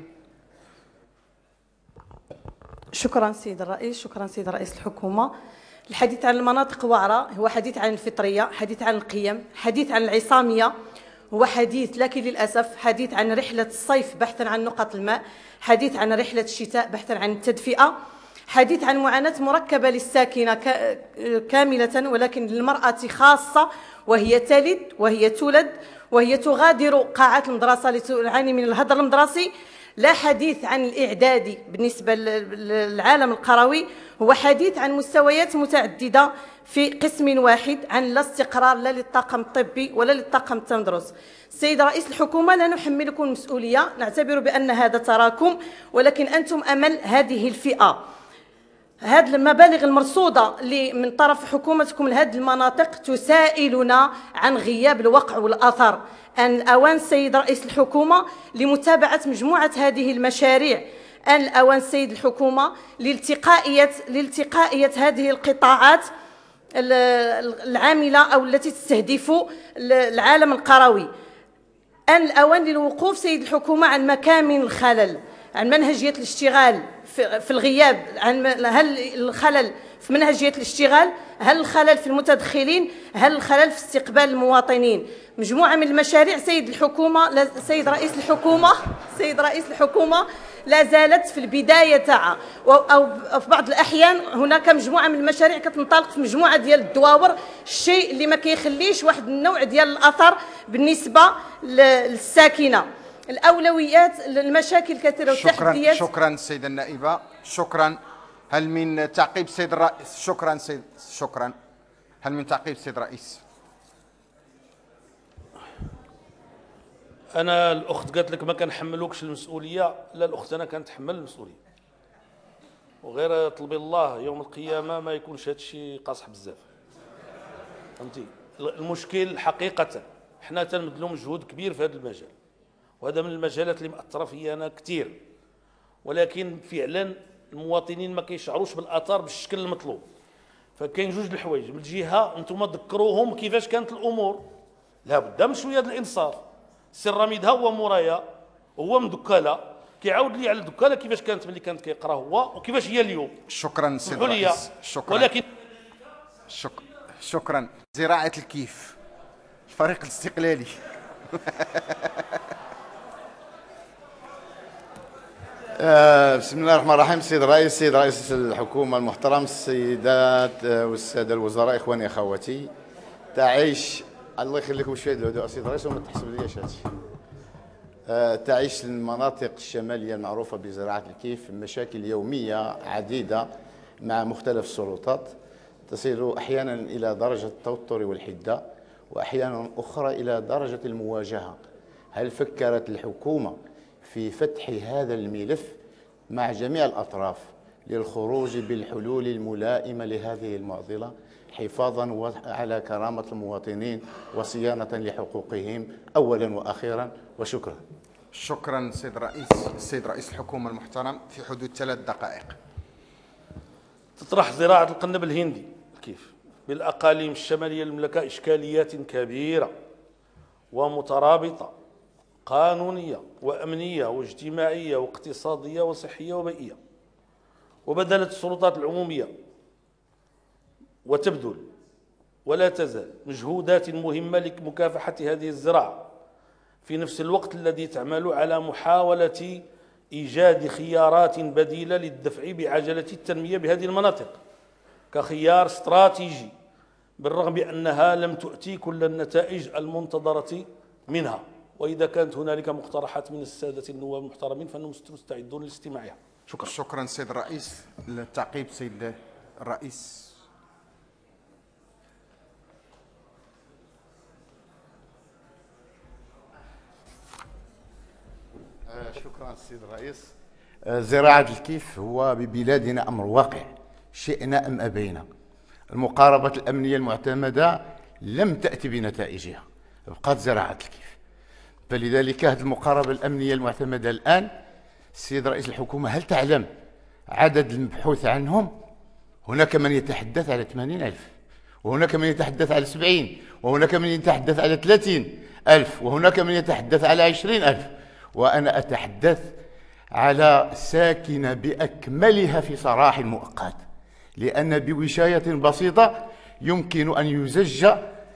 شكرا سيد الرئيس. شكرا سيد رئيس الحكومة. الحديث عن المناطق الوعرة هو حديث عن الفطرية، حديث عن القيم، حديث عن العصامية، هو حديث لكن للأسف حديث عن رحلة الصيف بحثا عن نقط الماء، حديث عن رحلة الشتاء بحثا عن التدفئة، حديث عن معاناة مركبة للساكنة كاملة ولكن للمرأة خاصة، وهي تلد وهي تولد وهي تغادر قاعات المدرسة لتعاني من الهدر المدرسي. لا حديث عن الإعدادي بالنسبة للعالم القروي، هو حديث عن مستويات متعددة في قسم واحد، عن لا استقرار لا للطاقم الطبي ولا للطاقم التمدرس. سيد رئيس الحكومة، لا نحملكم المسؤولية، نعتبر بأن هذا تراكم، ولكن أنتم أمل هذه الفئة. هذه المبالغ المرصودة من طرف حكومتكم لهذه المناطق تسائلنا عن غياب الوقع والأثر. أن الأوان سيد رئيس الحكومة لمتابعة مجموعة هذه المشاريع، أن الأوان سيد الحكومة لالتقائية هذه القطاعات العاملة أو التي تستهدف العالم القروي. أن الأوان للوقوف سيد الحكومة عن مكامن الخلل، عن منهجية الاشتغال في الغياب، هل الخلل في منهجية الاشتغال، هل الخلل في المتدخلين، هل الخلل في استقبال المواطنين. مجموعة من المشاريع سيد الحكومة سيد رئيس الحكومة لا زالت في البداية تاعها، أو في بعض الأحيان هناك مجموعة من المشاريع كتنطلق في مجموعة ديال الدواور، الشيء اللي ما كيخليش واحد النوع ديال الأثر بالنسبة للساكنة. الأولويات، المشاكل كثيرة والتحديات. شكرا سيدة النائبة. شكرا. هل من تعقيب سيد الرئيس؟ شكرا. هل من تعقيب سيد الرئيس؟ أنا الأخت قالت لك ما كنحملوكش المسؤولية، لا الأخت أنا كنتحمل المسؤولية، وغير طلبي الله يوم القيامة ما يكونش هذا الشيء قاصح بزاف. فهمتي؟ المشكل حقيقة حنا تنبذلوا مجهود كبير في هذا المجال، وهذا من المجالات اللي مأثرة فيا أنا كثير، ولكن فعلا المواطنين ما كيشعروش بالآثار بالشكل المطلوب. فكاين جوج الحوايج، من جهة أنتم ذكروهم كيفاش كانت الأمور، لابد من شوية الإنصاف. السي الرميد ها هو مورايا، هو من دكالة، كيعاود لي على الدكالة كيفاش كانت ملي كانت كيقرا هو وكيفاش هي اليوم. شكرا سي الرئيس. ولكن شكرا. زراعة الكيف، الفريق الاستقلالي. بسم الله الرحمن الرحيم. سيد رئيس الحكومة المحترم، السيدات والسادة الوزراء، إخواني أخواتي، تعيش الله يخليكم شوية الهدوء سيد الرئيس وما تحسب ليش هادشي. تعيش المناطق الشمالية المعروفة بزراعة الكيف مشاكل يومية عديدة مع مختلف السلطات، تصل أحيانا إلى درجة التوتر والحدة، وأحيانا أخرى إلى درجة المواجهة. هل فكرت الحكومة في فتح هذا الملف مع جميع الأطراف للخروج بالحلول الملائمة لهذه المعضلة، حفاظا على كرامة المواطنين وصيانة لحقوقهم أولا وأخيرا؟ وشكرا. شكرا السيد رئيس الحكومة المحترم، في حدود 3 دقائق. تطرح زراعة القنب الهندي كيف بالأقاليم الشمالية للمملكة إشكاليات كبيرة ومترابطة، قانونية وأمنية واجتماعية واقتصادية وصحية وبيئية، وبذلت السلطات العمومية وتبذل ولا تزال مجهودات مهمة لمكافحة هذه الزراعة، في نفس الوقت الذي تعمل على محاولة إيجاد خيارات بديلة للدفع بعجلة التنمية بهذه المناطق كخيار استراتيجي، بالرغم بأنها لم تؤتي كل النتائج المنتظرة منها. وإذا كانت هنالك مقترحات من السادة النواب المحترمين فإنهم مستعدون لاستماعها. شكرا. شكرا سيد الرئيس. التعقيب سيد الرئيس. شكرا سيد الرئيس. زراعة الكيف هو ببلادنا أمر واقع، شئنا أم أبينا. المقاربة الأمنية المعتمدة لم تأتي بنتائجها، بقات زراعة الكيف. فلذلك هذه المقاربة الأمنية المعتمدة الآن، السيد رئيس الحكومة هل تعلم عدد المبحوث عنهم؟ هناك من يتحدث على 80,000، وهناك من يتحدث على 70، وهناك من يتحدث على 30,000، وهناك من يتحدث على 20,000. وأنا أتحدث على ساكنة بأكملها في سراح مؤقت، لأن بوشاية بسيطة يمكن أن يزج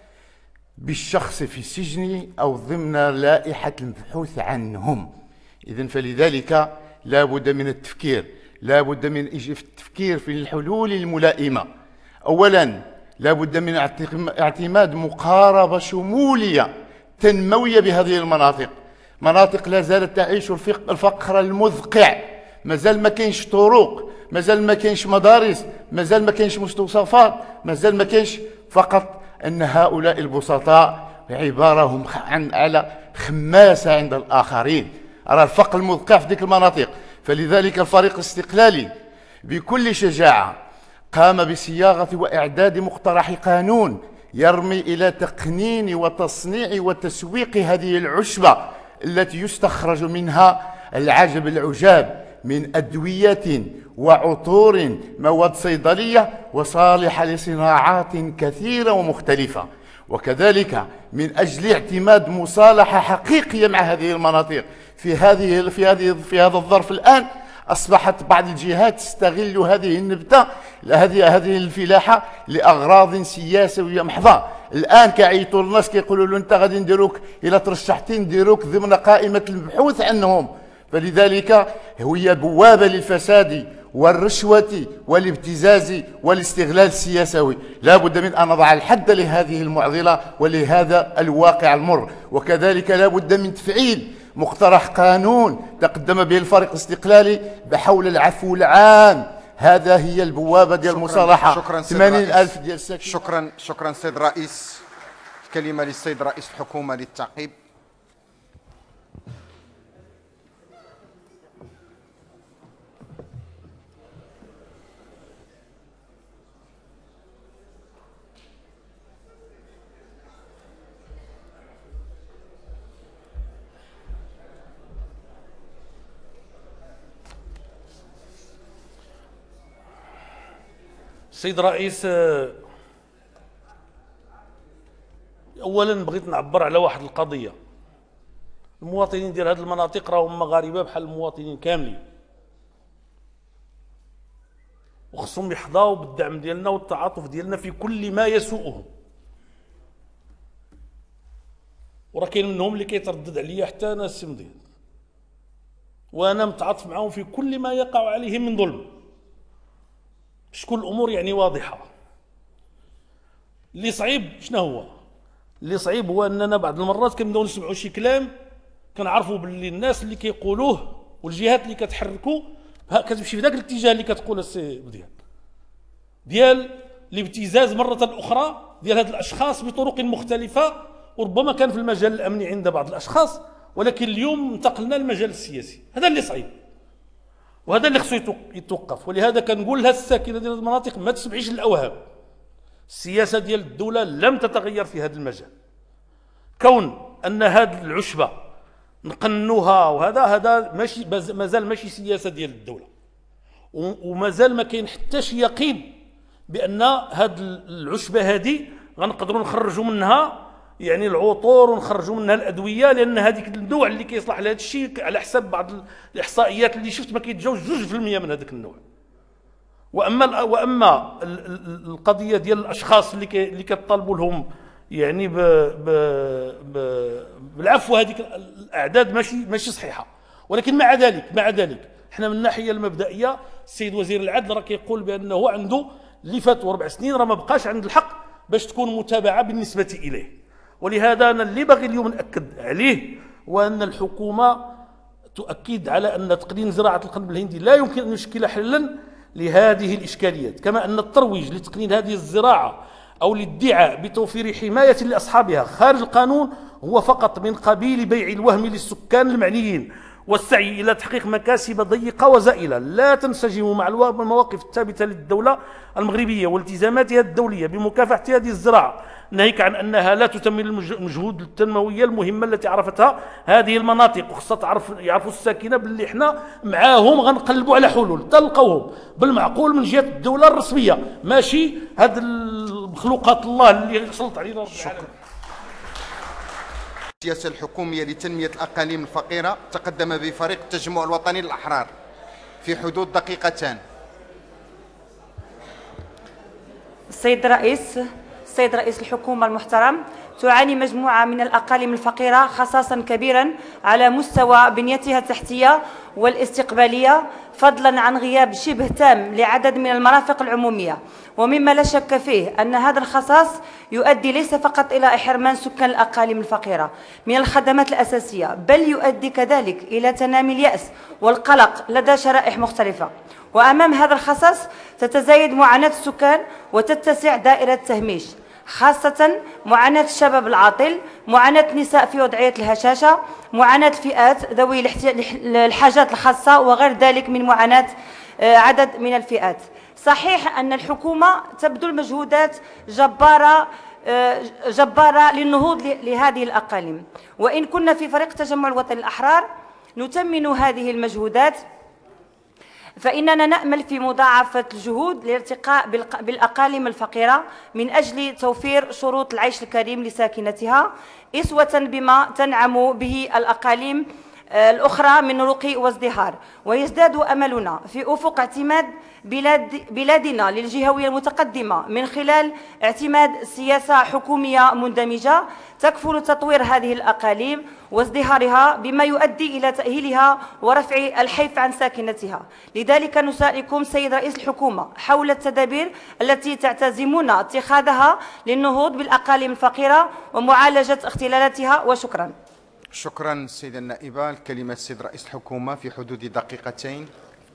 بالشخص في السجن أو ضمن لائحة المبحوث عنهم. إذن فلذلك لا بد من التفكير، لا بد من التفكير في الحلول الملائمة. أولا لا بد من اعتماد مقاربة شمولية تنموية بهذه المناطق، مناطق لا زالت تعيش الفقر المذقع، مازال ما كاينش طرق، مازال ما كاينش مدارس، مازال ما كاينش مستوصفات، مازال ما كاينش، فقط أن هؤلاء البسطاء عبارة هم على خماسة عند الآخرين. أرى الفقر المذقع في ذيك المناطق. فلذلك الفريق الاستقلالي بكل شجاعة قام بصياغة وإعداد مقترح قانون يرمي إلى تقنين وتصنيع وتسويق هذه العشبة التي يستخرج منها العجب العجاب من أدوية وعطور، مواد صيدلية وصالحة لصناعات كثيرة ومختلفة. وكذلك من أجل اعتماد مصالحة حقيقية مع هذه المناطق في هذا الظرف الآن، أصبحت بعض الجهات تستغل هذه النبتة، هذه الفلاحة لأغراض سياسية محضة. الآن كيعيطوا الناس كيقولوا له أنت غادي نديروك إلا ترشحتي نديروك ضمن قائمة المبحوث عنهم. فلذلك هي بوابة للفساد والرشوة والابتزاز والاستغلال السياسي. لا بد من أن نضع الحد لهذه المعضلة ولهذا الواقع المر. وكذلك لا بد من تفعيل مقترح قانون تقدم به الفريق الاستقلالي بحول العفو العام. هذا هي البوابة ديال المصالحة. شكرا 80,000 ديال الساكنين. شكرا سيد الرئيس. الكلمة للسيد رئيس الحكومة للتعقيب. السيد الرئيس، اولا بغيت نعبر على واحد القضيه. المواطنين ديال هذه المناطق راهم مغاربه بحال المواطنين كاملين، وخصهم يحظاو بالدعم ديالنا والتعاطف ديالنا في كل ما يسوءهم. وراه كاين منهم اللي كيتردد عليا حتى انا السي مضياء، وانا متعاطف معاهم في كل ما يقع عليهم من ظلم. شكون الامور يعني واضحه. اللي صعيب شنو هو؟ اللي صعيب هو اننا بعض المرات كنبداو نسمعوا شي كلام كنعرفوا باللي الناس اللي كيقولوه والجهات اللي كتحركوا كتمشي في ذاك الاتجاه اللي كتقول السي مضياء، ديال الابتزاز مره اخرى ديال هاد الاشخاص بطرق مختلفه، وربما كان في المجال الامني عند بعض الاشخاص، ولكن اليوم انتقلنا للمجال السياسي. هذا اللي صعيب وهذا اللي خصو يتوقف. ولهذا كنقول لها الساكنه ديال المناطق ما تسمعيش الاوهام. السياسه ديال الدوله لم تتغير في هذا المجال. كون ان هذه العشبه نقنوها، وهذا ماشي مازال ماشي سياسه ديال الدوله، ومازال ما كاين حتى شي يقين بان هاد العشبه هذه غنقدروا نخرجوا منها يعني العطور ونخرجوا منها الادويه، لان هذيك النوع اللي كيصلح لهذا الشيء على حسب بعض الاحصائيات اللي شفت ما كيتجاوز 2% من هذاك النوع. واما القضيه ديال الاشخاص اللي كطالبوا لهم يعني بالعفو، هذيك الاعداد ماشي صحيحه. ولكن مع ذلك احنا من الناحيه المبدئيه السيد وزير العدل راه كيقول بانه عنده اللي فاتوا 4 سنين راه ما بقاش عند الحق باش تكون متابعه بالنسبه اليه. ولهذا انا اللي باغي اليوم ناكد عليه وان الحكومه تؤكد على ان تقنين زراعه القنب الهندي لا يمكن ان يشكل حلا لهذه الاشكاليات، كما ان الترويج لتقنين هذه الزراعه او الادعاء بتوفير حمايه لاصحابها خارج القانون هو فقط من قبيل بيع الوهم للسكان المعنيين، والسعي الى تحقيق مكاسب ضيقه وزائله لا تنسجم مع المواقف الثابته للدوله المغربيه والتزاماتها الدوليه بمكافحه هذه الزراعه، ناهيك عن انها لا تتمم المجهود التنمويه المهمه التي عرفتها هذه المناطق. وخاصه يعرفوا الساكنه باللي احنا معاهم غنقلبوا على حلول تلقوهم بالمعقول من جهه الدوله الرسميه، ماشي هاد المخلوقات الله اللي سلط علينا رب العالمين. السياسة الحكومية لتنمية الأقاليم الفقيرة تقدم بفريق التجمع الوطني للأحرار في حدود دقيقتان. السيد رئيس الحكومة المحترم، تعاني مجموعة من الأقاليم الفقيرة خصاصا كبيرا على مستوى بنيتها التحتية والاستقبالية، فضلا عن غياب شبه تام لعدد من المرافق العمومية، ومما لا شك فيه أن هذا الخصاص يؤدي ليس فقط إلى حرمان سكان الأقاليم الفقيرة من الخدمات الأساسية، بل يؤدي كذلك إلى تنامي اليأس والقلق لدى شرائح مختلفة. وأمام هذا الخصاص تتزايد معاناة السكان وتتسع دائرة التهميش، خاصة معاناة الشباب العاطل، معاناة النساء في وضعية الهشاشة، معاناة الفئات ذوي الحاجات الخاصة وغير ذلك من معاناة عدد من الفئات. صحيح أن الحكومة تبذل مجهودات جبارة للنهوض لهذه الأقاليم، وإن كنا في فريق تجمع الوطني الأحرار نتمن هذه المجهودات، فإننا نأمل في مضاعفة الجهود للارتقاء بالأقاليم الفقيرة من أجل توفير شروط العيش الكريم لساكنتها، إسوة بما تنعم به الأقاليم الأخرى من رقي وازدهار. ويزداد أملنا في أفق اعتماد بلادنا للجهوية المتقدمة من خلال اعتماد سياسة حكومية مندمجة تكفل تطوير هذه الأقاليم وازدهارها بما يؤدي إلى تأهيلها ورفع الحيف عن ساكنتها. لذلك نسائلكم سيد رئيس الحكومة حول التدابير التي تعتزمون اتخاذها للنهوض بالأقاليم الفقيرة ومعالجة اختلالاتها، وشكرا. شكرا سيدة النائبة. الكلمة السيد رئيس الحكومة في حدود دقيقتين.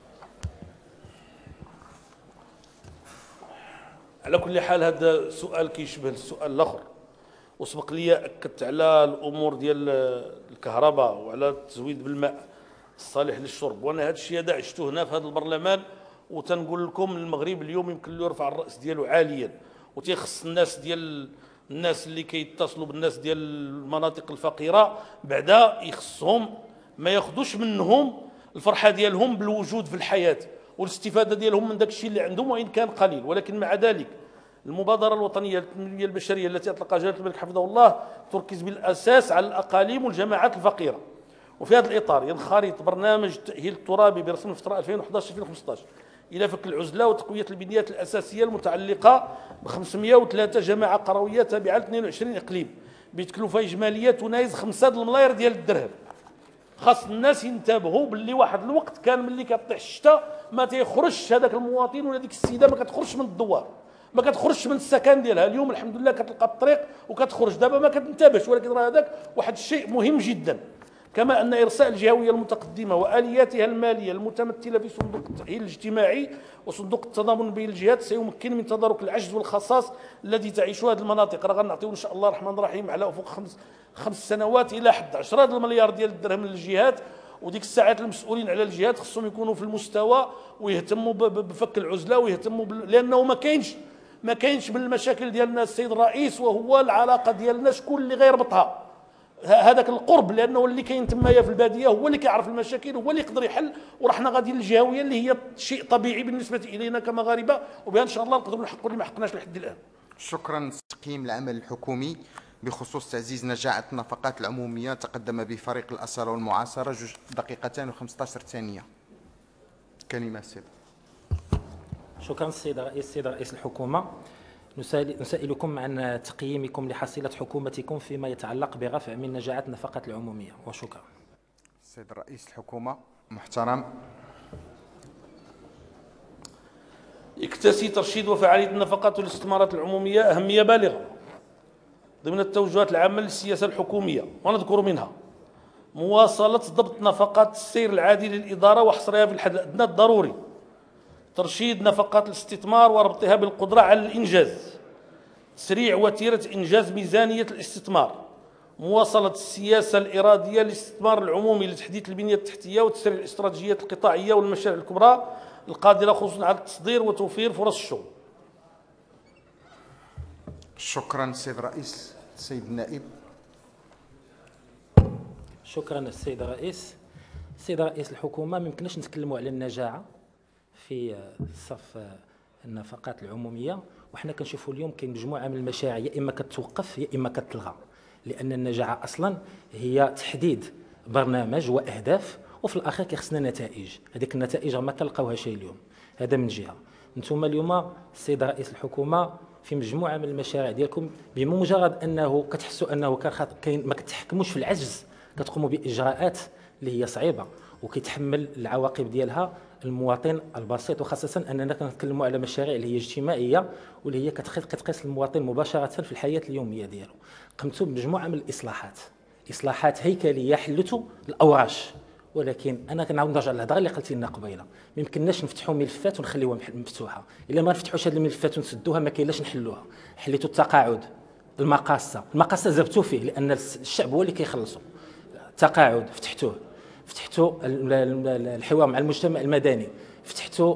على كل حال هذا السؤال كيشبه السؤال الاخر، وسبق لي اكدت على الامور ديال الكهرباء وعلى التزويد بالماء الصالح للشرب، وانا هذا الشيء هذا عشته هنا في هذا البرلمان، وتنقول لكم المغرب اليوم يمكن له يرفع الراس ديالو عاليا، وتيخص الناس اللي كيتصلوا بالناس ديال المناطق الفقيره بعدا يخصهم ما ياخذوش منهم الفرحه ديالهم بالوجود في الحياه والاستفاده ديالهم من داك الشيء اللي عندهم وان كان قليل. ولكن مع ذلك المبادره الوطنيه للتنميه البشريه التي اطلقها جلاله الملك حفظه الله تركز بالاساس على الاقاليم والجماعات الفقيره، وفي هذا الاطار ينخرط برنامج التاهيل الترابي برسم الفتره 2011-2015 الى فك العزله وتقويه البنيات الاساسيه المتعلقه ب 503 جماعه قرويه تابعه ل 22 اقليم بتكلفه اجماليه تناهز 5 الملايير ديال الدرهم. خاص الناس ينتبهوا باللي واحد الوقت كان ملي كطيح الشتاء ما تيخرجش هذاك المواطن ولا ديك السيده ما كتخرجش من الدوار، ما كتخرجش من السكن ديالها. اليوم الحمد لله كتلقى الطريق وكتخرج، دابا ما كتنتبهش، ولكن راه هذاك واحد الشيء مهم جدا. كما ان ارساء الجهويه المتقدمه والياتها الماليه المتمثله في صندوق التاهيل الاجتماعي وصندوق التضامن بين الجهات سيمكن من تدارك العجز والخصاص الذي تعيشه هذه المناطق. راه غنعطيو ان شاء الله الرحمن الرحيم على افق 5 سنوات الى 11 المليار ديال الدرهم للجهات، وديك الساعات المسؤولين على الجهات خصهم يكونوا في المستوى ويهتموا بفك العزله ويهتموا لانه ما كاينش من المشاكل ديالنا السيد الرئيس، وهو العلاقه ديالنا شكون اللي غيربطها. هذاك القرب، لانه اللي كاين تمايا في الباديه هو اللي كيعرف المشاكل، هو اللي يقدر يحل، ورحنا غادي للجهويه اللي هي شيء طبيعي بالنسبه الينا كمغاربه، وبها ان شاء الله نقدروا نحققوا اللي ما حققناش لحد الان. شكرا. تقييم العمل الحكومي بخصوص تعزيز نجاعة النفقات العمومية تقدم بفريق الأسرة والمعاصرة 2 دقيقتين و15 ثانية. كلمة السيد. شكرا السيد رئيس الحكومة. نسائلكم عن تقييمكم لحصيلة حكومتكم فيما يتعلق برفع من نجاعة النفقات العمومية، وشكرا. السيد رئيس الحكومة محترم. يكتسي ترشيد وفعالية النفقات والاستثمارات العمومية أهمية بالغة ضمن التوجهات العامة للسياسة الحكومية، ونذكر منها مواصلة ضبط نفقات السير العادي للإدارة وحصرها في الحد الأدنى الضروري، ترشيد نفقات الاستثمار وربطها بالقدرة على الإنجاز، تسريع وتيرة إنجاز ميزانية الاستثمار، مواصلة السياسة الإرادية للاستثمار العمومي لتحديث البنية التحتية وتسريع الاستراتيجيات القطاعية والمشاريع الكبرى القادرة خصوصا على التصدير وتوفير فرص الشغل. شكرا سيد الرئيس. السيد النائب. شكرا السيد الرئيس. السيد رئيس الحكومة، ما يمكنناش نتكلموا على النجاعة في صف النفقات العمومية وحنا كنشوفوا اليوم كاين مجموعة من المشاريع يا إما كتوقف يا إما كتلغى، لأن النجاعة أصلا هي تحديد برنامج وأهداف وفي الأخير كيخصنا نتائج، هذيك النتائج ما كنلقاوها شيء اليوم. هذا من جهة. نتوما اليوم السيد رئيس الحكومة في مجموعة من المشاريع ديالكم بمجرد أنه كتحسوا أنه كاين ما كتحكموش في العجز كتقوموا بإجراءات اللي هي صعيبة وكيتحمل العواقب ديالها المواطن البسيط، وخاصة أننا كنتكلموا على مشاريع اللي هي اجتماعية واللي هي كتقيس المواطن مباشرة في الحياة اليومية ديالو. قمتوا بمجموعة من الإصلاحات، إصلاحات هيكلية حلتوا الأوراش، ولكن انا كنعاود نرجع للهضره اللي قلتي لنا قبيله، ما يمكنناش نفتحوا ملفات ونخليوها مفتوحه، الا ما نفتحوش هذه الملفات ونسدوها ما كاينلاش نحلوها. حليتوا التقاعد، المقاصه زبطوا فيه لان الشعب هو اللي كيخلصوا. التقاعد فتحتوا الحوار مع المجتمع المدني، فتحتوا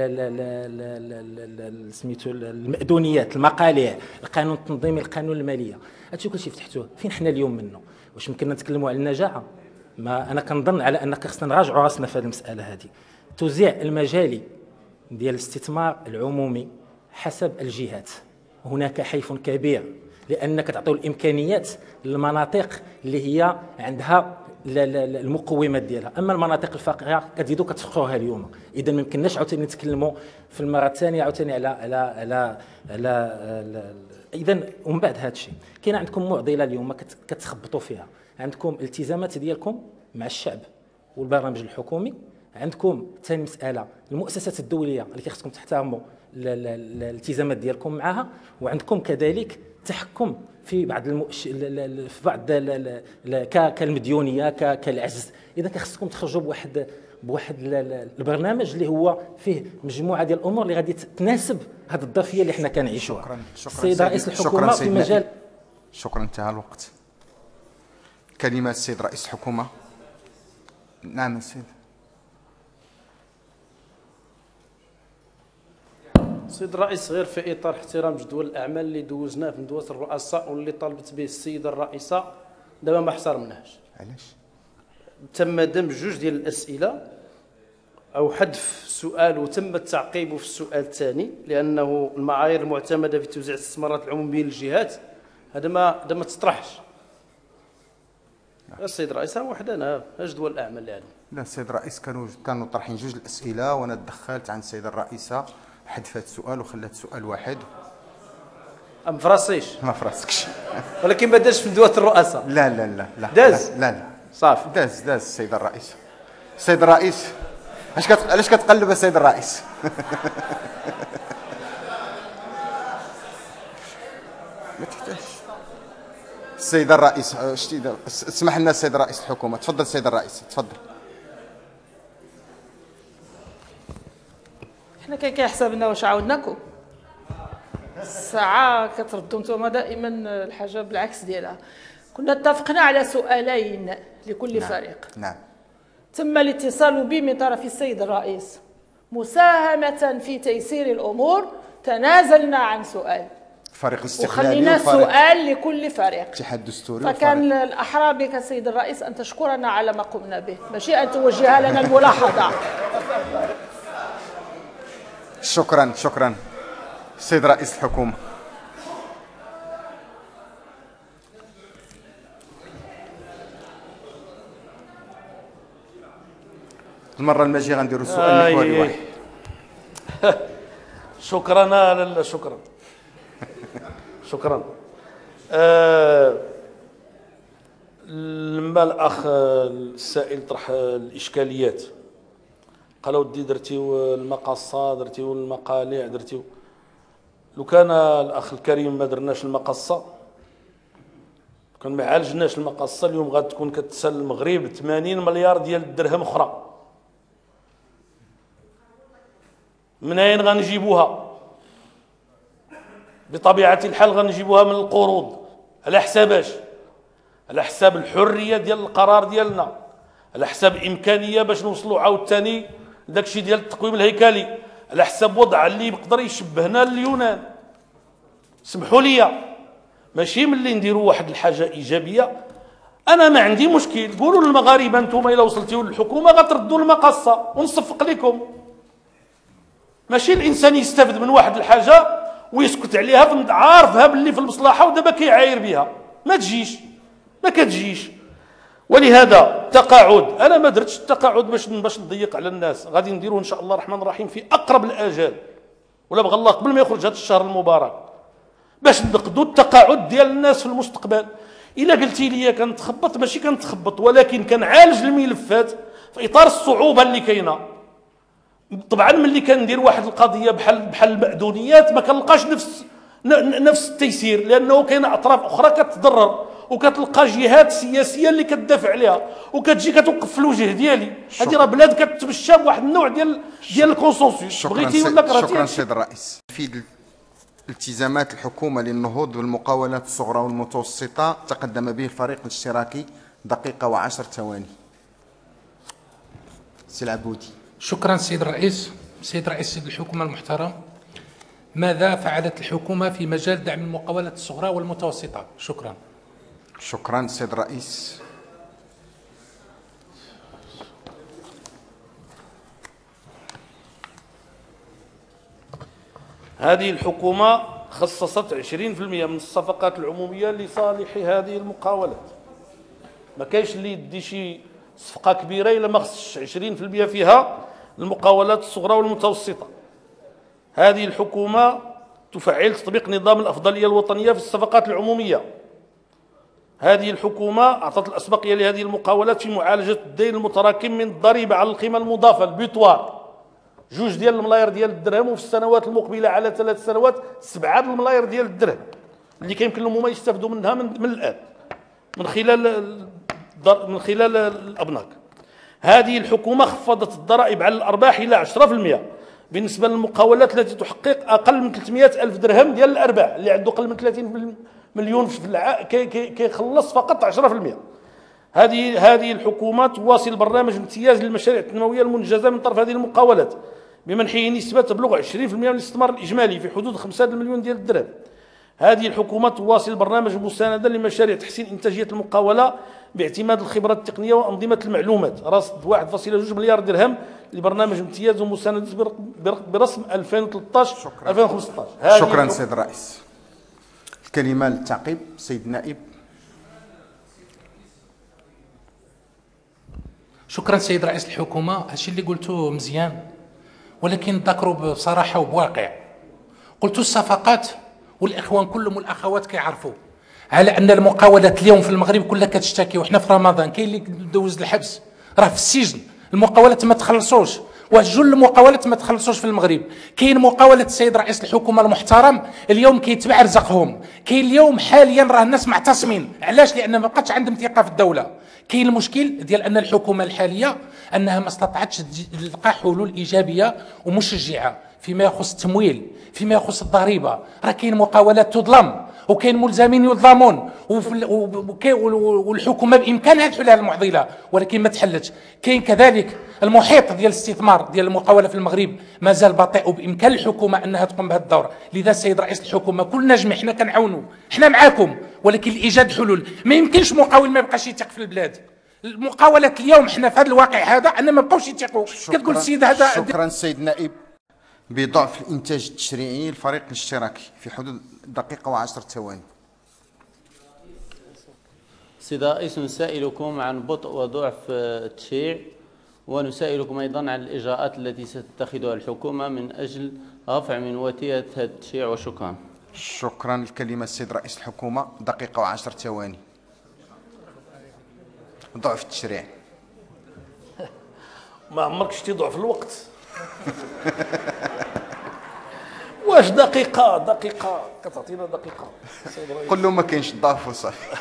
سميتو المأذونيات، المقاليع، القانون التنظيمي، القانون الماليه، هادشي كلشي فتحتوه. فين حنا اليوم منه؟ واش يمكننا نتكلموا على النجاعه؟ ما انا كنظن على ان خصنا نراجعوا راسنا في هذه المساله هذه. توزيع المجالي ديال الاستثمار العمومي حسب الجهات، هناك حيف كبير لانك تعطيو الامكانيات للمناطق اللي هي عندها المقومات ديالها، اما المناطق الفقيره كتزيدوا كتفقروها اليوم. اذا ما يمكنناش عاوتاني نتكلموا في المره الثانيه عاوتاني على اذا. ومن بعد هذا الشيء كاين عندكم معضله اليوم كتخبطوا فيها، عندكم الالتزامات ديالكم مع الشعب والبرنامج الحكومي، عندكم ثاني مساله المؤسسات الدوليه اللي كيخصكم تحترموا الالتزامات ديالكم معها، وعندكم كذلك تحكم في بعض في بعض كالمديونيه كالعجز. اذا كيخصكم تخرجوا بواحد البرنامج اللي هو فيه مجموعه ديال الامور اللي غادي تناسب هذه الظرفيه اللي حنا كنعيشوها. شكرا السيد رئيس الحكومه في مجال. شكرا، انتهى الوقت. كلمة السيد رئيس الحكومة. نعم السيد. سيد الرئيس، غير في اطار احترام جدول الاعمال اللي دوزناه في ندوه الرؤساء واللي طالبت به السيده الرئيسه، دابا ما احترمناهش. علاش؟ تم دمج جوج ديال الاسئله او حذف سؤال وتم التعقيب في السؤال الثاني، لانه المعايير المعتمده في توزيع الاستثمارات العموميه للجهات هذا ما تطرحش. السيد الرئيس وحدنا جدول الاعمال اللي عندنا. لا السيد الرئيس كانوا طرحين جوج الاسئله وانا تدخلت عن السيده الرئيسه حذفت سؤال وخلات سؤال واحد. ما فراسيش. ما فراسكش. ولكن ما دازش في ندوه الرؤساء. لا لا لا لا. داز. لا صافي. داز السيد الرئيس. السيد الرئيس علاش كتقلب السيد الرئيس؟ ما تحتاجش. السيد الرئيس اسمح لنا السيد رئيس الحكومة، تفضل السيد الرئيس تفضل. حنا كاين حسابنا واش عاودناكم الساعة كتردوا نتوما دائما الحاجة بالعكس ديالها. كنا اتفقنا على سؤالين لكل فريق. نعم. تم الاتصال بي من طرف السيد الرئيس مساهمة في تيسير الأمور، تنازلنا عن سؤال. الفريق الاستقلالي وخلينا سؤال لكل فريق. الاتحاد الدستوري فكان الأحرى بك سيد الرئيس أن تشكرنا على ما قمنا به، ماشي أن توجه لنا الملاحظة. شكرا شكرا سيد رئيس الحكومة. المرة الماجية غنديروا سؤال محوري واحد. شكرا شكرا شكرا. لما الاخ السائل طرح الاشكاليات قال ودي درتيو المقصه درتيو المقالع درتيو، لو كان الاخ الكريم ما درناش المقصه كان ما عالجناش المقصه اليوم غتكون كتسال المغرب 80 مليار ديال الدرهم اخرى. من اين غنجيبوها؟ بطبيعه الحال غنجيبوها من القروض. على حساباش؟ على حساب الحريه ديال القرار ديالنا، على حساب امكانيه باش نوصلوا عاوتاني داكشي ديال التقويم الهيكلي، على حساب وضع اللي يقدر يشبهنا لليونان. سمحوا لي ماشي ملي نديروا واحد الحاجه ايجابيه انا ما عندي مشكل. قولوا للمغاربه انتم الا وصلتوا للحكومه غتردوا المقصه ونصفق لكم. ماشي الانسان يستافد من واحد الحاجه ويسكت عليها عارفها باللي في المصلحه ودابا كيعاير بها. ما تجيش، ما كتجيش. ولهذا التقاعد انا ما درتش التقاعد باش نضيق على الناس، غادي نديروه ان شاء الله الرحمن الرحيم في اقرب الاجال، ولا بغى الله قبل ما يخرج هذا الشهر المبارك، باش نقدوا التقاعد ديال الناس في المستقبل. الا قلتي لي كنتخبط ماشي كنتخبط، ولكن كنعالج الملفات في اطار الصعوبه اللي كاينه. طبعا ملي كندير واحد القضيه بحال المأذونيات ما كنلقاش نفس التيسير، لانه كاينه اطراف اخرى كتضرر وكتلقى جهات سياسيه اللي كتدافع عليها وكتجي كتوقف في الوجه ديالي. هذه راه بلاد كتمشى بواحد النوع ديال الكونسنسوس، بغيتي ولا كرهتي. شكرا سيد الرئيس. في التزامات الحكومه للنهوض بالمقاولات الصغرى والمتوسطه تقدم به الفريق الاشتراكي دقيقه و10 ثواني. سي العبودي. شكرا سيد الرئيس. سيد رئيس الحكومه المحترم، ماذا فعلت الحكومه في مجال دعم المقاولات الصغرى والمتوسطه؟ شكرا. شكرا سيد الرئيس. هذه الحكومة خصصت 20% من الصفقات العمومية لصالح هذه المقاولات. ما كاينش اللي يدي شي صفقة كبيرة إلا ما خصش 20% فيها المقاولات الصغرى والمتوسطة. هذه الحكومة تفعل تطبيق نظام الأفضلية الوطنية في الصفقات العمومية. هذه الحكومة أعطت الأسبقية لهذه المقاولات في معالجة الدين المتراكم من الضريبة على القيمة المضافة البيطوار 2 ديال الملاير ديال الدرهم، وفي السنوات المقبلة على 3 سنوات 7 الملاير ديال الدرهم اللي كيمكن لهم هما يستافدوا منها من الآن من خلال الأبناك. هذه الحكومة خفضت الضرائب على الأرباح إلى 10% بالنسبة للمقاولات التي تحقق أقل من 300 ألف درهم ديال الأرباح. اللي عنده أقل من 30 مليون في العام كيخلص فقط 10%. هذه الحكومة تواصل برنامج امتياز للمشاريع التنموية المنجزة من طرف هذه المقاولات بمنحه نسبة تبلغ 20% من الاستثمار الإجمالي في حدود 5 مليون ديال الدرهم. هذه الحكومة تواصل برنامج مساندة لمشاريع تحسين إنتاجية المقاولة باعتماد الخبرات التقنية وأنظمة المعلومات، رصد 1.2 مليار درهم لبرنامج امتياز ومساندة برسم 2013-2015. شكرا سيد الرئيس. الكلمة للتعقيب سيد النائب. شكرا سيد رئيس الحكومة. هادشي اللي قلتوه مزيان، ولكن نذكروا بصراحة وبواقع. قلتوا الصفقات والإخوان كلهم والأخوات كيعرفوا على أن المقاولات اليوم في المغرب كلها كتشتكي، وحنا في رمضان كاين اللي دوز الحبس راه في السجن. المقاولات ما تخلصوش، واحد جل المقاولات ما تخلصوش في المغرب. كاين مقاولة السيد رئيس الحكومة المحترم اليوم كيتباع رزقهم. كاين اليوم حاليا راه الناس معتصمين. علاش؟ لأن ما بقاتش عندهم ثقة في الدولة. كاين المشكل ديال أن الحكومة الحالية أنها ما استطاعتش تلقى حلول إيجابية ومشجعة فيما يخص التمويل، فيما يخص الضريبة. راه كاين مقاولات تظلم، وكاين ملزمين يظلمون والحكومه بامكانها تحل هذه المعضله ولكن ما تحلتش. كاين كذلك المحيط ديال الاستثمار ديال المقاوله في المغرب مازال بطيء وبامكان الحكومه انها تقوم بهذا الدور. لذا السيد رئيس الحكومه كلنا جميع حنا كنعاونوا، حنا معاكم، ولكن لايجاد حلول. ما يمكنش مقاول ما يبقاش يثق في البلاد. المقاولات اليوم حنا في هذا الواقع هذا ان ما بقاوش يثقوا. كتقول السيد هذا شكرا السيد النائب. بضعف الانتاج التشريعي الفريق الاشتراكي في حدود دقيقه و10 ثواني. سيد الرئيس، نسائلكم عن بطء وضعف التشريع، ونسائلكم ايضا عن الاجراءات التي ستتخذها الحكومه من اجل رفع من وتيره هذا التشريع، وشكرا. شكرا. الكلمه السيد رئيس الحكومه، دقيقه و10 ثواني. ضعف التشريع. ما عمرك شتي ضعف الوقت. واش دقيقة كتعطينا دقيقة؟ قل له ما كاينش ضعف وصافي.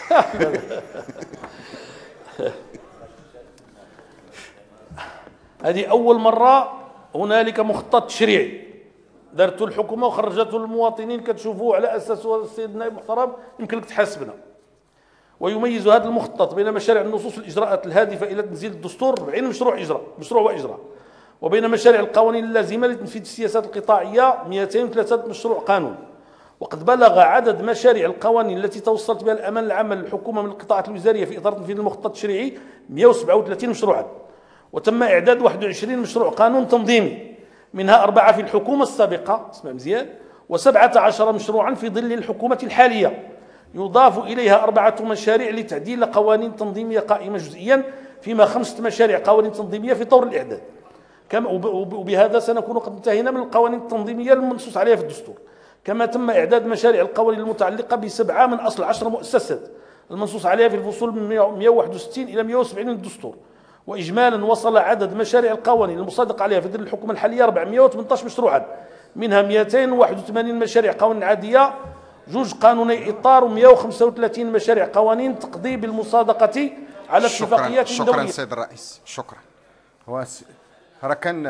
هذه أول مرة هنالك مخطط تشريعي دارته الحكومة وخرجته للمواطنين كتشوفوه على أساسه السيد النائب المحترم يمكنك تحاسبنا. ويميز هذا المخطط بين مشاريع النصوص الإجراءات الهادفة إلى تنزيل الدستور 40 مشروع وإجراء، وبين مشاريع القوانين اللازمة لتنفيذ السياسات القطاعية 203 مشروع قانون. وقد بلغ عدد مشاريع القوانين التي توصلت بها الأمانة العامة للحكومة من القطاعات الوزارية في إطار تنفيذ المخطط التشريعي 137 مشروعا، وتم إعداد 21 مشروع قانون تنظيمي، منها 4 في الحكومة السابقة، اسمع مزيان، و17 مشروعا في ظل الحكومة الحالية. يضاف إليها 4 مشاريع لتعديل قوانين تنظيمية قائمة جزئيا، فيما 5 مشاريع قوانين تنظيمية في طور الإعداد. وبهذا سنكون قد انتهينا من القوانين التنظيمية المنصوص عليها في الدستور. كما تم إعداد مشاريع القوانين المتعلقة ب7 من أصل 10 مؤسسات المنصوص عليها في الفصول من 161 إلى 170 من الدستور. وإجمالا وصل عدد مشاريع القوانين المصادق عليها في ظل الحكومة الحالية 418 مشروعا، منها 281 مشاريع قوانين عادية، 2 قانوني إطار، و135 مشاريع قوانين تقضي بالمصادقة على اتفاقيات دولية. شكرا سيد الرئيس، شكرا. راه كان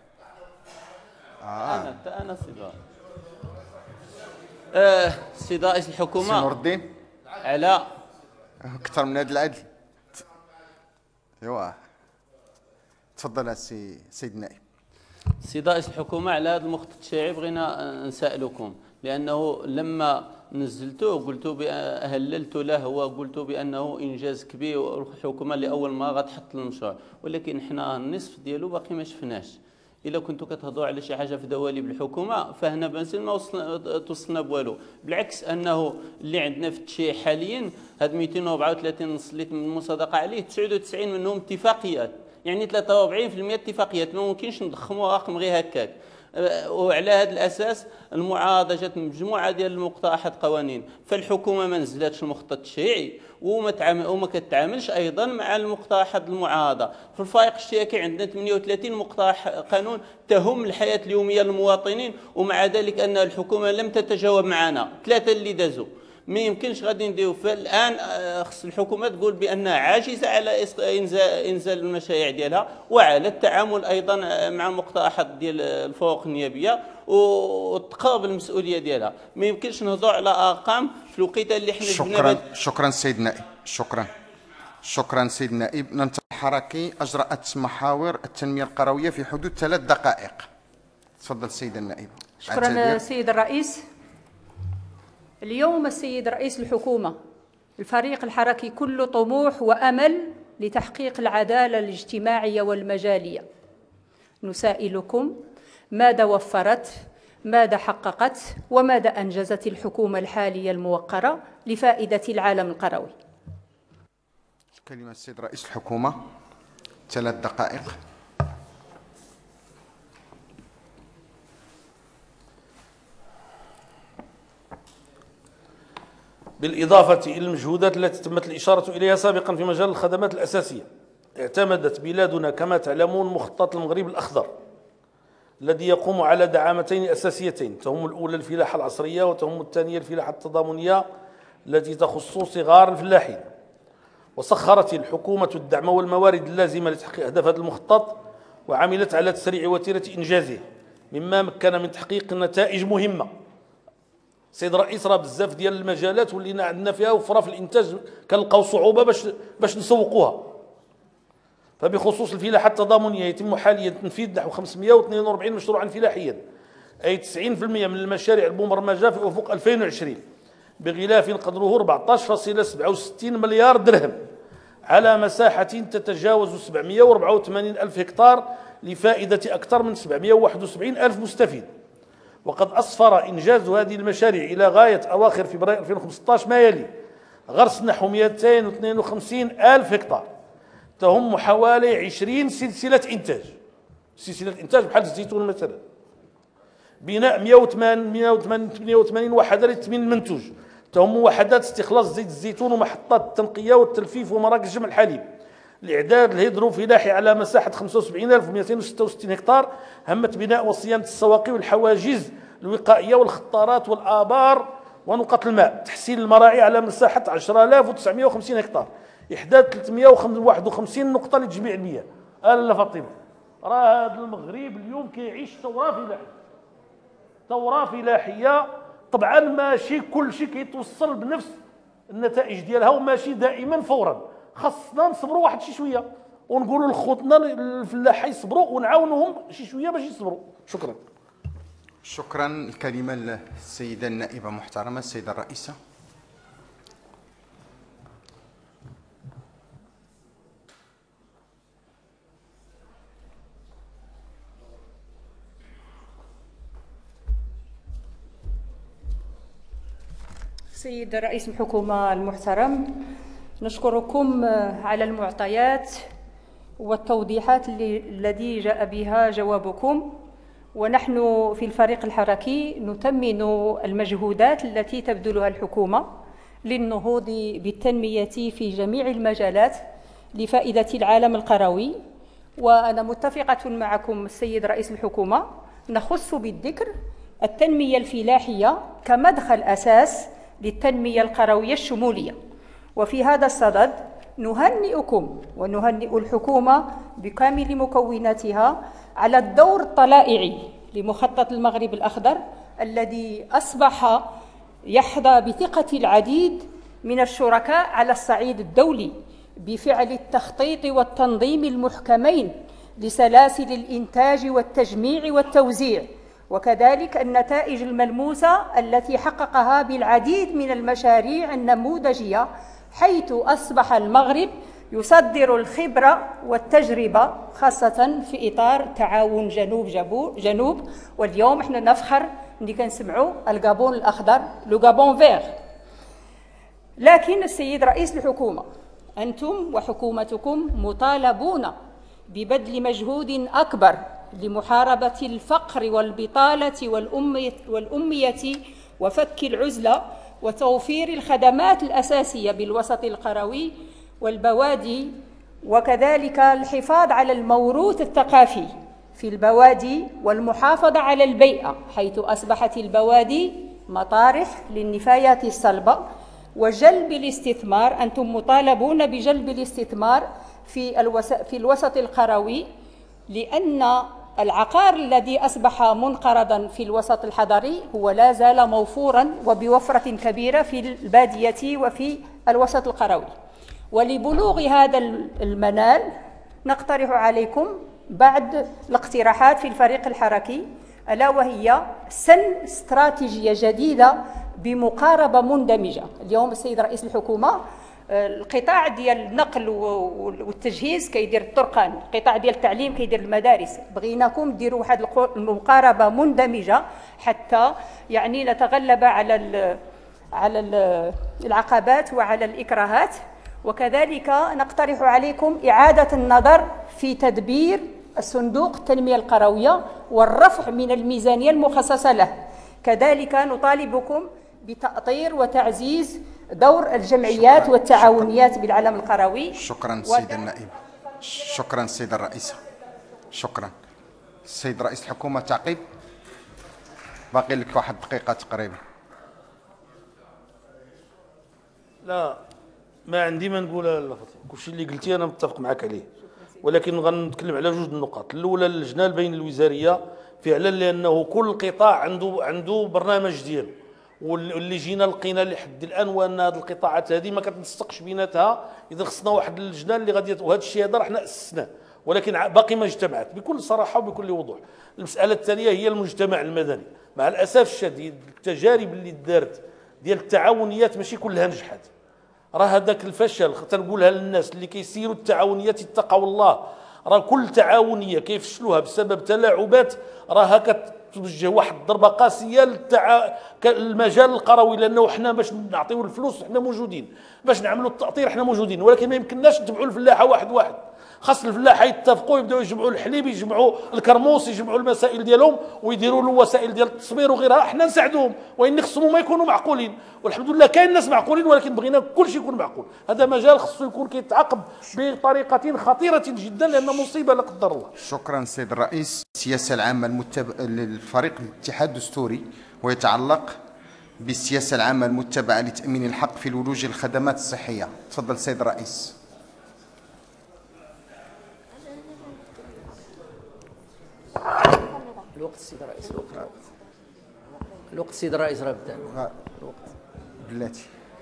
أنا سيد رئيس الحكومة، سي نور الدين على أكثر من هذا العدل. ايوا تفضل سيد النائب. سيد رئيس الحكومة، على هذا المخطط التشريعي بغينا نسألكم، لأنه لما نزلتوه قلتوا هللتوا له وقلتوا بأنه إنجاز كبير والحكومة اللي أول مرة غتحط المشروع، ولكن حنا النصف ديالو باقي ما شفناش. إلا كنتوا كتهضروا على شي حاجة في دواليب الحكومة فهنا بنسين ما توصلنا بوالو، بالعكس أنه اللي عندنا في التشريع حاليا هاد 234 نص اللي من المصادقة عليه 99 منهم اتفاقيات، يعني 43% اتفاقيات، ما ممكنش نضخموا رقم غير هكاك. وعلى هذا الاساس المعارضه جات مجموعه ديال المقترحات قوانين، فالحكومه ما نزلاتش المخطط التشريعي وما كتعاملش ايضا مع المقترحات المعارضه. في الفريق الاشتراكي عندنا 38 مقترح قانون تهم الحياه اليوميه للمواطنين، ومع ذلك ان الحكومه لم تتجاوب معنا. 3 اللي دازوا ما يمكنش غادي نديروا. فالان خص الحكومه تقول بانها عاجزه على انزال المشاريع ديالها وعلى التعامل ايضا مع المقترحات ديال الفروق النيابيه وتقرب المسؤوليه ديالها. ما يمكنش نهضروا على ارقام في الوقيته اللي حنا شكرا سيد النائب. شكرا سيد النائب. ننتظر الحركي اجرأت محاور التنميه القرويه في حدود 3 دقائق. تفضل سيد النائب. شكرا سيد الرئيس. اليوم السيد رئيس الحكومة، الفريق الحركي كله طموح وأمل لتحقيق العدالة الاجتماعية والمجالية. نسائلكم ماذا وفرت، ماذا حققت، وماذا أنجزت الحكومة الحالية الموقرة لفائدة العالم القروي؟ الكلمة السيد رئيس الحكومة، 3 دقائق. بالإضافة إلى المجهودات التي تمت الإشارة إليها سابقا في مجال الخدمات الأساسية، اعتمدت بلادنا كما تعلمون مخطط المغرب الأخضر الذي يقوم على دعامتين أساسيتين، تهم الأولى الفلاحة العصرية وتهم الثانية الفلاحة التضامنية التي تخص صغار الفلاحين. وسخرت الحكومة الدعم والموارد اللازمة لتحقيق أهداف هذا المخطط، وعملت على تسريع وتيرة إنجازه، مما مكن من تحقيق نتائج مهمة سيد الرئيس راه بزاف ديال المجالات ولينا عندنا فيها وفره في الانتاج كنلقاو صعوبه باش نسوقوها. فبخصوص الفلاحه التضامنيه يتم حاليا تنفيذ نحو 542 مشروعا فلاحيا، اي 90% من المشاريع المبرمجه في افق 2020 بغلاف قدره 14.67 مليار درهم على مساحه تتجاوز 784 ألف هكتار لفائده اكثر من 771 ألف مستفيد. وقد أسفر إنجاز هذه المشاريع إلى غاية أواخر فبراير 2015 ما يلي: غرس نحو 252 ألف هكتار تهم حوالي 20 سلسلة إنتاج بحال الزيتون مثلا، بناء 188 وحدة للتموين المنتوج تهم وحدات استخلاص زيت الزيتون ومحطات التنقية والتلفيف ومراكز جمع الحليب، الإعداد الهيدروفلاحي على مساحة 75266 هكتار، همة بناء وصيانة السواقي والحواجز الوقائية والخطارات والآبار ونقط الماء، تحسين المراعي على مساحة 10950 هكتار، إحداث 351 نقطة لتجميع المياه. لا فاطمة، راه هذا المغرب اليوم كيعيش ثورة فلاحية. طبعا ماشي كل شيء كيتوصل بنفس النتائج ديالها وماشي دائما فورا، خاصنا نصبروا واحد شي شويه ونقولوا لخوتنا الفلاحه يصبروا ونعاونوهم شي شويه باش يصبروا. شكرا. شكرا. الكلمه للسيده النائبه محترمه السيده الرئيسه. سيد رئيس الحكومة المحترم، نشكركم على المعطيات والتوضيحات التي جاء بها جوابكم، ونحن في الفريق الحركي نثمن المجهودات التي تبذلها الحكومة للنهوض بالتنمية في جميع المجالات لفائدة العالم القروي. وأنا متفقة معكم السيد رئيس الحكومة، نخص بالذكر التنمية الفلاحية كمدخل أساس للتنمية القروية الشمولية. وفي هذا الصدد نهنئكم ونهنئ الحكومة بكامل مكوناتها على الدور الطلائعي لمخطط المغرب الأخضر الذي أصبح يحظى بثقة العديد من الشركاء على الصعيد الدولي بفعل التخطيط والتنظيم المحكمين لسلاسل الإنتاج والتجميع والتوزيع، وكذلك النتائج الملموسة التي حققها بالعديد من المشاريع النموذجية، حيث أصبح المغرب يصدر الخبرة والتجربة خاصة في إطار تعاون جنوب. واليوم احنا نفخر اللي كنسمعوا الغابون الأخضر، لو غابون فيغ. لكن السيد رئيس الحكومة، أنتم وحكومتكم مطالبون ببذل مجهود أكبر لمحاربة الفقر والبطالة والأمية وفك العزلة وتوفير الخدمات الأساسية بالوسط القروي والبوادي، وكذلك الحفاظ على الموروث الثقافي في البوادي والمحافظة على البيئة، حيث أصبحت البوادي مطارح للنفايات الصلبة، وجلب الاستثمار. أنتم مطالبون بجلب الاستثمار في الوسط القروي، لأن العقار الذي أصبح منقرضا في الوسط الحضري هو لا زال موفورا وبوفرة كبيرة في البادية وفي الوسط القروي. ولبلوغ هذا المنال نقترح عليكم بعض الاقتراحات في الفريق الحركي، ألا وهي سن استراتيجية جديدة بمقاربة مندمجة. اليوم السيد رئيس الحكومة القطاع ديال النقل والتجهيز كيدير الطرقان، القطاع ديال التعليم كيدير المدارس، بغيناكم ديروا واحد المقاربه مندمجه حتى يعني نتغلب على العقبات وعلى الاكراهات. وكذلك نقترح عليكم اعاده النظر في تدبير الصندوق التنميه القرويه والرفع من الميزانيه المخصصه له. كذلك نطالبكم بتأطير وتعزيز دور الجمعيات والتعاونيات بالعالم القروي. شكرا سيدة النائبة. شكرا سيدة الرئيسة. شكرا. السيد رئيس الحكومة تعقيب. باقي لك واحد دقيقة تقريبا. لا ما عندي ما نقول لا، كلشي اللي قلتي انا متفق معك عليه، ولكن غنتكلم على جوج النقاط. الاولى اللجنه البين الوزاريه فعلا، لانه كل قطاع عنده برنامج ديالو، واللي جينا لقينا لحد الان وان هذه القطاعات هذه ما كتنسقش بيناتها. اذا خصنا واحد اللجنه اللي غادي، وهذا الشيء هذا رحنا اسسناه ولكن باقي ما اجتمعت بكل صراحه وبكل وضوح. المساله الثانيه هي المجتمع المدني. مع الاسف الشديد التجارب اللي دارت ديال التعاونيات ماشي كلها نجحت. راه هذاك الفشل تنقولها للناس اللي كيسيروا التعاونيات اتقوا الله، راه كل تعاونيه كيفشلوها بسبب تلاعبات راها كتوجه واحد الضربه قاسيه المجال القروي، لانه حنا باش نعطيو الفلوس حنا موجودين، باش نعملوا التاطير حنا موجودين، ولكن ما يمكنناش نتبعوا الفلاحه واحد واحد. خاص الفلاحه يتفقوا يبداو يجمعوا الحليب، يجمعوا الكرموس، يجمعوا المسائل ديالهم ويديروا له وسائل ديال التصبير وغيرها، حنا نساعدوهم وان خصهم ما يكونوا معقولين. والحمد لله كاين ناس معقولين ولكن بغينا كل شيء يكون معقول. هذا مجال خصو يكون كيتعاقب بطريقه خطيره جدا لان مصيبه لا قدر الله. شكرا سيد الرئيس. السياسه العامه للفريق الاتحاد الدستوري ويتعلق بالسياسه العامه المتبعه لتامين الحق في الولوج الخدمات الصحيه. تفضل سيد الرئيس. الوقت السيد الرئيس، الوقت السيد الرئيس راه بدا الوقت بلاتي.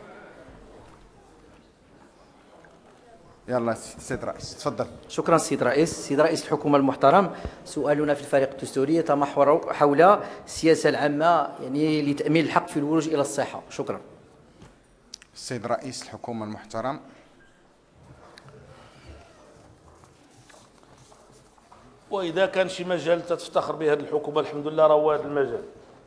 يلا سيد الرئيس تفضل. شكرا سيد الرئيس. سيد رئيس الحكومه المحترم، سؤالنا في الفريق الدستوري يتمحور حول السياسه العامه يعني لتامين الحق في الولوج الى الصحه. شكرا. السيد رئيس الحكومه المحترم. واذا كان شي مجال تفتخر به هذه الحكومه الحمد لله راه هو هذا المجال.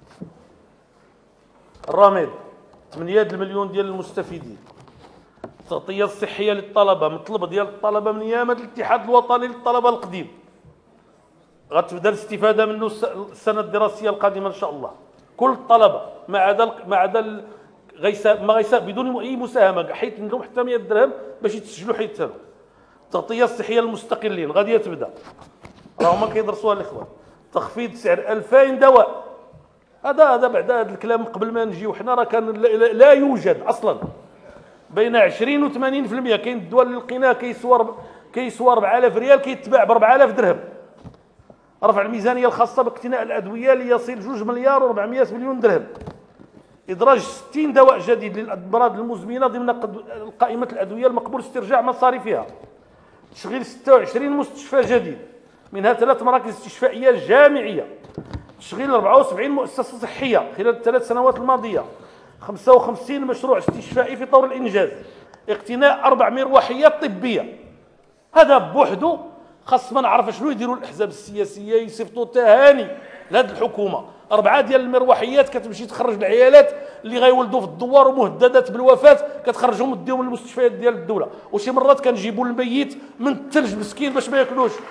الرامد 8 المليون ديال المستفيدين، التغطيه الصحيه للطلبه، مطلب ديال الطلبه من ايام الاتحاد الوطني للطلبه القديم، غتبدا الاستفاده منه السنه الدراسيه القادمه ان شاء الله. كل الطلبه ما عدا بدون اي مساهمه، حيت عندهم حتى 100 درهم باش يتسجلوا حيت التغطيه الصحيه للمستقلين غادي تبدا، راهما كيدرسوها الاخوان. تخفيض سعر 2000 دواء، هذا بعد هذا الكلام قبل ما نجيو حنا راه كان لا يوجد اصلا. بين 20 و 80% كاين الدواء اللي لقيناه كيسوى 4000 ريال كيتباع ب 4000 درهم. رفع الميزانيه الخاصه باقتناء الادويه ليصل 2 مليار و 400 مليون درهم. ادراج 60 دواء جديد للامراض المزمنه ضمن قائمه الادويه المقبول استرجاع مصاريفها. تشغيل 26 مستشفى جديد، منها 3 مراكز استشفائيه جامعيه. تشغيل 74 مؤسسه صحيه خلال ال3 سنوات الماضيه. 55 مشروع استشفائي في طور الانجاز. اقتناء 4 مروحيات طبيه. هذا بوحده خاص ما نعرف شنو يديروا الاحزاب السياسيه، يصيفطوا تهاني لهذه الحكومه. 4 ديال المروحيات كتمشي تخرج العيالات اللي غيولدوا في الدوار ومهددات بالوفاه، كتخرجهم وديهم للمستشفيات ديال الدوله. وشي مرات كنجيبوا الميت من الثلج مسكين باش ما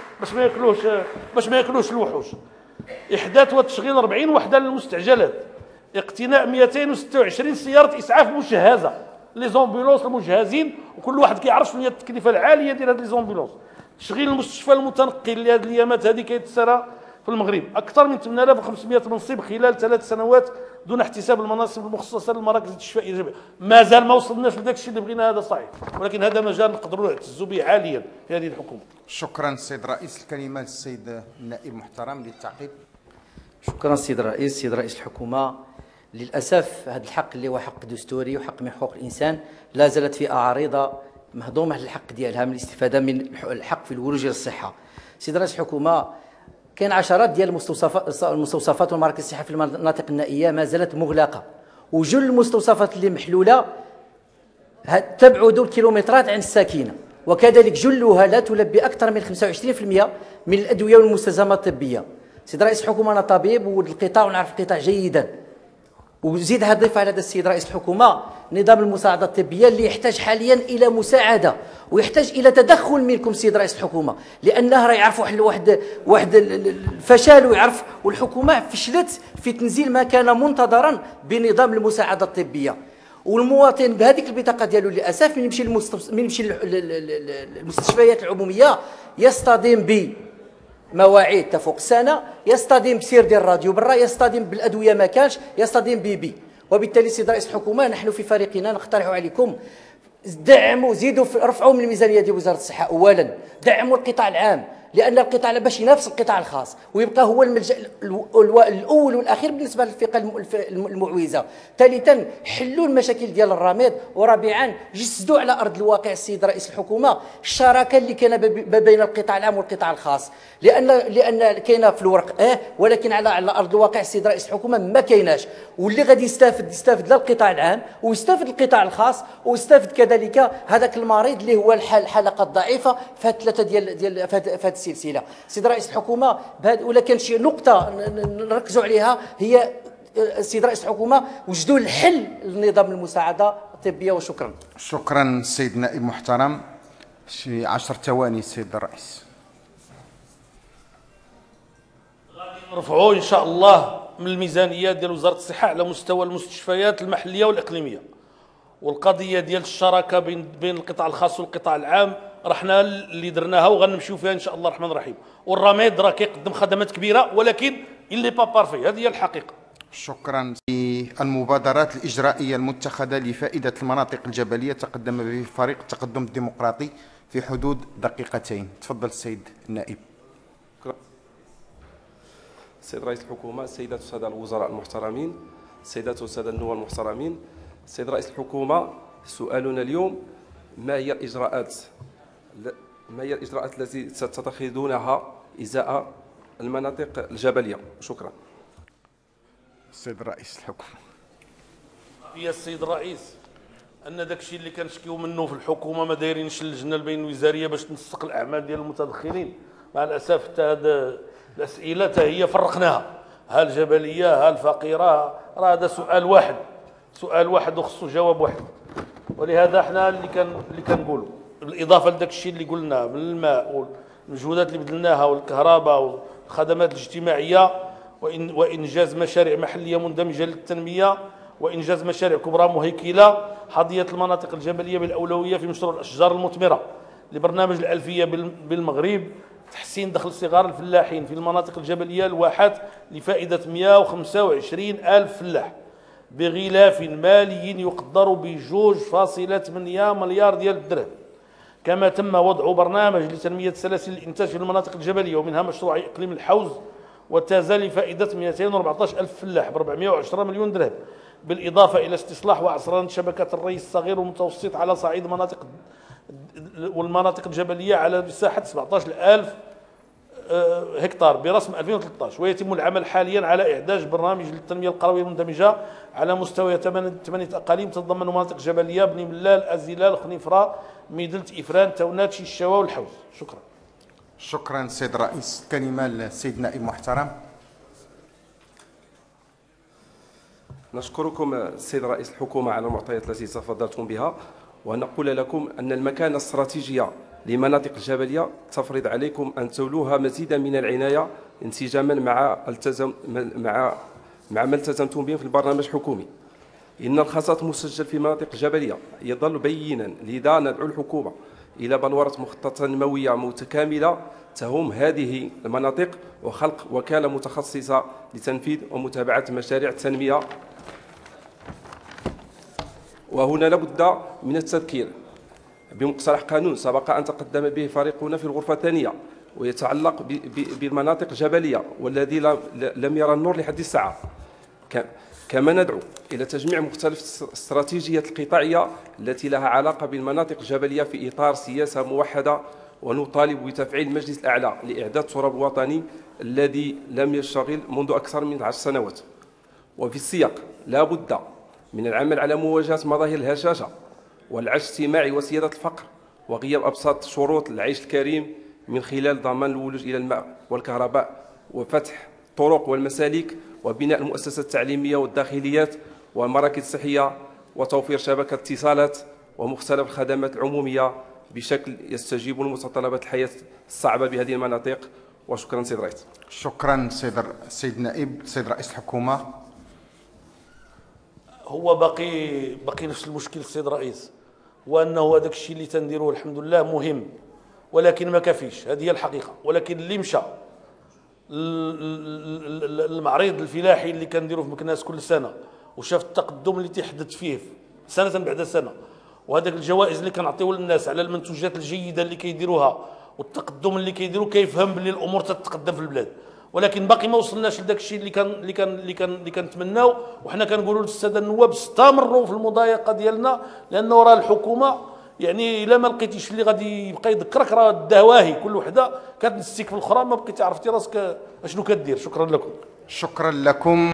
ياكلوش الوحوش. احداث وتشغيل 40 وحده للمستعجلات. اقتناء 226 سياره اسعاف مجهزه، لي زومبيلونس المجهزين، وكل واحد كيعرف شنو هي التكلفه العاليه ديال هاد لي زومبيلونس. تشغيل المستشفى المتنقل اللي هاد الايامات هذه كيتسرى في المغرب. اكثر من 8500 منصب خلال 3 سنوات دون احتساب المناصب المخصصه للمراكز الاستشفائيه الجامعيه. مازال ما وصلناش لذاك الشيء اللي بغينا، هذا صحيح، ولكن هذا مجال نقدروا نعتزوا به عاليا في هذه الحكومه. شكرا السيد الرئيس. الكلمه للسيد النائب المحترم للتعقيب. شكرا السيد الرئيس. سيد رئيس الحكومه، للاسف هذا الحق اللي هو حق دستوري وحق من حقوق الانسان لا زالت في اعارضه مهضومه على الحق ديالها من الاستفاده من الحق في الولوج الى الصحه. سيد رئيس الحكومه، كاين عشرات ديال المستوصفات والمراكز الصحيه في المناطق النائيه ما زالت مغلقه، وجل المستوصفات اللي محلوله تبعد الكيلومترات عن الساكنه، وكذلك جلها لا تلبي اكثر من 25% من الادويه والمستلزمات الطبيه. سيد رئيس الحكومه، انا طبيب والقطاع ونعرف القطاع جيدا، وزيد هضيف على هذا السيد رئيس الحكومه نظام المساعده الطبيه اللي يحتاج حاليا الى مساعده ويحتاج الى تدخل منكم سيد رئيس الحكومه، لانه راه يعرف واحد الفشل، ويعرف والحكومه فشلت في تنزيل ما كان منتظرا بنظام المساعده الطبيه. والمواطن بهذيك البطاقه ديالو للاسف من يمشي للمستشفيات العموميه يصطدم بمواعيد تفوق السنه، يصطدم بسير ديال الراديو برا، يصطدم بالادويه ما كانش، يصطدم بيبي. وبالتالي سيد رئيس الحكومه، نحن في فريقنا نقترح عليكم دعموا، زيدوا رفعوا من الميزانيه ديال وزاره الصحه. اولا دعموا القطاع العام، لان القطاع العام باش ينافس القطاع الخاص ويبقى هو الملجا الاول والاخير بالنسبه للفئه المعوزه. ثالثا حلوا المشاكل ديال الرميد. ورابعا جسدوا على ارض الواقع السيد رئيس الحكومه الشراكه اللي كان ما بين القطاع العام والقطاع الخاص، لان كاينه في الورق ولكن على ارض الواقع السيد رئيس الحكومه ما كايناش. واللي غادي يستافد للقطاع العام ويستافد القطاع الخاص ويستافد كذلك هذاك المريض اللي هو الحلقه الضعيفه في ثلاثه ديال في هذه السلسله. سيد رئيس الحكومه ولا كان شي نقطه نركزوا عليها هي السيد رئيس الحكومه وجدوا الحل لنظام المساعده الطبيه. وشكرا. شكرا سيد نائب محترم. شي 10 ثواني سيد الرئيس. غادي نرفعوا ان شاء الله من الميزانيات ديال وزاره الصحه على مستوى المستشفيات المحليه والاقليميه. والقضيه ديال الشراكه بين القطاع الخاص والقطاع العام رحنا اللي درناها وغنمشيو فيها ان شاء الله الرحمن الرحيم. والرميد راه كيقدم خدمات كبيره ولكن اللي با بارفي، هذه هي الحقيقه. شكرا. المبادرات الإجرائية المتخذة لفائدة المناطق الجبلية تقدم به فريق التقدم الديمقراطي في حدود دقيقتين. تفضل السيد النائب. السيد رئيس الحكومة، السيدات والسادة الوزراء المحترمين، السيدات والسادة النواب المحترمين، السيد رئيس الحكومة، سؤالنا اليوم ما هي الإجراءات التي ستتخذونها إزاء المناطق الجبلية؟ شكرا. السيد رئيس الحكومة. يا السيد الرئيس ان داك الشيء اللي كنشكيو منه في الحكومه ما دايرينش اللجنه البين-الوزاريه باش تنسق الاعمال ديال المتدخلين. مع الاسف حتى هذه الاسئله حتى هي فرقناها، ها الجبليه ها الفقيره، راه هذا سؤال واحد وخصو جواب واحد. ولهذا حنا اللي كنقولوا بالاضافه لذاك الشيء اللي قلنا من الماء والمجهودات اللي بذلناها والكهرباء والخدمات الاجتماعيه وانجاز مشاريع محليه مندمجه للتنميه وانجاز مشاريع كبرى مهيكله، حظيه المناطق الجبليه بالاولويه في مشروع الاشجار المثمره لبرنامج الالفيه بالمغرب، تحسين دخل صغار الفلاحين في المناطق الجبليه الواحات لفائده 125 ألف فلاح بغلاف مالي يقدر ب 2.8 مليار ديال الدرهم. كما تم وضع برنامج لتنميه سلاسل الانتاج في المناطق الجبليه ومنها مشروع اقليم الحوز وتازال لفائده 214 ألف فلاح ب 410 مليون درهم، بالاضافه الى استصلاح وعصرنه شبكات الري الصغير والمتوسط على صعيد والمناطق الجبليه على مساحه 17,000 هكتار برسم 2013. ويتم العمل حاليا على اعداد برنامج للتنميه القرويه المندمجه على مستوى 8 اقاليم تتضمن مناطق جبليه بني ملال، الزلال، خنيفره، ميدلت، افران، تونات، شيشاوه والحوز. شكرا. شكرا سيد الرئيس. كلمه للسيد نائب محترم. نشكركم السيد رئيس الحكومة على المعطيات التي تفضلتم بها، ونقول لكم أن المكانة الاستراتيجية لمناطق الجبلية تفرض عليكم أن تولوها مزيدا من العناية انسجاما مع ما التزمتم به في البرنامج الحكومي. إن الخطط المسجل في مناطق الجبلية يظل بينا، لذا ندعو الحكومة إلى بلورة مخططات نموية متكاملة تهم هذه المناطق وخلق وكالة متخصصة لتنفيذ ومتابعة مشاريع التنمية. وهنا لابد من التذكير بمقترح قانون سبق أن تقدم به فريقنا في الغرفة الثانية ويتعلق بالمناطق الجبلية والذي لم يرى النور لحد الساعة. كما ندعو إلى تجميع مختلف الاستراتيجيات القطاعية التي لها علاقة بالمناطق الجبلية في إطار سياسة موحدة، ونطالب بتفعيل المجلس الأعلى لإعداد تراب وطني الذي لم يشتغل منذ أكثر من 10 سنوات. وفي السياق لا بد من العمل على مواجهة مظاهر الهشاشة والعجز الاجتماعي وسيادة الفقر وغياب أبسط شروط العيش الكريم من خلال ضمان الولوج إلى الماء والكهرباء وفتح الطرق والمسالك وبناء المؤسسات التعليمية والداخليات والمراكز الصحية وتوفير شبكة اتصالات ومختلف الخدمات العمومية بشكل يستجيب لمتطلبات الحياة الصعبة بهذه المناطق. وشكرا سيد الرئيس. شكرا سيد نائب. سيد رئيس الحكومة. هو باقي نفس المشكل السيد الرئيس، وانه هذاك الشيء اللي تنديروه الحمد لله مهم ولكن ما كافيش، هذه هي الحقيقه. ولكن اللي مشى المعرض الفلاحي اللي كنديروه في مكناس كل سنه وشاف التقدم اللي تيحدث فيه سنه بعد سنه، وهذاك الجوائز اللي كنعطيو للناس على المنتوجات الجيده اللي كيديروها والتقدم اللي كيديروا كيفهم باللي الامور تتقدم في البلاد، ولكن باقي ما وصلناش لذاك الشيء اللي كنتمناو. وحنا كنقولوا للساده النواب استمروا في المضايقه ديالنا، لانه راه الحكومه يعني الا ما لقيتيش اللي غادي يبقى يذكرك راه الدواهي كل وحده كتنسيك في الاخرى، ما بقيتي عرفتي راسك اشنو كدير. شكرا لكم. شكرا لكم.